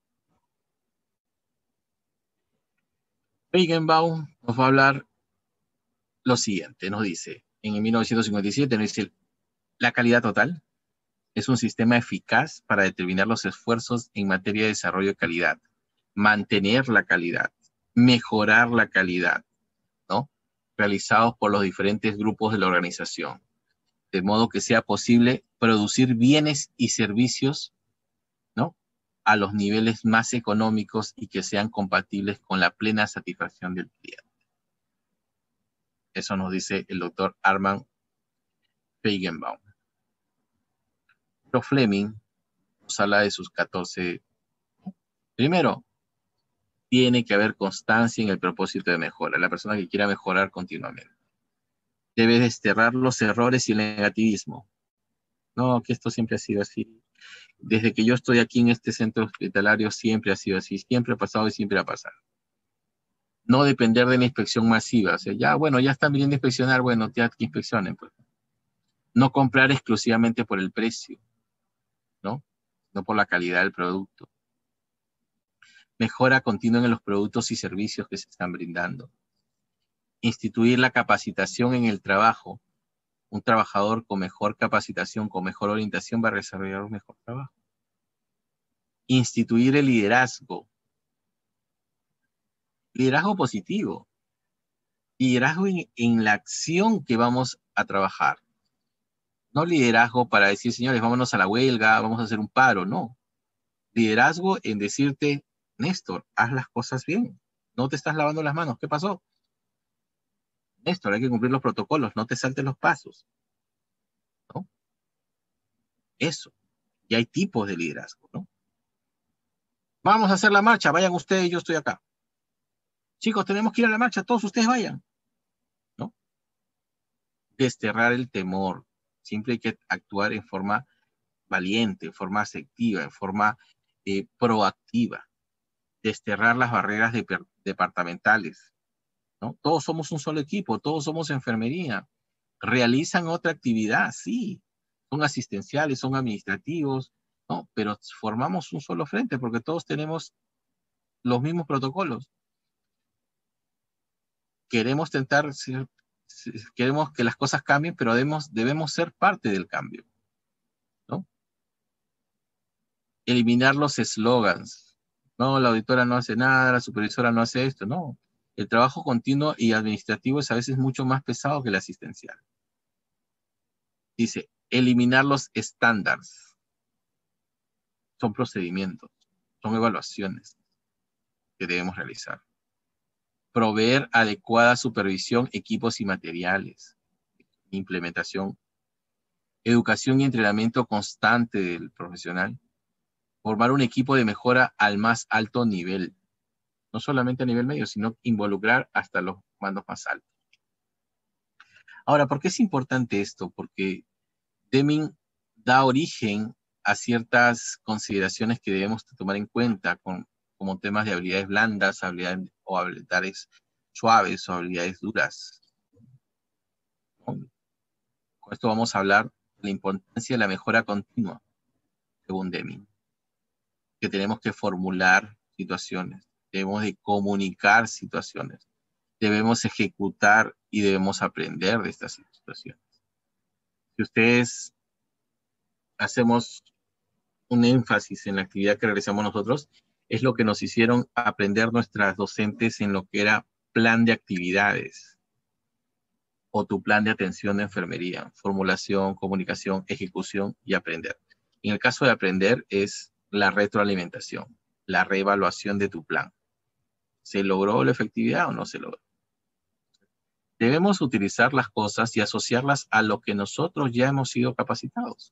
Feigenbaum nos va a hablar lo siguiente, nos dice, en 1957, nos dice, la calidad total es un sistema eficaz para determinar los esfuerzos en materia de desarrollo de calidad, mantener la calidad, mejorar la calidad, ¿no? Realizados por los diferentes grupos de la organización, de modo que sea posible producir bienes y servicios, ¿no? A los niveles más económicos y que sean compatibles con la plena satisfacción del cliente. Eso nos dice el doctor Armand Feigenbaum. Pero Fleming nos habla de sus 14. Primero, tiene que haber constancia en el propósito de mejora. La persona que quiera mejorar continuamente. Debe desterrar los errores y el negativismo. No, que esto siempre ha sido así. Desde que yo estoy aquí en este centro hospitalario siempre ha sido así. Siempre ha pasado y siempre va a pasar. No depender de la inspección masiva. O sea, ya, bueno, ya están viniendo a inspeccionar, bueno, ya que inspeccionen, pues. No comprar exclusivamente por el precio, ¿no? No por la calidad del producto. Mejora continua en los productos y servicios que se están brindando. Instituir la capacitación en el trabajo. Un trabajador con mejor capacitación, con mejor orientación, va a desarrollar un mejor trabajo. Instituir el liderazgo. Liderazgo positivo. Liderazgo en la acción que vamos a trabajar. No liderazgo para decir, señores, vámonos a la huelga, vamos a hacer un paro, no. Liderazgo en decirte, Néstor, haz las cosas bien. No te estás lavando las manos. ¿Qué pasó? Néstor, hay que cumplir los protocolos, no te saltes los pasos, ¿no? Eso. Y hay tipos de liderazgo, ¿no? Vamos a hacer la marcha, vayan ustedes, yo estoy acá. Chicos, tenemos que ir a la marcha, todos ustedes vayan, ¿no? Desterrar el temor. Siempre hay que actuar en forma valiente, en forma asertiva, en forma proactiva. Desterrar las barreras departamentales, ¿no? Todos somos un solo equipo, todos somos enfermería. Realizan otra actividad, sí. Son asistenciales, son administrativos, ¿no? Pero formamos un solo frente porque todos tenemos los mismos protocolos. Queremos queremos que las cosas cambien, pero debemos ser parte del cambio, ¿no? Eliminar los eslogans. No, la auditora no hace nada, la supervisora no hace esto, no. El trabajo continuo y administrativo es a veces mucho más pesado que el asistencial. Dice, eliminar los estándares. Son procedimientos, son evaluaciones que debemos realizar. Proveer adecuada supervisión, equipos y materiales. Implementación. Educación y entrenamiento constante del profesional. Formar un equipo de mejora al más alto nivel. No solamente a nivel medio, sino involucrar hasta los mandos más altos. Ahora, ¿por qué es importante esto? Porque Deming da origen a ciertas consideraciones que debemos tomar en cuenta como temas de habilidades blandas, habilidades suaves o habilidades duras. Con esto vamos a hablar de la importancia de la mejora continua, según Deming. Que tenemos que formular situaciones, debemos de comunicar situaciones, debemos ejecutar y debemos aprender de estas situaciones. Si ustedes hacemos un énfasis en la actividad que realizamos nosotros, es lo que nos hicieron aprender nuestras docentes en lo que era plan de actividades o tu plan de atención de enfermería, formulación, comunicación, ejecución y aprender. En el caso de aprender es la retroalimentación, la reevaluación de tu plan. ¿Se logró la efectividad o no se logró? Debemos utilizar las cosas y asociarlas a lo que nosotros ya hemos sido capacitados.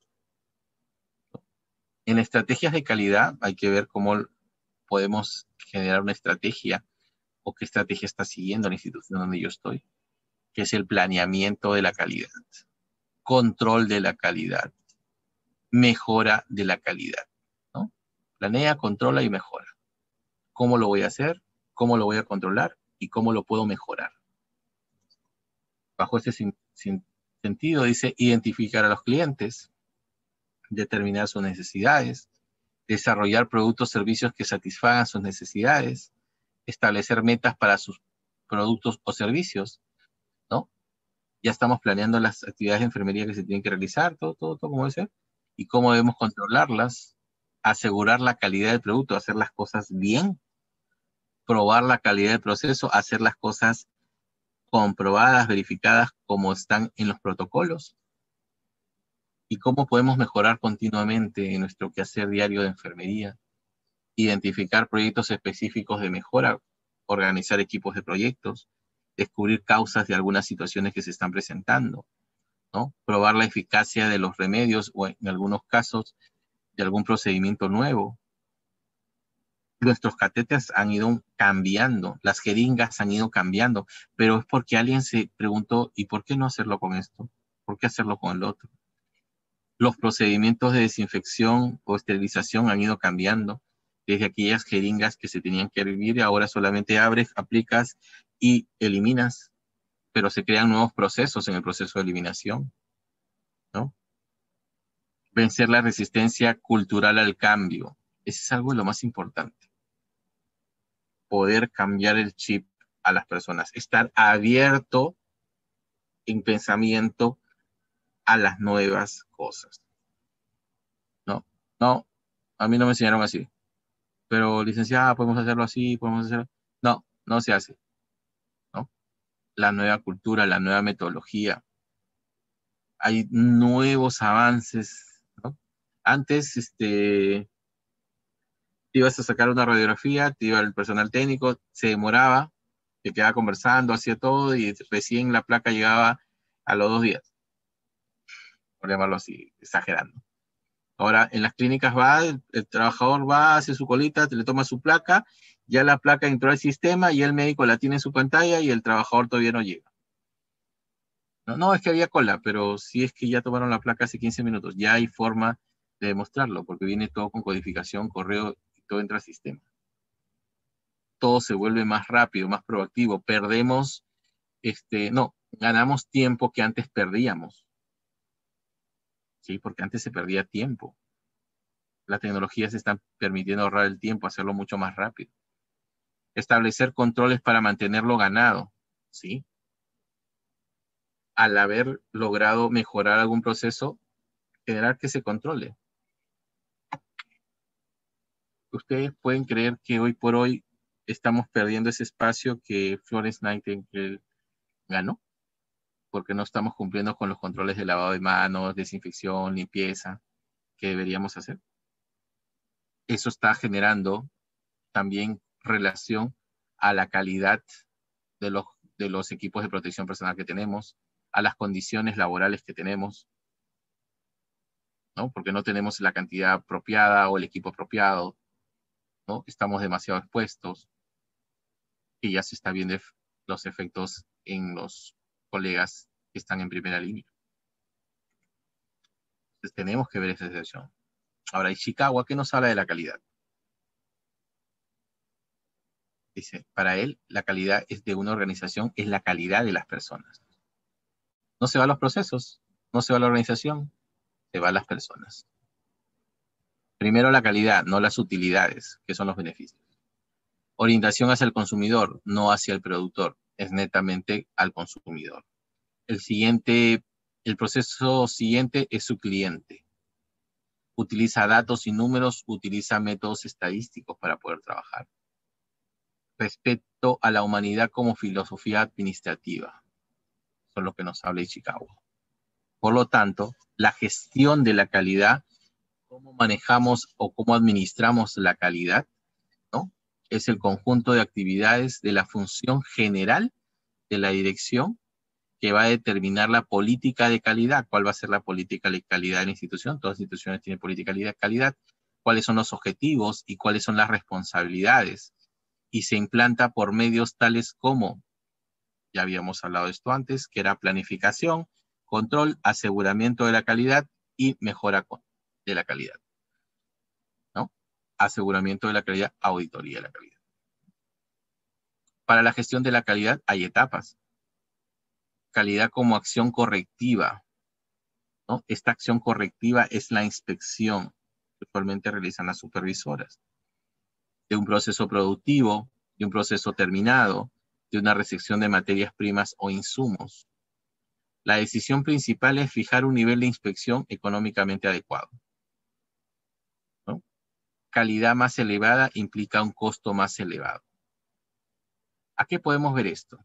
En estrategias de calidad hay que ver cómo podemos generar una estrategia o qué estrategia está siguiendo la institución donde yo estoy, que es el planeamiento de la calidad, control de la calidad, mejora de la calidad, ¿no? Planea, controla y mejora. ¿Cómo lo voy a hacer? ¿Cómo lo voy a controlar? ¿Y cómo lo puedo mejorar? Bajo este sentido dice identificar a los clientes, determinar sus necesidades, desarrollar productos o servicios que satisfagan sus necesidades, establecer metas para sus productos o servicios, ¿no? Ya estamos planeando las actividades de enfermería que se tienen que realizar, todo como debe ser, y cómo debemos controlarlas, asegurar la calidad del producto, hacer las cosas bien, probar la calidad del proceso, hacer las cosas comprobadas, verificadas como están en los protocolos, y cómo podemos mejorar continuamente en nuestro quehacer diario de enfermería, identificar proyectos específicos de mejora, organizar equipos de proyectos, descubrir causas de algunas situaciones que se están presentando, ¿no? Probar la eficacia de los remedios o en algunos casos de algún procedimiento nuevo. Nuestros catéteres han ido cambiando, las jeringas han ido cambiando, pero es porque alguien se preguntó, ¿y por qué no hacerlo con esto? ¿Por qué hacerlo con el otro? Los procedimientos de desinfección o esterilización han ido cambiando, desde aquellas jeringas que se tenían que hervir, ahora solamente abres, aplicas y eliminas, pero se crean nuevos procesos en el proceso de eliminación, ¿no? Vencer la resistencia cultural al cambio. Eso es algo de lo más importante. Poder cambiar el chip a las personas. Estar abierto en pensamiento a las nuevas cosas. No, a mí no me enseñaron así. Pero licenciada, podemos hacerlo así, podemos hacerlo. No se hace, ¿no? La nueva cultura, la nueva metodología. Hay nuevos avances, ¿no? Antes, te ibas a sacar una radiografía, te iba el personal técnico, se demoraba, te quedaba conversando, hacía todo y recién la placa llegaba a los 2 días, por llamarlo así, exagerando. Ahora, en las clínicas va, el trabajador va, hace su colita, te le toma su placa, ya la placa entró al sistema y el médico la tiene en su pantalla y el trabajador todavía no llega. No, es que había cola, pero sí es que ya tomaron la placa hace 15 minutos. Ya hay forma de demostrarlo, porque viene todo con codificación, correo, y todo entra al sistema. Todo se vuelve más rápido, más proactivo. Ganamos tiempo que antes perdíamos. ¿Sí? Porque antes se perdía tiempo. Las tecnologías están permitiendo ahorrar el tiempo, hacerlo mucho más rápido. Establecer controles para mantenerlo ganado, ¿sí? Al haber logrado mejorar algún proceso, generar que se controle. Ustedes pueden creer que hoy por hoy estamos perdiendo ese espacio que Florence Nightingale ganó, porque no estamos cumpliendo con los controles de lavado de manos, desinfección, limpieza, que deberíamos hacer. Eso está generando también relación a la calidad de los equipos de protección personal que tenemos, a las condiciones laborales que tenemos, ¿no? Porque no tenemos la cantidad apropiada o el equipo apropiado, ¿no? Estamos demasiado expuestos y ya se está viendo los efectos en los colegas que están en primera línea. Entonces tenemos que ver esa situación. Ahora, Ishikawa, ¿qué nos habla de la calidad? Dice, para él, la calidad es de una organización, es la calidad de las personas. No se va a los procesos, no se va a la organización, se va a las personas. Primero la calidad, no las utilidades, que son los beneficios. Orientación hacia el consumidor, no hacia el productor, es netamente al consumidor. El proceso siguiente es su cliente. utiliza datos y números, utiliza métodos estadísticos para poder trabajar. Respeto a la humanidad como filosofía administrativa. Eso es lo que nos habla Ishikawa. Por lo tanto, la gestión de la calidad, cómo manejamos o cómo administramos la calidad, ¿no? Es el conjunto de actividades de la función general de la dirección que va a determinar la política de calidad. ¿Cuál va a ser la política de calidad de la institución? Todas las instituciones tienen política de calidad. ¿Cuáles son los objetivos y cuáles son las responsabilidades? Y se implanta por medios tales como, ya habíamos hablado de esto antes, que era planificación, control, aseguramiento de la calidad y mejora de la calidad, ¿no? Aseguramiento de la calidad, auditoría de la calidad. Para la gestión de la calidad hay etapas. Calidad como acción correctiva, ¿no? Esta acción correctiva es la inspección que usualmente realizan las supervisoras de un proceso productivo, de un proceso terminado, de una recepción de materias primas o insumos. La decisión principal es fijar un nivel de inspección económicamente adecuado, ¿no? Calidad más elevada implica un costo más elevado. ¿A qué podemos ver esto?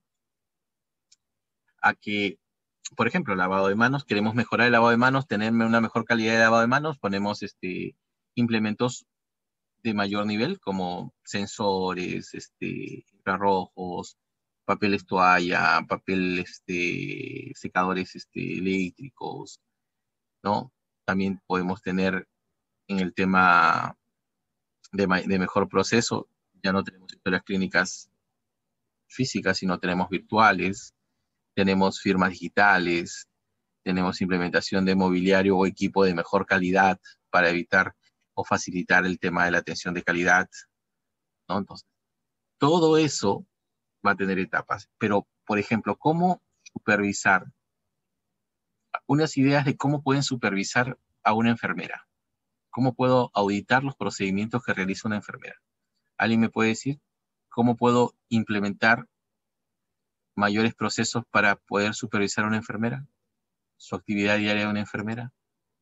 A que, por ejemplo, lavado de manos, queremos mejorar el lavado de manos, tener una mejor calidad de lavado de manos, ponemos implementos de mayor nivel como sensores, infrarrojos, papeles toalla, papel, secadores eléctricos, ¿no? También podemos tener en el tema de mejor proceso, ya no tenemos historias clínicas físicas, sino tenemos virtuales, tenemos firmas digitales, tenemos implementación de mobiliario o equipo de mejor calidad para evitar o facilitar el tema de la atención de calidad, ¿no? Entonces, todo eso va a tener etapas. Pero, por ejemplo, ¿cómo supervisar? Unas ideas de cómo pueden supervisar a una enfermera. ¿Cómo puedo auditar los procedimientos que realiza una enfermera? ¿Alguien me puede decir cómo puedo implementar mayores procesos para poder supervisar a una enfermera? Su actividad diaria de una enfermera.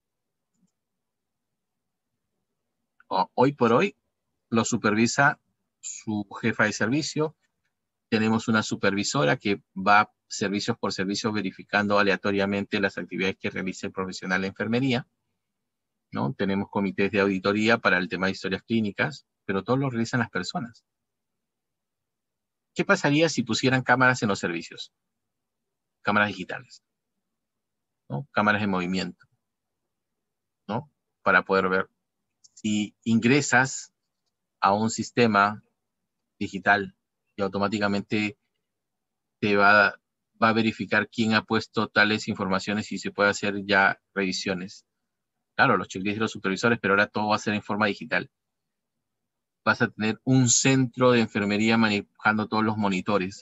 Hoy por hoy lo supervisa su jefa de servicio. Tenemos una supervisora que va servicios por servicio verificando aleatoriamente las actividades que realiza el profesional de enfermería, ¿no? Tenemos comités de auditoría para el tema de historias clínicas, pero todo lo realizan las personas. ¿Qué pasaría si pusieran cámaras en los servicios? Cámaras digitales, ¿no? Cámaras de movimiento, ¿no? Para poder ver. Si ingresas a un sistema digital y automáticamente te va a verificar quién ha puesto tales informaciones y se puede hacer ya revisiones. Claro, los checklists de los supervisores, pero ahora todo va a ser en forma digital. Vas a tener un centro de enfermería manejando todos los monitores,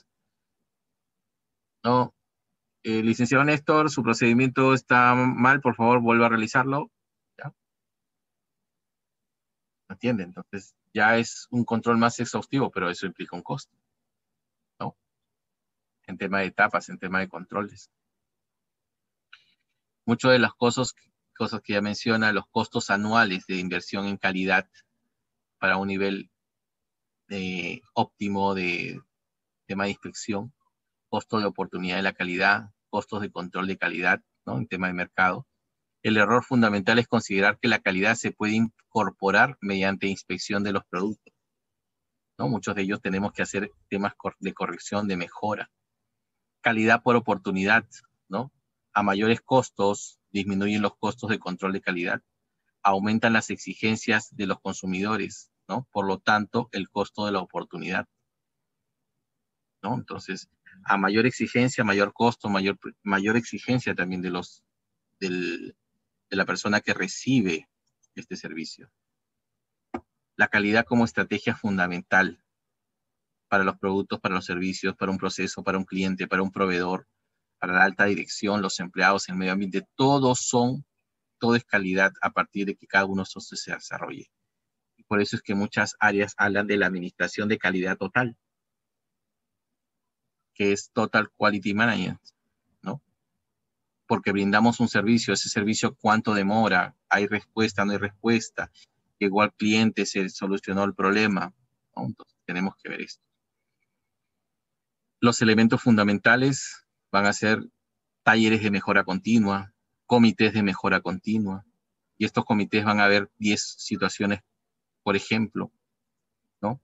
¿no? Licenciado Néstor, su procedimiento está mal, por favor, vuelva a realizarlo. ¿Ya? ¿Entiende? Entonces, ya es un control más exhaustivo, pero eso implica un costo, ¿no? En tema de etapas, en tema de controles. Muchas de las cosas que ya menciona, los costos anuales de inversión en calidad para un nivel óptimo de tema de inspección, costo de oportunidad de la calidad, costos de control de calidad, ¿no? En tema de mercado. El error fundamental es considerar que la calidad se puede incorporar mediante inspección de los productos, ¿no? Muchos de ellos tenemos que hacer temas de corrección, de mejora. Calidad por oportunidad, ¿no? A mayores costos, disminuyen los costos de control de calidad, aumentan las exigencias de los consumidores, ¿no? Por lo tanto, el costo de la oportunidad, ¿no? Entonces, a mayor exigencia, mayor costo, mayor exigencia también de la persona que recibe este servicio. La calidad como estrategia fundamental para los productos, para los servicios, para un proceso, para un cliente, para un proveedor, para la alta dirección, los empleados, el medio ambiente, todo es calidad a partir de que cada uno de estos se desarrolle. Y por eso es que muchas áreas hablan de la administración de calidad total, que es Total Quality Management, ¿no? porque brindamos un servicio, ese servicio cuánto demora, hay respuesta, no hay respuesta, llegó al cliente, se solucionó el problema, ¿no? Entonces tenemos que ver esto. Los elementos fundamentales van a ser talleres de mejora continua, comités de mejora continua, y estos comités van a ver 10 situaciones, por ejemplo, ¿no?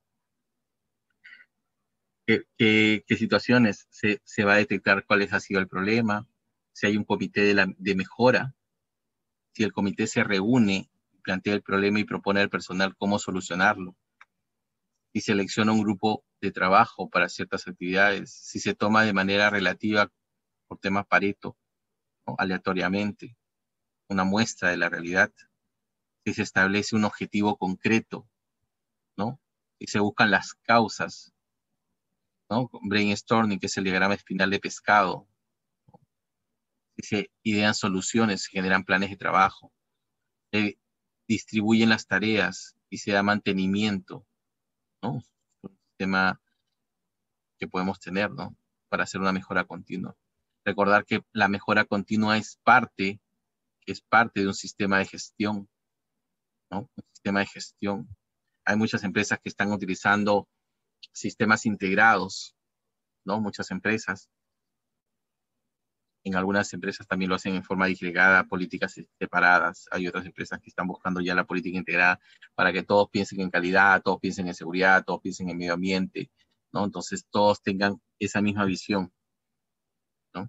¿Qué situaciones se va a detectar cuál ha sido el problema? Si hay un comité de mejora, si el comité se reúne, plantea el problema y propone al personal cómo solucionarlo, si selecciona un grupo de trabajo para ciertas actividades, si se toma de manera relativa por temas Pareto, ¿no? Aleatoriamente, una muestra de la realidad, si se establece un objetivo concreto, ¿no? Si se buscan las causas, ¿no? Brainstorming, que es el diagrama espinal de pescado, si se idean soluciones, se generan planes de trabajo, se distribuyen las tareas y se da mantenimiento, ¿no? Un sistema que podemos tener, ¿no? Para hacer una mejora continua. Recordar que la mejora continua es parte de un sistema de gestión, ¿no? Un sistema de gestión. Hay muchas empresas que están utilizando sistemas integrados, ¿no? Muchas empresas. En algunas empresas también lo hacen en forma disgregada, políticas separadas. Hay otras empresas que están buscando ya la política integrada para que todos piensen en calidad, todos piensen en seguridad, todos piensen en medio ambiente, ¿no? Entonces todos tengan esa misma visión, ¿no?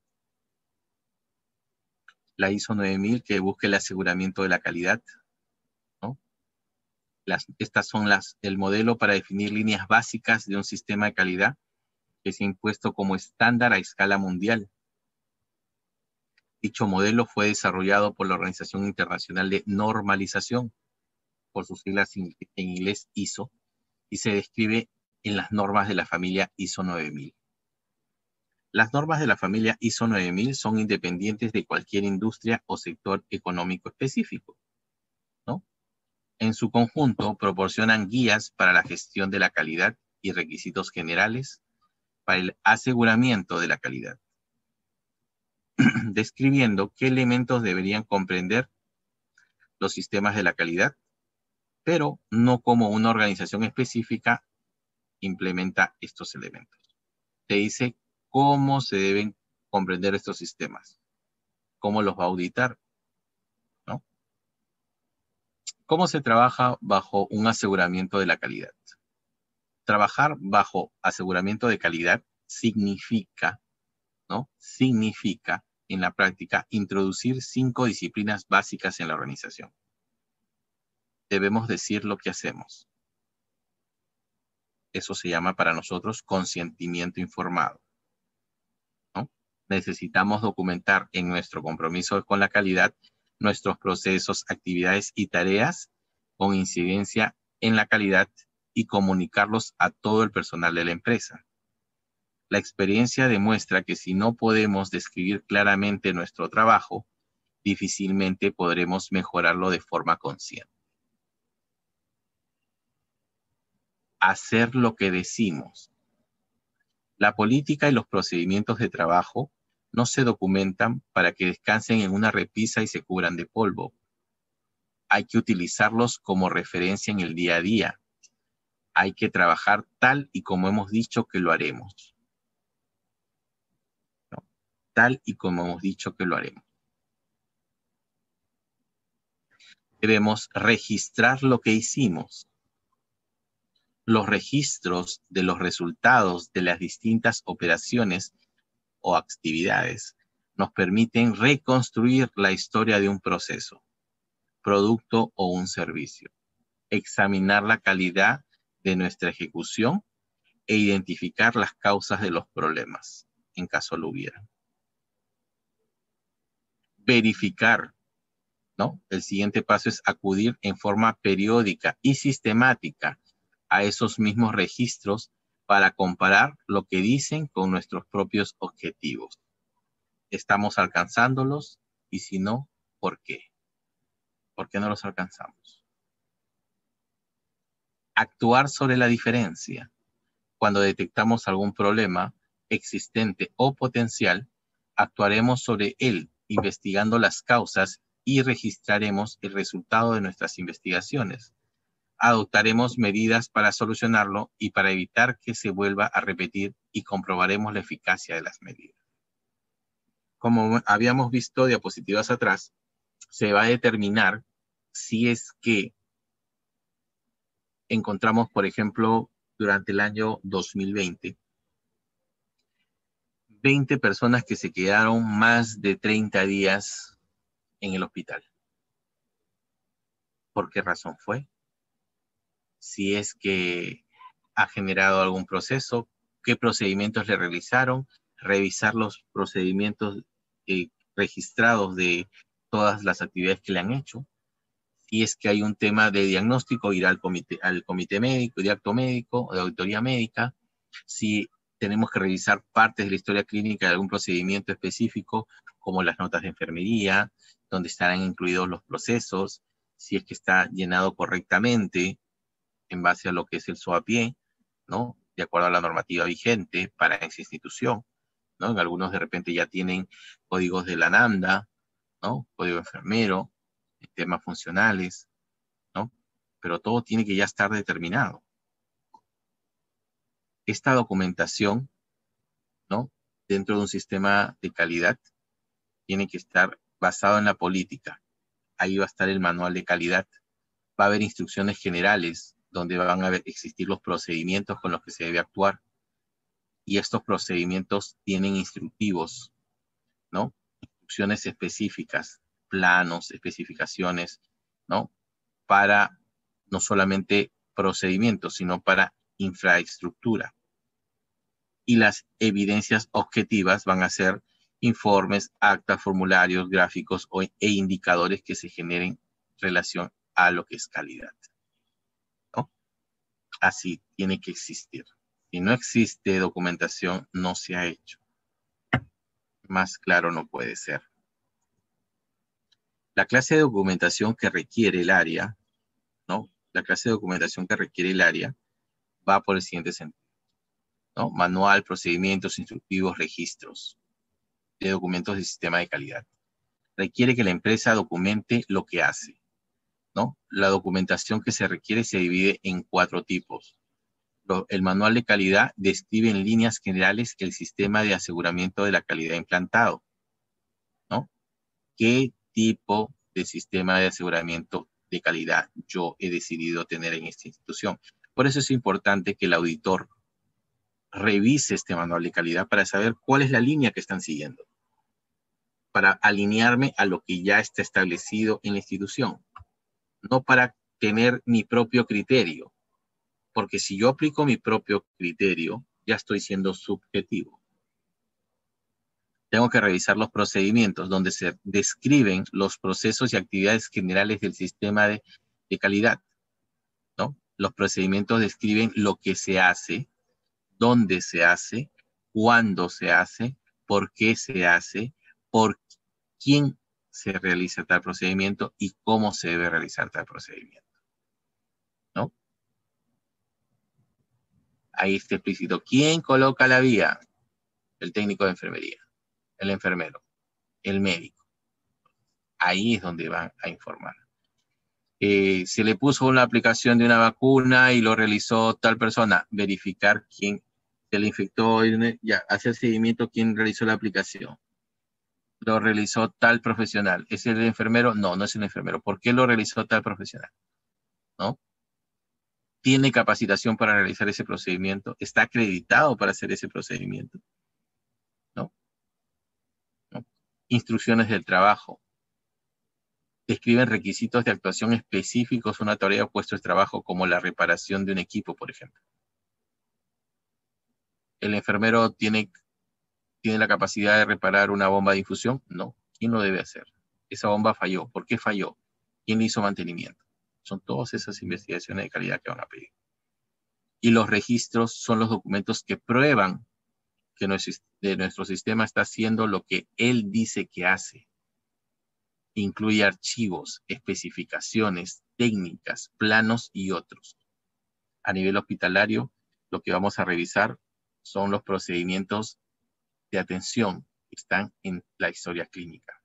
La ISO 9000 que busque el aseguramiento de la calidad, ¿no? Estas son el modelo para definir líneas básicas de un sistema de calidad que se ha impuesto como estándar a escala mundial. Dicho modelo fue desarrollado por la Organización Internacional de Normalización, por sus siglas en inglés ISO, y se describe en las normas de la familia ISO 9000. Las normas de la familia ISO 9000 son independientes de cualquier industria o sector económico específico, ¿no? En su conjunto, proporcionan guías para la gestión de la calidad y requisitos generales para el aseguramiento de la calidad, describiendo qué elementos deberían comprender los sistemas de la calidad, pero no como una organización específica implementa estos elementos. Te dice cómo se deben comprender estos sistemas, cómo los va a auditar, ¿no? ¿Cómo se trabaja bajo un aseguramiento de la calidad? Trabajar bajo aseguramiento de calidad significa, ¿no? Significa, en la práctica, introducir 5 disciplinas básicas en la organización. Debemos decir lo que hacemos. Eso se llama para nosotros consentimiento informado, ¿no? Necesitamos documentar en nuestro compromiso con la calidad nuestros procesos, actividades y tareas con incidencia en la calidad y comunicarlos a todo el personal de la empresa. La experiencia demuestra que si no podemos describir claramente nuestro trabajo, difícilmente podremos mejorarlo de forma consciente. Hacer lo que decimos. La política y los procedimientos de trabajo no se documentan para que descansen en una repisa y se cubran de polvo. Hay que utilizarlos como referencia en el día a día. Hay que trabajar tal y como hemos dicho que lo haremos. ¿No? Tal y como hemos dicho que lo haremos. Debemos registrar lo que hicimos. Los registros de los resultados de las distintas operaciones o actividades nos permiten reconstruir la historia de un proceso, producto o un servicio, examinar la calidad de nuestra ejecución e identificar las causas de los problemas, en caso lo hubiera. Verificar, ¿no? El siguiente paso es acudir en forma periódica y sistemática a esos mismos registros para comparar lo que dicen con nuestros propios objetivos. ¿Estamos alcanzándolos? Y si no, ¿por qué? ¿Por qué no los alcanzamos? Actuar sobre la diferencia. Cuando detectamos algún problema existente o potencial, Actuaremos sobre él, investigando las causas y registraremos el resultado de nuestras investigaciones. Adoptaremos medidas para solucionarlo y para evitar que se vuelva a repetir y comprobaremos la eficacia de las medidas. Como habíamos visto diapositivas atrás, se va a determinar si es que encontramos, por ejemplo, durante el año 2020, 20 personas que se quedaron más de 30 días en el hospital. ¿Por qué razón fue? Si es que ha generado algún proceso, qué procedimientos le realizaron, revisar los procedimientos registrados de todas las actividades que le han hecho. Si es que hay un tema de diagnóstico, ir al comité médico, de acto médico o de auditoría médica. Si tenemos que revisar partes de la historia clínica de algún procedimiento específico, como las notas de enfermería, donde estarán incluidos los procesos, si es que está llenado correctamente en base a lo que es el SOAPIE, ¿no? De acuerdo a la normativa vigente para esa institución, ¿no? En algunos de repente ya tienen códigos de la NAMDA, ¿no? Código enfermero, temas funcionales, ¿no? Pero todo tiene que ya estar determinado. Esta documentación, ¿no? Dentro de un sistema de calidad, tiene que estar basado en la política. Ahí va a estar el manual de calidad. Va a haber instrucciones generales donde van a existir los procedimientos con los que se debe actuar. Y estos procedimientos tienen instructivos, ¿no? Instrucciones específicas, planos, especificaciones, ¿no? Para no solamente procedimientos, sino para infraestructura. Y las evidencias objetivas van a ser informes, actas, formularios, gráficos e indicadores que se generen en relación a lo que es calidad, ¿no? Así tiene que existir. Si no existe documentación, no se ha hecho. Más claro no puede ser. La clase de documentación que requiere el área, ¿no? La clase de documentación que requiere el área va por el siguiente sentido, ¿no? Manual, procedimientos, instructivos, registros de documentos de sistema de calidad. Requiere que la empresa documente lo que hace, ¿no? La documentación que se requiere se divide en 4 tipos. El manual de calidad describe en líneas generales el sistema de aseguramiento de la calidad implantado, ¿no? ¿Qué tipo de sistema de aseguramiento de calidad yo he decidido tener en esta institución? Por eso es importante que el auditor revise este manual de calidad para saber cuál es la línea que están siguiendo, para alinearme a lo que ya está establecido en la institución, no para tener mi propio criterio, porque si yo aplico mi propio criterio, ya estoy siendo subjetivo. Tengo que revisar los procedimientos donde se describen los procesos y actividades generales del sistema de calidad, ¿no? Los procedimientos describen lo que se hace, dónde se hace, cuándo se hace, por qué se hace, por quién se realiza tal procedimiento y cómo se debe realizar tal procedimiento, ¿no? Ahí está explícito. ¿Quién coloca la vía? El técnico de enfermería, el enfermero, el médico. Ahí es donde van a informar. Se le puso una aplicación de una vacuna y lo realizó tal persona. Verificar quién se le infectó, ya, hacer seguimiento quién realizó la aplicación. Lo realizó tal profesional. ¿Es el enfermero? No, no es el enfermero. ¿Por qué lo realizó tal profesional? ¿No? ¿Tiene capacitación para realizar ese procedimiento? ¿Está acreditado para hacer ese procedimiento? ¿No? ¿No? Instrucciones del trabajo. Describen requisitos de actuación específicos, una tarea o puesto de trabajo como la reparación de un equipo, por ejemplo. ¿El enfermero tiene la capacidad de reparar una bomba de infusión? No. ¿Quién lo debe hacer? Esa bomba falló. ¿Por qué falló? ¿Quién le hizo mantenimiento? Son todas esas investigaciones de calidad que van a pedir. Y los registros son los documentos que prueban que nuestro sistema está haciendo lo que él dice que hace. Incluye archivos, especificaciones, técnicas, planos y otros. A nivel hospitalario, lo que vamos a revisar son los procedimientos de atención están en la historia clínica.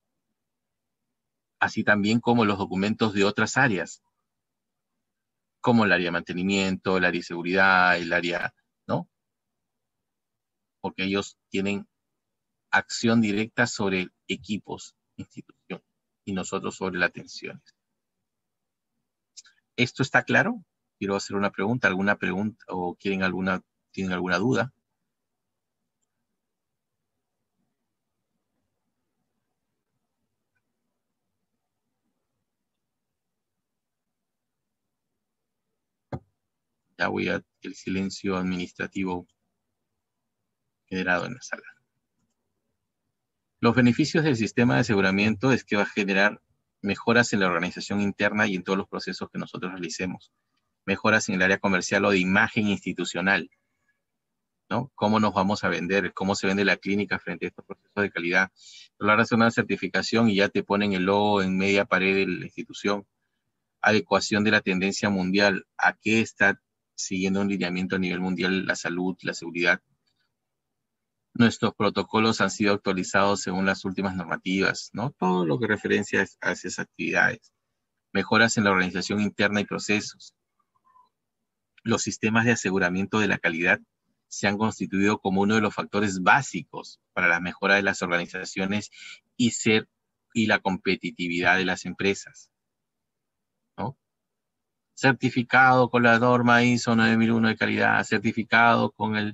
Así también como los documentos de otras áreas, como el área de mantenimiento, el área de seguridad, el área, ¿no? Porque ellos tienen acción directa sobre equipos, instituciones, y nosotros sobre las atenciones. ¿Esto está claro? Quiero hacer una pregunta, ¿alguna pregunta o tienen alguna duda? Ya voy a el silencio administrativo generado en la sala. Los beneficios del sistema de aseguramiento es que va a generar mejoras en la organización interna y en todos los procesos que nosotros realicemos. Mejoras en el área comercial o de imagen institucional, ¿no? ¿Cómo nos vamos a vender? ¿Cómo se vende la clínica frente a estos procesos de calidad? Logras una certificación y ya te ponen el logo en media pared de la institución. Adecuación de la tendencia mundial. ¿A qué está siguiendo un lineamiento a nivel mundial la salud, la seguridad? Nuestros protocolos han sido actualizados según las últimas normativas, ¿no? Todo lo que referencia a esas actividades. Mejoras en la organización interna y procesos. Los sistemas de aseguramiento de la calidad se han constituido como uno de los factores básicos para la mejora de las organizaciones y la competitividad de las empresas, ¿no? Certificado con la norma ISO 9001 de calidad, certificado con el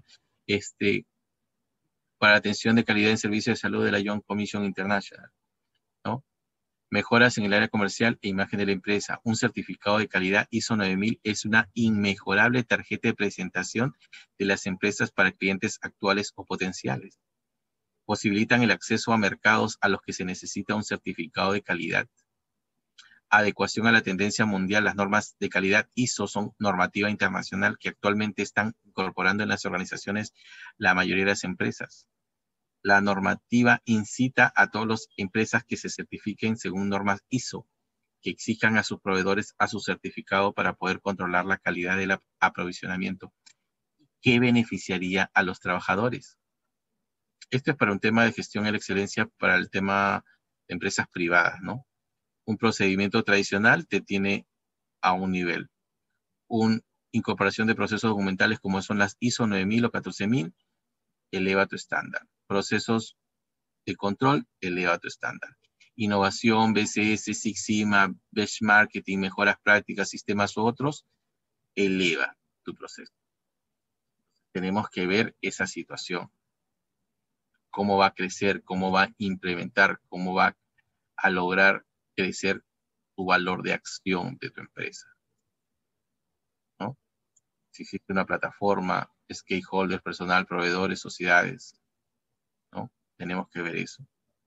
para atención de calidad en servicios de salud de la Joint Commission International, ¿no? Mejoras en el área comercial e imagen de la empresa. Un certificado de calidad ISO 9000 es una inmejorable tarjeta de presentación de las empresas para clientes actuales o potenciales. Posibilitan el acceso a mercados a los que se necesita un certificado de calidad. Adecuación a la tendencia mundial. Las normas de calidad ISO son normativa internacional que actualmente están incorporando en las organizaciones la mayoría de las empresas. La normativa incita a todas las empresas que se certifiquen según normas ISO, que exijan a sus proveedores a su certificado para poder controlar la calidad del aprovisionamiento. ¿Qué beneficiaría a los trabajadores? Esto es para un tema de gestión de la excelencia para el tema de empresas privadas, ¿no? Un procedimiento tradicional te tiene a un nivel. Una incorporación de procesos documentales como son las ISO 9000 o 14000, eleva tu estándar. Procesos de control, eleva tu estándar. Innovación, BCS, Six Sigma, benchmarking, mejoras prácticas, sistemas u otros, eleva tu proceso. Tenemos que ver esa situación. Cómo va a crecer, cómo va a implementar, cómo va a lograr crecer tu valor de acción de tu empresa, ¿no? Si existe una plataforma, stakeholders, personal, proveedores, sociedades, ¿no? Tenemos que ver eso.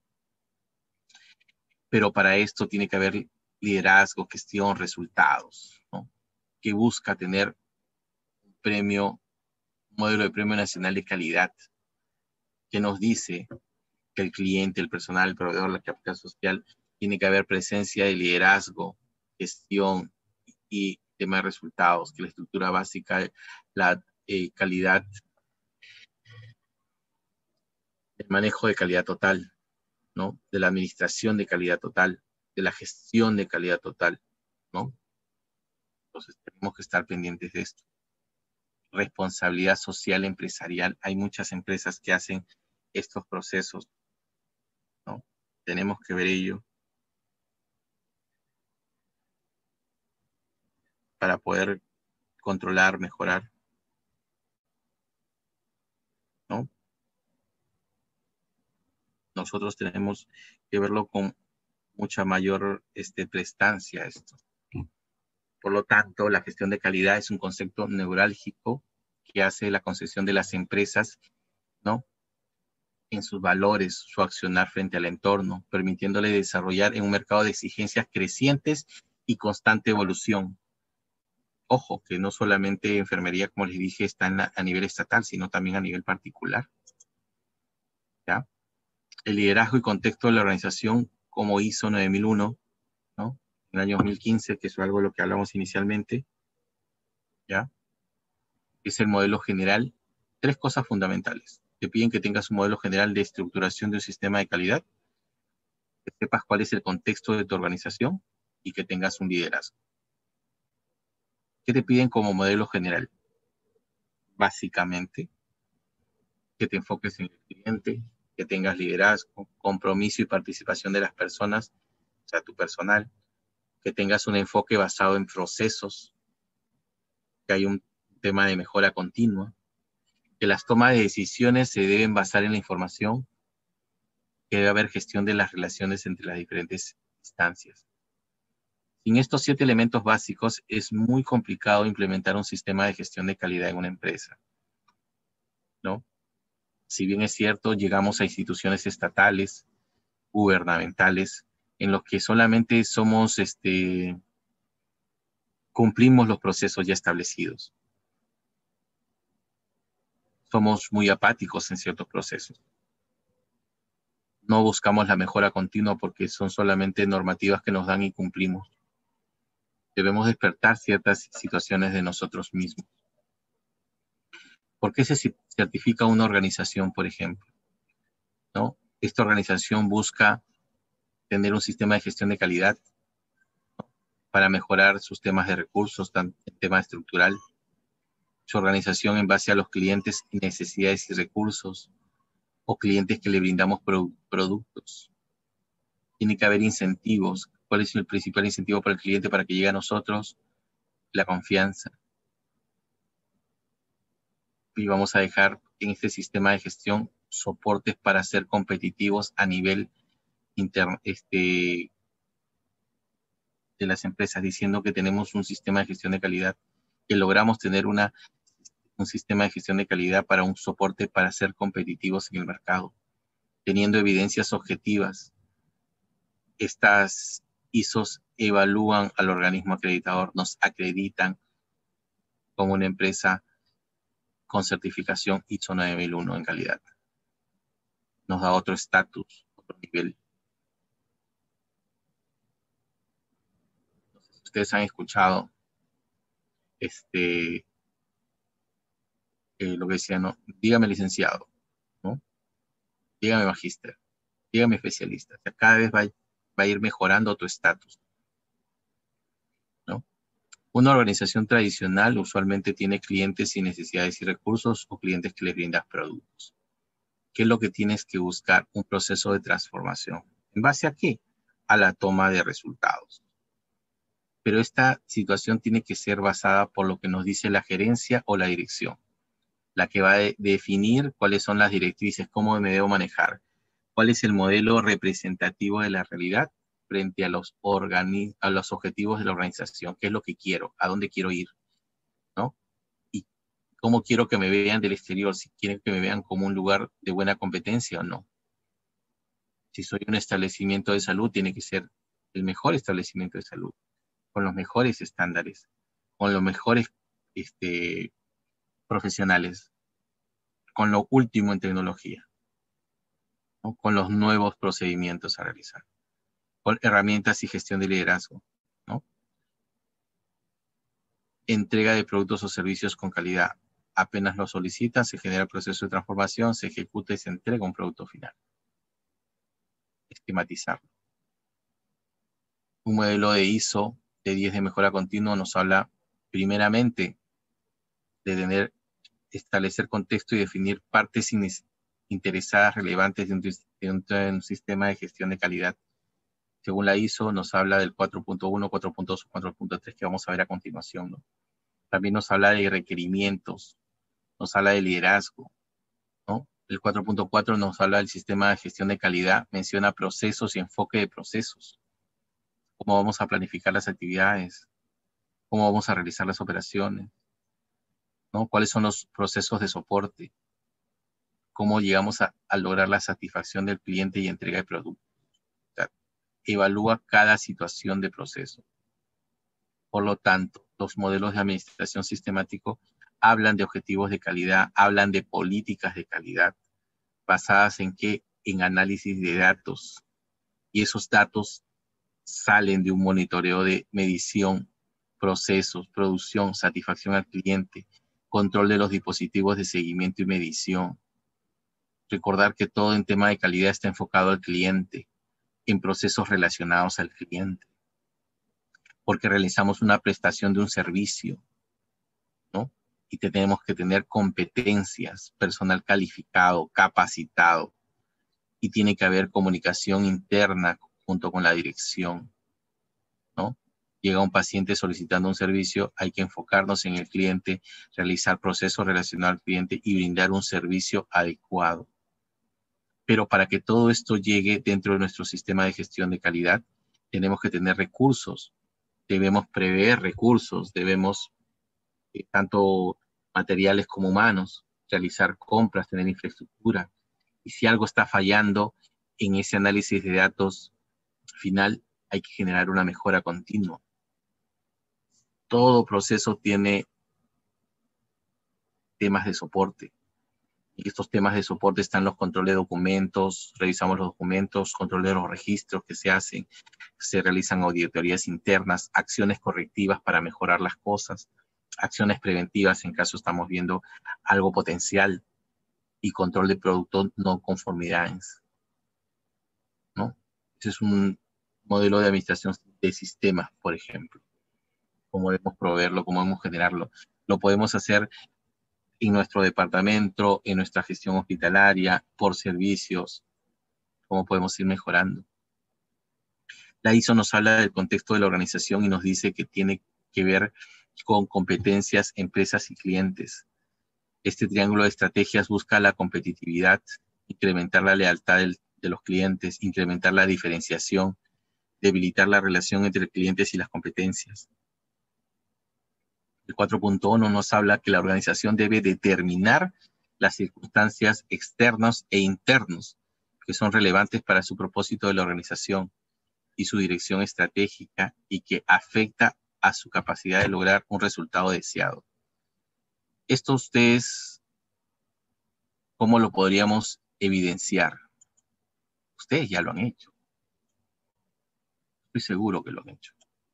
Pero para esto tiene que haber liderazgo, gestión, resultados, ¿no? Que busca tener un modelo de premio nacional de calidad que nos dice que el cliente, el personal, el proveedor, la capital social, tiene que haber presencia de liderazgo, gestión y tema de resultados, que la estructura básica, la calidad, el manejo de calidad total, ¿no? De la administración de calidad total, de la gestión de calidad total, ¿no? Entonces tenemos que estar pendientes de esto. Responsabilidad social empresarial. Hay muchas empresas que hacen estos procesos, ¿no? Tenemos que ver ello para poder controlar, mejorar, ¿no? Nosotros tenemos que verlo con mucha mayor prestancia esto. Por lo tanto, la gestión de calidad es un concepto neurálgico que hace la concepción de las empresas, ¿no? En sus valores, su accionar frente al entorno, permitiéndole desarrollar en un mercado de exigencias crecientes y constante evolución. Ojo, que no solamente enfermería, como les dije, está a nivel estatal, sino también a nivel particular. ¿Ya? El liderazgo y contexto de la organización como ISO 9001, ¿no? En el año 2015, que es algo de lo que hablamos inicialmente, ¿ya? Es el modelo general. Tres cosas fundamentales. Te piden que tengas un modelo general de estructuración de un sistema de calidad, que sepas cuál es el contexto de tu organización y que tengas un liderazgo. ¿Qué te piden como modelo general? Básicamente, que te enfoques en el cliente, que tengas liderazgo, compromiso y participación de las personas, o sea, tu personal, que tengas un enfoque basado en procesos, que hay un tema de mejora continua, que las tomas de decisiones se deben basar en la información, que debe haber gestión de las relaciones entre las diferentes instancias. Sin estos 7 elementos básicos, es muy complicado implementar un sistema de gestión de calidad en una empresa, ¿no? Si bien es cierto, llegamos a instituciones estatales, gubernamentales, en los que solamente cumplimos los procesos ya establecidos. Somos muy apáticos en ciertos procesos. No buscamos la mejora continua porque son solamente normativas que nos dan y cumplimos. Debemos despertar ciertas situaciones de nosotros mismos. ¿Por qué se certifica una organización, por ejemplo? ¿No? Esta organización busca tener un sistema de gestión de calidad, ¿no?, para mejorar sus temas de recursos, el tema estructural, su organización en base a los clientes, necesidades y recursos, o clientes que le brindamos productos. Tiene que haber incentivos. ¿Cuál es el principal incentivo para el cliente para que llegue a nosotros? La confianza. Y vamos a dejar en este sistema de gestión soportes para ser competitivos a nivel interno, de las empresas, diciendo que tenemos un sistema de gestión de calidad, que logramos tener un sistema de gestión de calidad para un soporte para ser competitivos en el mercado, teniendo evidencias objetivas. Estas ISOs evalúan al organismo acreditador, nos acreditan como una empresa con certificación ISO 9001 en calidad. Nos da otro estatus, otro nivel. No sé si ustedes han escuchado lo que decía, ¿no? Dígame licenciado, ¿no? Dígame magíster, dígame especialista. O sea, cada vez va a ir mejorando tu estatus, ¿no? Una organización tradicional usualmente tiene clientes sin necesidades y recursos o clientes que les brindas productos. ¿Qué es lo que tienes que buscar? Un proceso de transformación. ¿En base a qué? A la toma de resultados. Pero esta situación tiene que ser basada por lo que nos dice la gerencia o la dirección, la que va a definir cuáles son las directrices, cómo me debo manejar, cuál es el modelo representativo de la realidad frente a los objetivos de la organización, qué es lo que quiero, a dónde quiero ir, ¿no? Y cómo quiero que me vean del exterior, si quieren que me vean como un lugar de buena competencia o no. Si soy un establecimiento de salud, tiene que ser el mejor establecimiento de salud, con los mejores estándares, con los mejores profesionales, con lo último en tecnología, ¿no?, con los nuevos procedimientos a realizar, con herramientas y gestión de liderazgo, ¿no? Entrega de productos o servicios con calidad. Apenas lo solicitan, se genera el proceso de transformación, se ejecuta y se entrega un producto final. Esquematizarlo. Un modelo de ISO de 10 de mejora continua nos habla primeramente de establecer contexto y definir partes interesadas relevantes de un sistema de gestión de calidad. Según la ISO, nos habla del 4.1, 4.2, 4.3 que vamos a ver a continuación, ¿no? También nos habla de requerimientos, nos habla de liderazgo, ¿no? El 4.4 nos habla del sistema de gestión de calidad, menciona procesos y enfoque de procesos. Cómo vamos a planificar las actividades, cómo vamos a realizar las operaciones, ¿no? Cuáles son los procesos de soporte, cómo llegamos a lograr la satisfacción del cliente y entrega de productos. O sea, evalúa cada situación de proceso. Por lo tanto, los modelos de administración sistemático hablan de objetivos de calidad, hablan de políticas de calidad, basadas en qué? En análisis de datos. Y esos datos salen de un monitoreo de medición, procesos, producción, satisfacción al cliente, control de los dispositivos de seguimiento y medición, Recordar que todo en tema de calidad está enfocado al cliente, en procesos relacionados al cliente, porque realizamos una prestación de un servicio, ¿no? Y tenemos que tener competencias, personal calificado, capacitado, y tiene que haber comunicación interna junto con la dirección, ¿no? Llega un paciente solicitando un servicio, hay que enfocarnos en el cliente, realizar procesos relacionados al cliente y brindar un servicio adecuado. Pero para que todo esto llegue dentro de nuestro sistema de gestión de calidad, tenemos que tener recursos, debemos prever recursos, debemos tanto materiales como humanos, realizar compras, tener infraestructura. Y si algo está fallando en ese análisis de datos final, hay que generar una mejora continua. Todo proceso tiene temas de soporte. Y estos temas de soporte están los controles de documentos, revisamos los documentos, control de los registros que se hacen, se realizan auditorías internas, acciones correctivas para mejorar las cosas, acciones preventivas en caso estamos viendo algo potencial y control de producto no conformidades, ¿no? Ese es un modelo de administración de sistemas, por ejemplo. Cómo debemos proveerlo, cómo debemos generarlo. Lo podemos hacer en nuestro departamento, en nuestra gestión hospitalaria, por servicios, cómo podemos ir mejorando. La ISO nos habla del contexto de la organización y nos dice que tiene que ver con competencias, empresas y clientes. Este triángulo de estrategias busca la competitividad, incrementar la lealtad de los clientes, incrementar la diferenciación, debilitar la relación entre clientes y las competencias. El 4.1 nos habla que la organización debe determinar las circunstancias externas e internas que son relevantes para su propósito de la organización y su dirección estratégica y que afecta a su capacidad de lograr un resultado deseado. Esto ustedes, ¿cómo lo podríamos evidenciar? Ustedes ya lo han hecho. Estoy seguro que lo han hecho,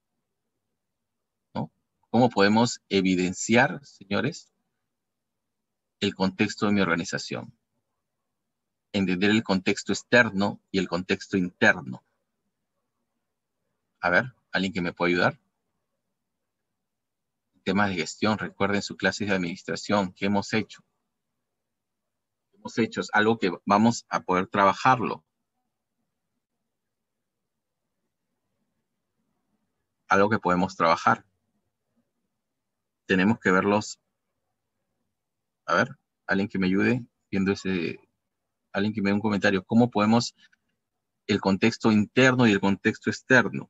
¿no? ¿Cómo podemos evidenciar, señores, el contexto de mi organización? Entender el contexto externo y el contexto interno. A ver, ¿alguien que me pueda ayudar? Temas de gestión, recuerden sus clases de administración. ¿Qué hemos hecho? Hemos hecho es algo que vamos a poder trabajarlo. Algo que podemos trabajar. Tenemos que verlos. A ver, alguien que me ayude viendo ese, alguien que me dé un comentario. ¿Cómo podemos el contexto interno y el contexto externo?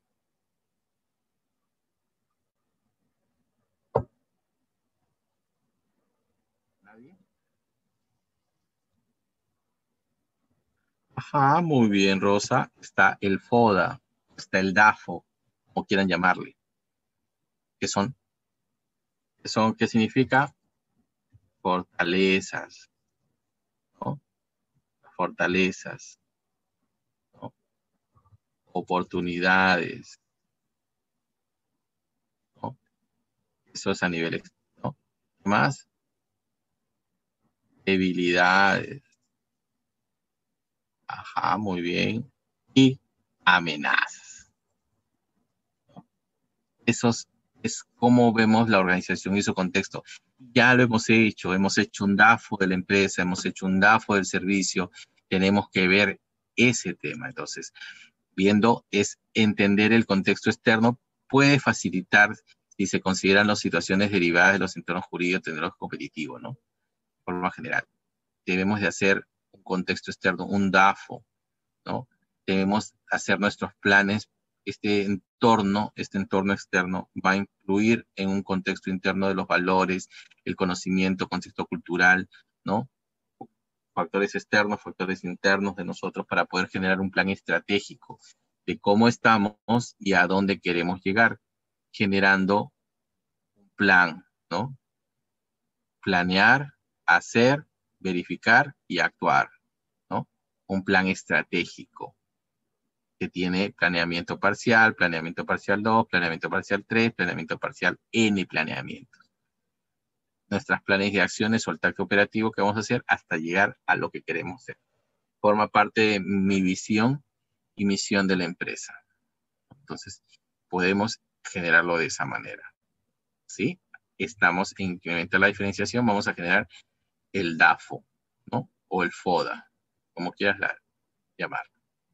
¿Nadie? Ajá, muy bien, Rosa. Está el FODA, está el DAFO, como quieran llamarle. ¿Qué son? ¿Qué significa? Fortalezas, ¿no? Fortalezas, ¿no? Oportunidades, ¿no? Eso es a nivel, ¿no? Más debilidades. Ajá, muy bien. Y amenazas, ¿no? Esos es cómo vemos la organización y su contexto. Ya lo hemos hecho un DAFO de la empresa, hemos hecho un DAFO del servicio, tenemos que ver ese tema. Entonces, viendo es entender el contexto externo, puede facilitar si se consideran las situaciones derivadas de los entornos jurídicos tecnológicos competitivos, ¿no? De forma general. Debemos de hacer un contexto externo, un DAFO, ¿no? Debemos hacer nuestros planes. Este entorno externo va a influir en un contexto interno de los valores, el conocimiento, contexto cultural, ¿no? Factores externos, factores internos de nosotros para poder generar un plan estratégico de cómo estamos y a dónde queremos llegar, generando un plan, ¿no? Planear, hacer, verificar y actuar, ¿no? Un plan estratégico que tiene planeamiento parcial 2, planeamiento parcial 3, planeamiento parcial N planeamientos. nuestras planes de acciones o el tacto operativo que vamos a hacer hasta llegar a lo que queremos hacer. Forma parte de mi visión y misión de la empresa. Entonces, podemos generarlo de esa manera. ¿Sí? Estamos en incrementar la diferenciación, vamos a generar el DAFO, ¿no? O el FODA, como quieras llamar.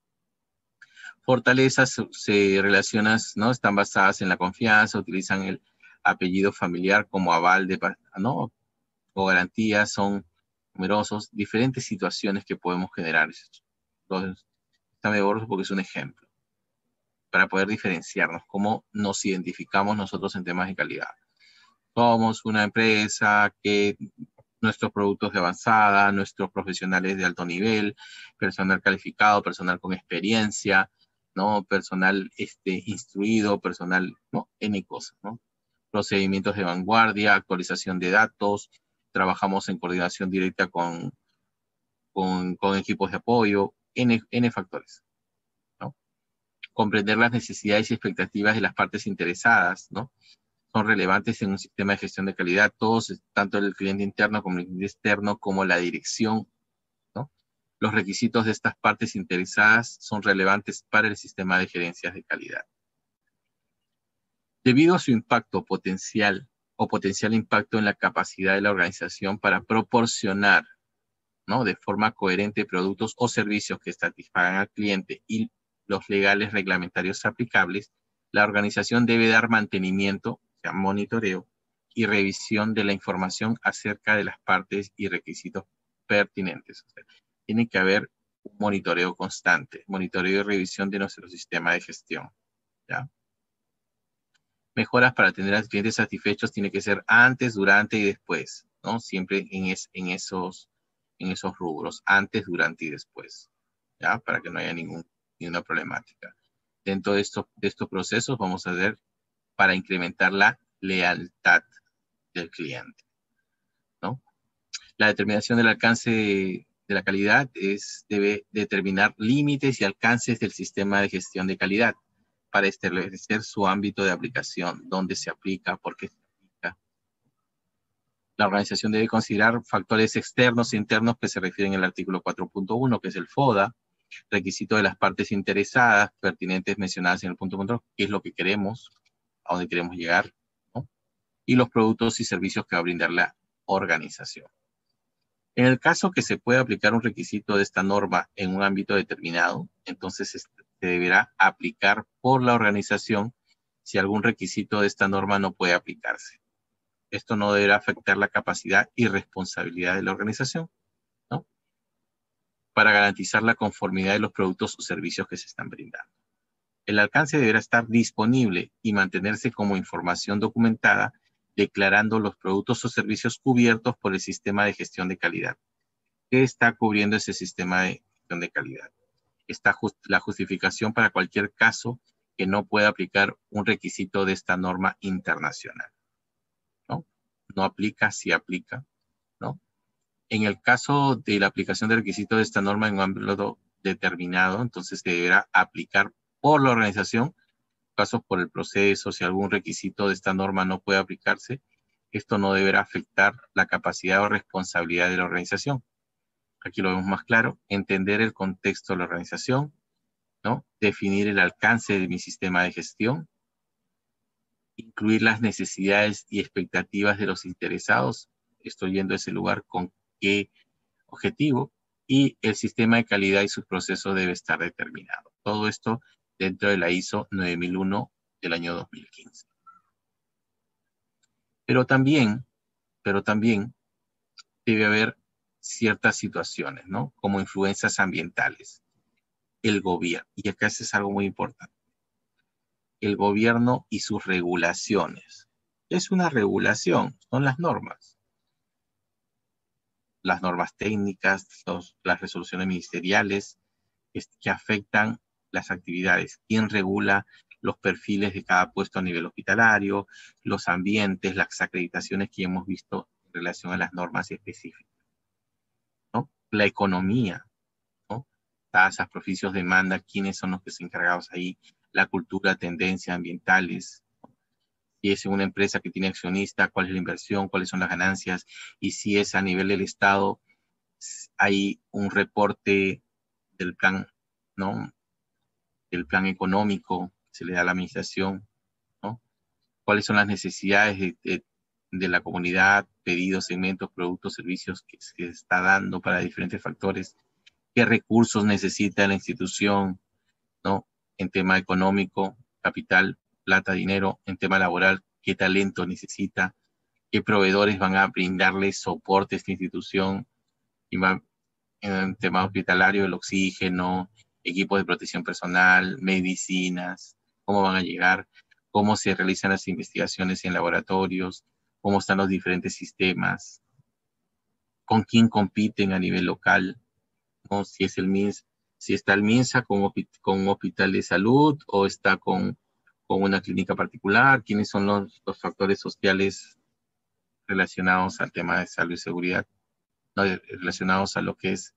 Fortalezas se relacionan, ¿no? Están basadas en la confianza, utilizan el apellido familiar como aval de, ¿no? O garantías, son numerosos, diferentes situaciones que podemos generar. Entonces, está medio borroso porque es un ejemplo para poder diferenciarnos, cómo nos identificamos nosotros en temas de calidad. Somos una empresa que nuestros productos de avanzada, nuestros profesionales de alto nivel, personal calificado, personal con experiencia, ¿no? Personal instruido, personal, ¿no? N cosas, ¿no? Procedimientos de vanguardia, actualización de datos, trabajamos en coordinación directa con equipos de apoyo, N factores, ¿no? Comprender las necesidades y expectativas de las partes interesadas, ¿no? Son relevantes en un sistema de gestión de calidad, todos, tanto el cliente interno como el cliente externo, como la dirección, ¿no? Los requisitos de estas partes interesadas son relevantes para el sistema de gerencias de calidad. Debido a su impacto potencial o potencial impacto en la capacidad de la organización para proporcionar, ¿no? De forma coherente productos o servicios que satisfagan al cliente y los legales reglamentarios aplicables, la organización debe dar mantenimiento, o sea, monitoreo y revisión de la información acerca de las partes y requisitos pertinentes. O sea, tiene que haber un monitoreo constante, monitoreo y revisión de nuestro sistema de gestión, ¿ya? Mejoras para tener a los clientes satisfechos tiene que ser antes, durante y después, ¿no? Siempre en esos rubros, antes, durante y después, ¿ya? Para que no haya ninguna problemática. Dentro de estos procesos vamos a ver para incrementar la lealtad del cliente, ¿no? La determinación del alcance de la calidad debe determinar límites y alcances del sistema de gestión de calidad para establecer su ámbito de aplicación, dónde se aplica, por qué se aplica. La organización debe considerar factores externos e internos que se refieren al artículo 4.1, que es el FODA, requisito de las partes interesadas, pertinentes mencionadas en el punto control, qué es lo que queremos, a dónde queremos llegar, ¿no? Y los productos y servicios que va a brindar la organización. En el caso que se pueda aplicar un requisito de esta norma en un ámbito determinado, entonces se deberá aplicar por la organización si algún requisito de esta norma no puede aplicarse. Esto no deberá afectar la capacidad y responsabilidad de la organización, ¿no? Para garantizar la conformidad de los productos o servicios que se están brindando. El alcance deberá estar disponible y mantenerse como información documentada, declarando los productos o servicios cubiertos por el sistema de gestión de calidad. ¿Qué está cubriendo ese sistema de gestión de calidad? Está la justificación para cualquier caso que no pueda aplicar un requisito de esta norma internacional, ¿no? No aplica, sí aplica, ¿no? En el caso de la aplicación de requisitos de esta norma en un ámbito determinado, entonces se deberá aplicar por la organización, casos por el proceso, si algún requisito de esta norma no puede aplicarse, esto no deberá afectar la capacidad o responsabilidad de la organización. Aquí lo vemos más claro, entender el contexto de la organización, ¿no? Definir el alcance de mi sistema de gestión, incluir las necesidades y expectativas de los interesados, estoy yendo a ese lugar con qué objetivo, y el sistema de calidad y sus procesos debe estar determinado. Todo esto dentro de la ISO 9001 del año 2015. Pero también debe haber ciertas situaciones, ¿no? Como influencias ambientales. El gobierno, y acá es algo muy importante. El gobierno y sus regulaciones. Es una regulación, son las normas. Las normas técnicas, las resoluciones ministeriales que afectan las actividades. ¿Quién regula los perfiles de cada puesto a nivel hospitalario, los ambientes, las acreditaciones que hemos visto en relación a las normas específicas, ¿no? La economía, ¿no? Tasas, proficios, demanda, quiénes son los que se encargados ahí, la cultura, tendencias ambientales, ¿no? Si es una empresa que tiene accionista, cuál es la inversión, cuáles son las ganancias, y si es a nivel del Estado, hay un reporte del plan, ¿no? Del plan económico que se le da a la administración, ¿no? Cuáles son las necesidades de la comunidad, pedidos, segmentos, productos, servicios que se está dando para diferentes factores, qué recursos necesita la institución, ¿no? En tema económico, capital, plata, dinero, en tema laboral, qué talento necesita, qué proveedores van a brindarle soporte a esta institución, y en tema hospitalario, el oxígeno, equipos de protección personal, medicinas, cómo van a llegar, cómo se realizan las investigaciones en laboratorios, cómo están los diferentes sistemas, con quién compiten a nivel local, ¿no? Si es el MINS, si está el MINSA con un hospital de salud o está con una clínica particular, quiénes son los factores sociales relacionados al tema de salud y seguridad, ¿no? Relacionados a lo que es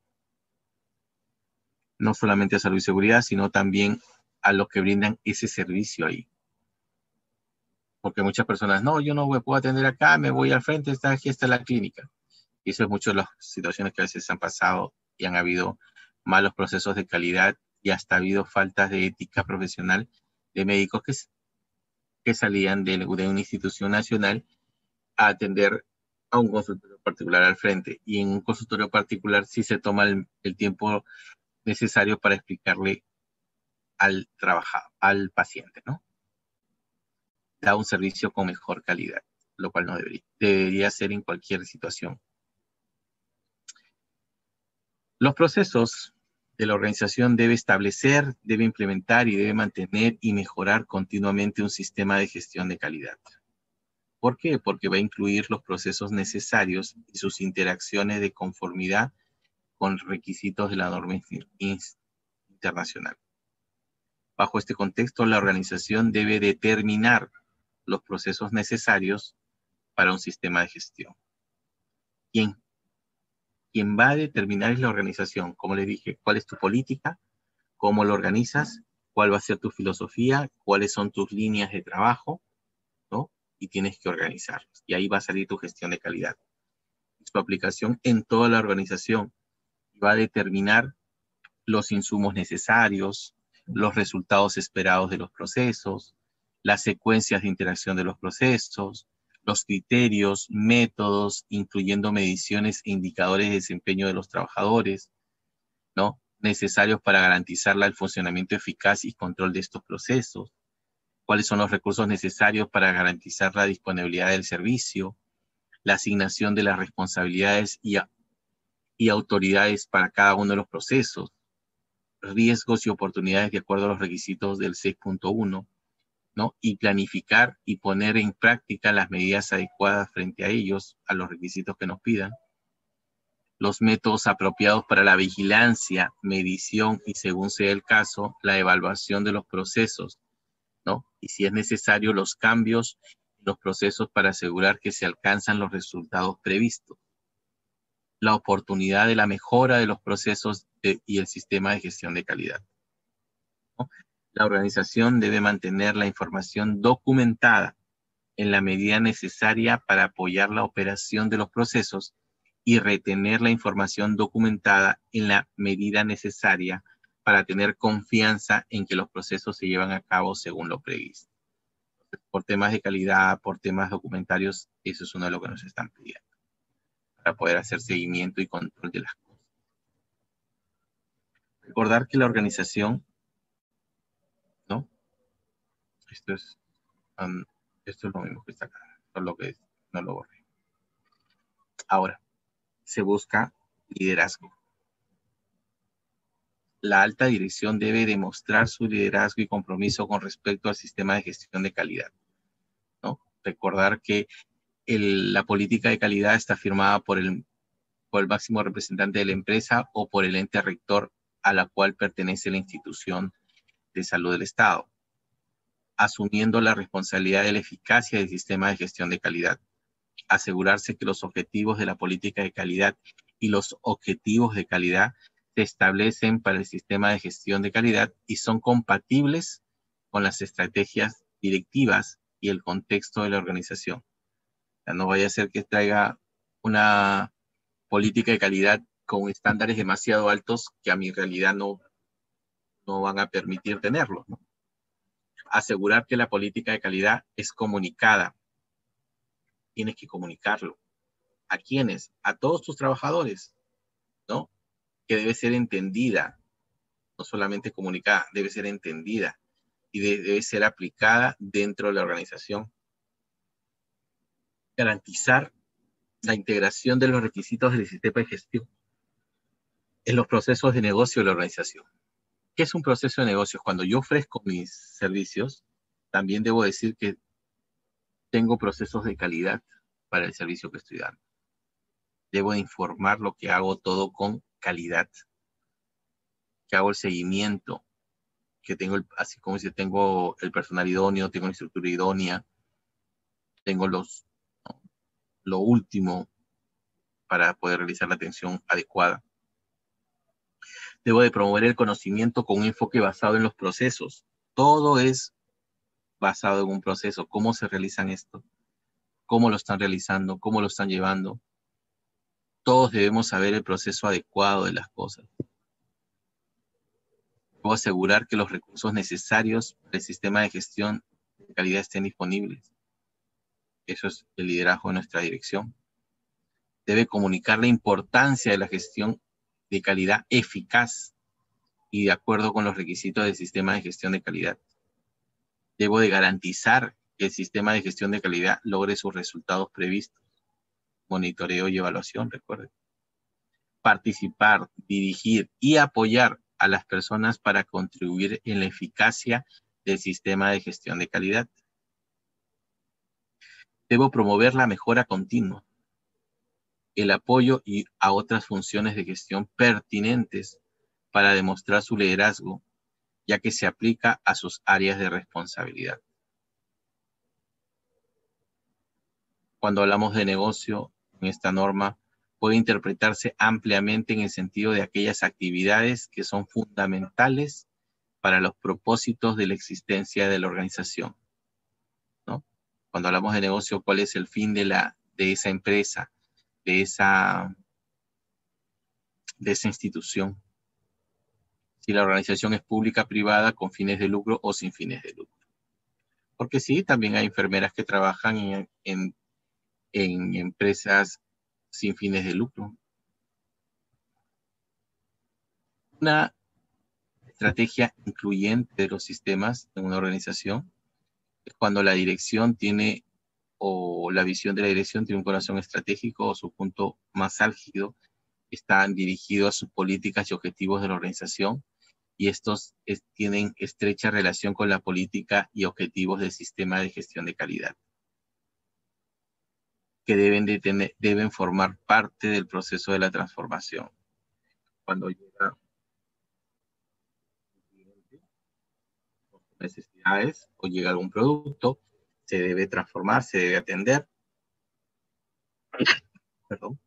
no solamente a salud y seguridad, sino también a los que brindan ese servicio ahí. Porque muchas personas, no, yo no me puedo atender acá, me voy al frente, aquí está la clínica. Y eso es muchas de las situaciones que a veces han pasado y han habido malos procesos de calidad y hasta ha habido faltas de ética profesional de médicos que salían de una institución nacional a atender a un consultorio particular al frente. Y en un consultorio particular sí se toma el tiempo necesario para explicarle al paciente, ¿no? Da un servicio con mejor calidad, lo cual no debería ser en cualquier situación. Los procesos de la organización debe establecer, debe implementar y debe mantener y mejorar continuamente un sistema de gestión de calidad. ¿Por qué? Porque va a incluir los procesos necesarios y sus interacciones de conformidad con requisitos de la norma internacional. Bajo este contexto, la organización debe determinar los procesos necesarios para un sistema de gestión. Quien va a determinar es la organización. Como le dije, cuál es tu política, cómo lo organizas, cuál va a ser tu filosofía, cuáles son tus líneas de trabajo, ¿no? Y tienes que organizarlos. Y ahí va a salir tu gestión de calidad. Su aplicación en toda la organización va a determinar los insumos necesarios, los resultados esperados de los procesos, las secuencias de interacción de los procesos, los criterios, métodos, incluyendo mediciones e indicadores de desempeño de los trabajadores, ¿no? Necesarios para garantizar el funcionamiento eficaz y control de estos procesos, cuáles son los recursos necesarios para garantizar la disponibilidad del servicio, la asignación de las responsabilidades y autoridades para cada uno de los procesos, riesgos y oportunidades de acuerdo a los requisitos del 6.1, ¿no? Y planificar y poner en práctica las medidas adecuadas frente a ellos, a los requisitos que nos pidan, los métodos apropiados para la vigilancia, medición y, según sea el caso, la evaluación de los procesos, ¿no? Y si es necesario, los cambios en los procesos para asegurar que se alcanzan los resultados previstos, la oportunidad de la mejora de los procesos y el sistema de gestión de calidad, ¿no? La organización debe mantener la información documentada en la medida necesaria para apoyar la operación de los procesos y retener la información documentada en la medida necesaria para tener confianza en que los procesos se llevan a cabo según lo previsto. Por temas de calidad, por temas documentarios, eso es uno de lo que nos están pidiendo, para poder hacer seguimiento y control de las cosas. Recordar que la organización, ¿no? Esto es lo mismo que está acá, solo que no lo borré. Ahora, se busca liderazgo. La alta dirección debe demostrar su liderazgo y compromiso con respecto al sistema de gestión de calidad, ¿no? Recordar que la política de calidad está firmada por el máximo representante de la empresa o por el ente rector a la cual pertenece la institución de salud del Estado, asumiendo la responsabilidad de la eficacia del sistema de gestión de calidad. Asegurarse que los objetivos de la política de calidad y los objetivos de calidad se establecen para el sistema de gestión de calidad y son compatibles con las estrategias directivas y el contexto de la organización. O sea, no vaya a ser que traiga una política de calidad con estándares demasiado altos que a mi realidad no van a permitir tenerlo, ¿no? Asegurar que la política de calidad es comunicada. Tienes que comunicarlo. ¿A quiénes? A todos tus trabajadores, ¿no? Que debe ser entendida, no solamente comunicada, debe ser entendida y debe ser aplicada dentro de la organización. Garantizar la integración de los requisitos del sistema de gestión en los procesos de negocio de la organización. ¿Qué es un proceso de negocios? Cuando yo ofrezco mis servicios, también debo decir que tengo procesos de calidad para el servicio que estoy dando. Debo de informar lo que hago todo con calidad, que hago el seguimiento, que tengo, así como si tengo el personal idóneo, tengo la estructura idónea, tengo lo último para poder realizar la atención adecuada. Debo de promover el conocimiento con un enfoque basado en los procesos. Todo es basado en un proceso. ¿Cómo se realizan esto? ¿Cómo lo están realizando? ¿Cómo lo están llevando? Todos debemos saber el proceso adecuado de las cosas. Debo asegurar que los recursos necesarios para el sistema de gestión de calidad estén disponibles. Eso es el liderazgo de nuestra dirección. Debe comunicar la importancia de la gestión de calidad eficaz y de acuerdo con los requisitos del sistema de gestión de calidad. Debo de garantizar que el sistema de gestión de calidad logre sus resultados previstos. Monitoreo y evaluación, recuerden. Participar, dirigir y apoyar a las personas para contribuir en la eficacia del sistema de gestión de calidad. Debo promover la mejora continua, el apoyo a otras funciones de gestión pertinentes para demostrar su liderazgo, ya que se aplica a sus áreas de responsabilidad. Cuando hablamos de negocio, en esta norma puede interpretarse ampliamente en el sentido de aquellas actividades que son fundamentales para los propósitos de la existencia de la organización, ¿no? Cuando hablamos de negocio, ¿cuál es el fin de esa empresa, de esa institución? Si la organización es pública, privada, con fines de lucro o sin fines de lucro. Porque sí, también hay enfermeras que trabajan en empresas sin fines de lucro. Una estrategia incluyente de los sistemas en una organización es cuando la dirección tiene, o la visión de la dirección tiene un corazón estratégico, o su punto más álgido están dirigidos a sus políticas y objetivos de la organización, y estos tienen estrecha relación con la política y objetivos del sistema de gestión de calidad, que deben formar parte del proceso de la transformación. Cuando llega necesidades o llega algún producto, se debe transformar, se debe atender. Perdón.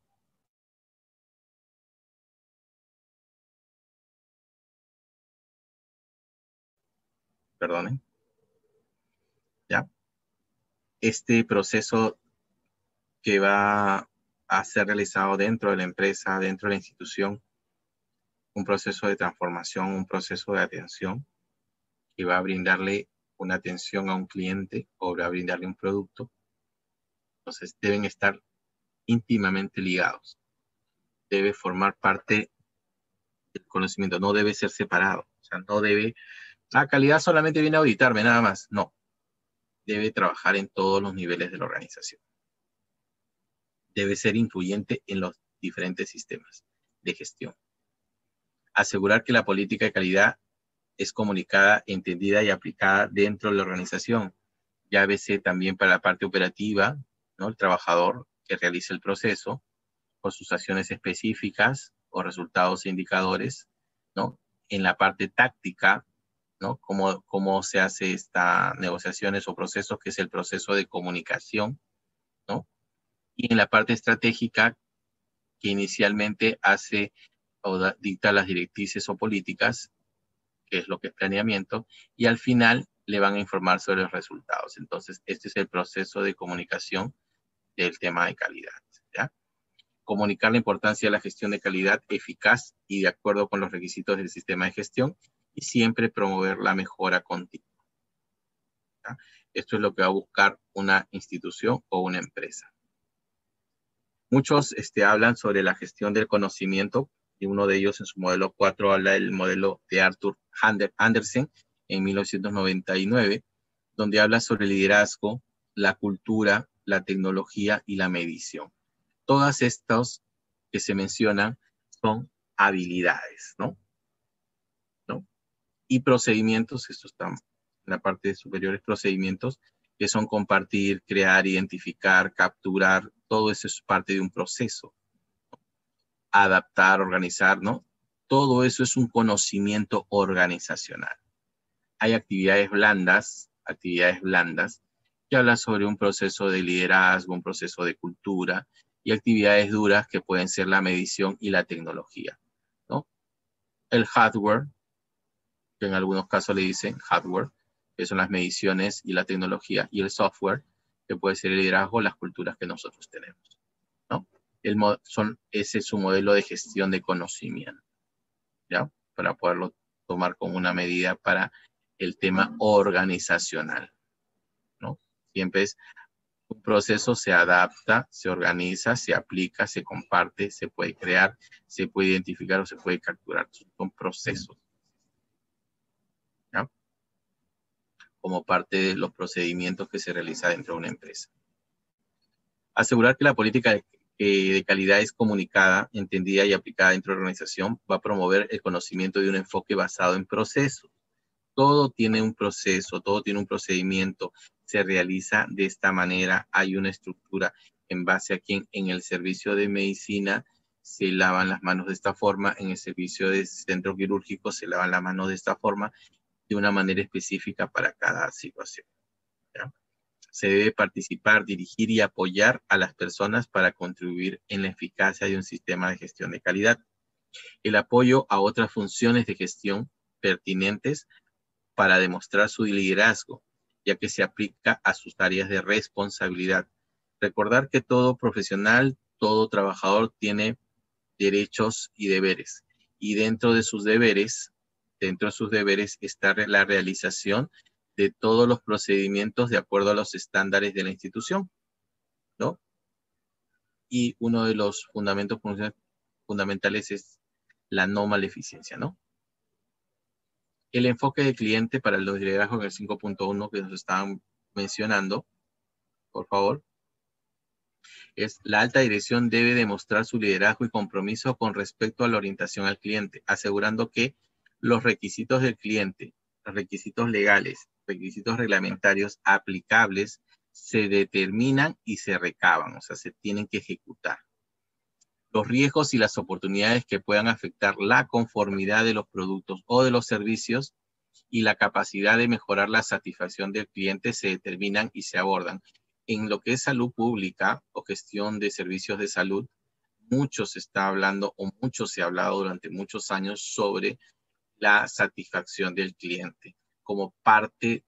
Perdonen. ¿Ya? Este proceso que va a ser realizado dentro de la empresa, dentro de la institución, un proceso de transformación, un proceso de atención, que va a brindarle una atención a un cliente o va a brindarle un producto. Entonces deben estar íntimamente ligados. Debe formar parte del conocimiento, no debe ser separado. O sea, no debe, calidad solamente viene a auditarme, nada más. No. Debe trabajar en todos los niveles de la organización. Debe ser influyente en los diferentes sistemas de gestión. Asegurar que la política de calidad es comunicada, entendida y aplicada dentro de la organización. Llámese también para la parte operativa, ¿no? El trabajador que realiza el proceso con sus acciones específicas o resultados e indicadores, ¿no? En la parte táctica, ¿no? Cómo se hace estas negociaciones o procesos, que es el proceso de comunicación, ¿no? Y en la parte estratégica, que inicialmente hace o dicta las directrices o políticas, que es lo que es planeamiento, y al final le van a informar sobre los resultados. Entonces, este es el proceso de comunicación del tema de calidad, ¿ya? Comunicar la importancia de la gestión de calidad eficaz y de acuerdo con los requisitos del sistema de gestión y siempre promover la mejora continua, ¿ya? Esto es lo que va a buscar una institución o una empresa. Muchos hablan sobre la gestión del conocimiento, y uno de ellos en su modelo 4 habla del modelo de Arthur Andersen en 1999, donde habla sobre el liderazgo, la cultura, la tecnología y la medición. Todas estas que se mencionan son habilidades, ¿no? Y procedimientos, esto está en la parte superior, es procedimientos, que son compartir, crear, identificar, capturar, todo eso es parte de un proceso. Adaptar, organizar, ¿no? Todo eso es un conocimiento organizacional. Hay actividades blandas, que hablan sobre un proceso de liderazgo, un proceso de cultura, y actividades duras que pueden ser la medición y la tecnología, ¿no? El hardware, que en algunos casos le dicen hardware, que son las mediciones y la tecnología, y el software, que puede ser el liderazgo, las culturas que nosotros tenemos, ¿no? Ese es su modelo de gestión de conocimiento, ¿ya? Para poderlo tomar como una medida para el tema organizacional, ¿no? Siempre es un proceso, se adapta, se organiza, se aplica, se comparte, se puede crear, se puede identificar o se puede capturar. Son procesos, ¿ya? Como parte de los procedimientos que se realizan dentro de una empresa. Asegurar que la política de calidad es comunicada, entendida y aplicada dentro de la organización va a promover el conocimiento de un enfoque basado en procesos. Todo tiene un proceso, todo tiene un procedimiento, se realiza de esta manera, hay una estructura en base a quien en el servicio de medicina se lavan las manos de esta forma, en el servicio de centro quirúrgico se lavan las manos de esta forma, de una manera específica para cada situación, ¿ya? Se debe participar, dirigir y apoyar a las personas para contribuir en la eficacia de un sistema de gestión de calidad. El apoyo a otras funciones de gestión pertinentes para demostrar su liderazgo, ya que se aplica a sus tareas de responsabilidad. Recordar que todo profesional, todo trabajador tiene derechos y deberes, y dentro de sus deberes está la realización de todos los procedimientos de acuerdo a los estándares de la institución, ¿no? Y uno de los fundamentos fundamentales es la no maleficencia, ¿no? El enfoque de cliente para el liderazgo en el 5.1 que nos estaban mencionando, por favor, es la alta dirección debe demostrar su liderazgo y compromiso con respecto a la orientación al cliente, asegurando que los requisitos del cliente, los requisitos legales, requisitos reglamentarios aplicables se determinan y se recaban, o sea, se tienen que ejecutar. Los riesgos y las oportunidades que puedan afectar la conformidad de los productos o de los servicios y la capacidad de mejorar la satisfacción del cliente se determinan y se abordan. En lo que es salud pública o gestión de servicios de salud, mucho se está hablando o mucho se ha hablado durante muchos años sobre la satisfacción del cliente como parte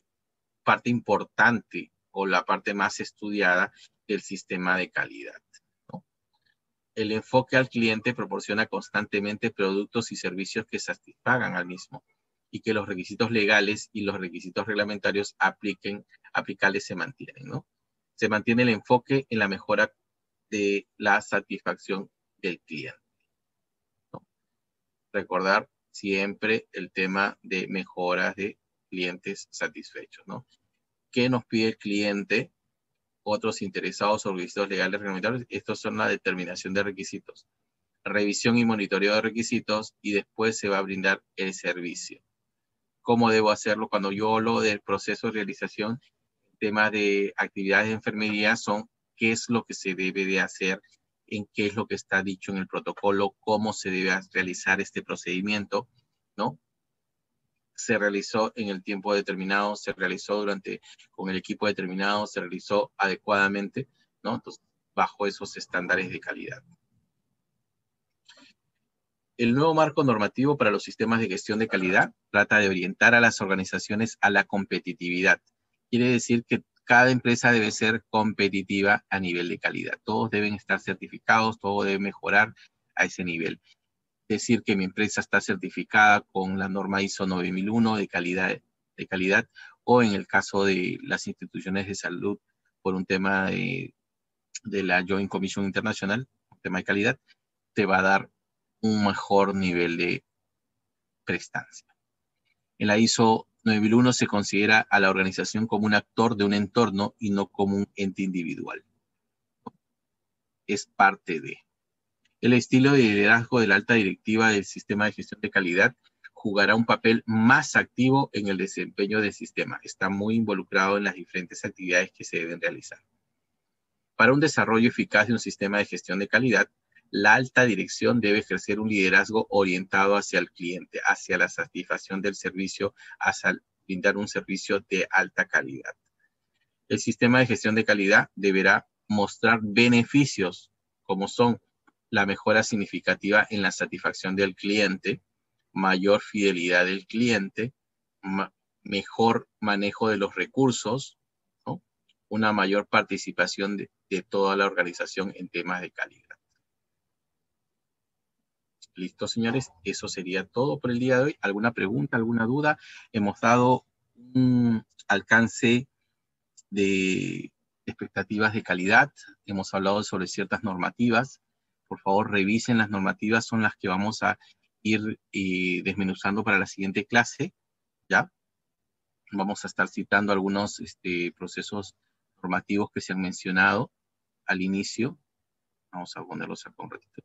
importante o la parte más estudiada del sistema de calidad, ¿no? El enfoque al cliente proporciona constantemente productos y servicios que satisfagan al mismo y que los requisitos legales y los requisitos reglamentarios aplicables se mantienen, ¿no? Se mantiene el enfoque en la mejora de la satisfacción del cliente, ¿no? Recordar siempre el tema de mejoras de clientes satisfechos, ¿no? ¿Qué nos pide el cliente? Otros interesados o requisitos legales reglamentarios. Estos son la determinación de requisitos, revisión y monitoreo de requisitos, y después se va a brindar el servicio. ¿Cómo debo hacerlo? Cuando yo hablo del proceso de realización, temas de actividades de enfermería son qué es lo que se debe de hacer, en qué es lo que está dicho en el protocolo, cómo se debe realizar este procedimiento, ¿no? Se realizó en el tiempo determinado, se realizó con el equipo determinado, se realizó adecuadamente, ¿no? Entonces, bajo esos estándares de calidad. El nuevo marco normativo para los sistemas de gestión de calidad trata de orientar a las organizaciones a la competitividad. Quiere decir que cada empresa debe ser competitiva a nivel de calidad. Todos deben estar certificados, todo debe mejorar a ese nivel. Decir que mi empresa está certificada con la norma ISO 9001 de calidad, o en el caso de las instituciones de salud por un tema de la Joint Commission Internacional, un tema de calidad, te va a dar un mejor nivel de prestancia. En la ISO 9001 se considera a la organización como un actor de un entorno y no como un ente individual. Es parte de. El estilo de liderazgo de la alta directiva del sistema de gestión de calidad jugará un papel más activo en el desempeño del sistema. Está muy involucrado en las diferentes actividades que se deben realizar. Para un desarrollo eficaz de un sistema de gestión de calidad, la alta dirección debe ejercer un liderazgo orientado hacia el cliente, hacia la satisfacción del servicio, hacia brindar un servicio de alta calidad. El sistema de gestión de calidad deberá mostrar beneficios como son la mejora significativa en la satisfacción del cliente, mayor fidelidad del cliente, mejor manejo de los recursos, ¿no? Una mayor participación de toda la organización en temas de calidad. Listo, señores, eso sería todo por el día de hoy. ¿Alguna pregunta, alguna duda? Hemos dado un alcance de expectativas de calidad. Hemos hablado sobre ciertas normativas. Por favor, revisen las normativas, son las que vamos a ir desmenuzando para la siguiente clase, ¿ya? Vamos a estar citando algunos procesos normativos que se han mencionado al inicio. Vamos a ponerlos acá un ratito.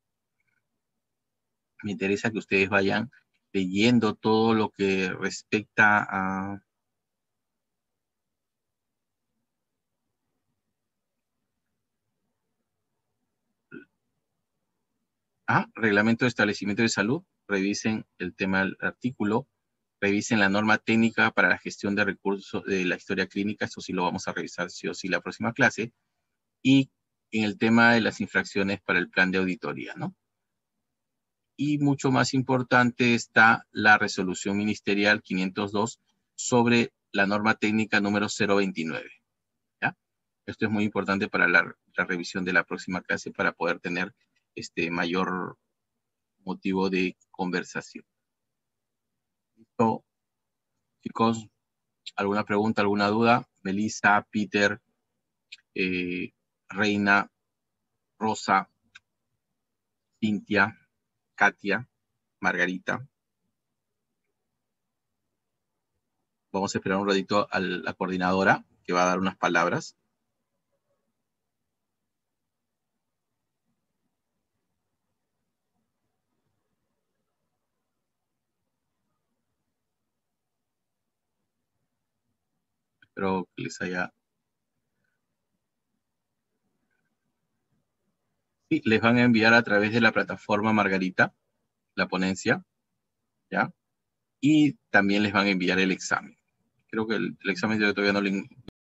Me interesa que ustedes vayan leyendo todo lo que respecta a reglamento de establecimiento de salud. Revisen el tema del artículo, revisen la norma técnica para la gestión de recursos de la historia clínica, eso sí lo vamos a revisar sí o sí la próxima clase, y en el tema de las infracciones para el plan de auditoría, ¿no? Y mucho más importante está la resolución ministerial 502 sobre la norma técnica número 029, ¿ya? Esto es muy importante para la revisión de la próxima clase para poder tener mayor motivo de conversación. ¿Listo, chicos? ¿Alguna pregunta, alguna duda? Melissa, Peter, Reina, Rosa, Cintia, Katia, Margarita. Vamos a esperar un ratito a la coordinadora que va a dar unas palabras. Espero que les haya... Sí, les van a enviar a través de la plataforma Margarita, la ponencia, ¿ya? Y también les van a enviar el examen. Creo que el examen yo todavía no le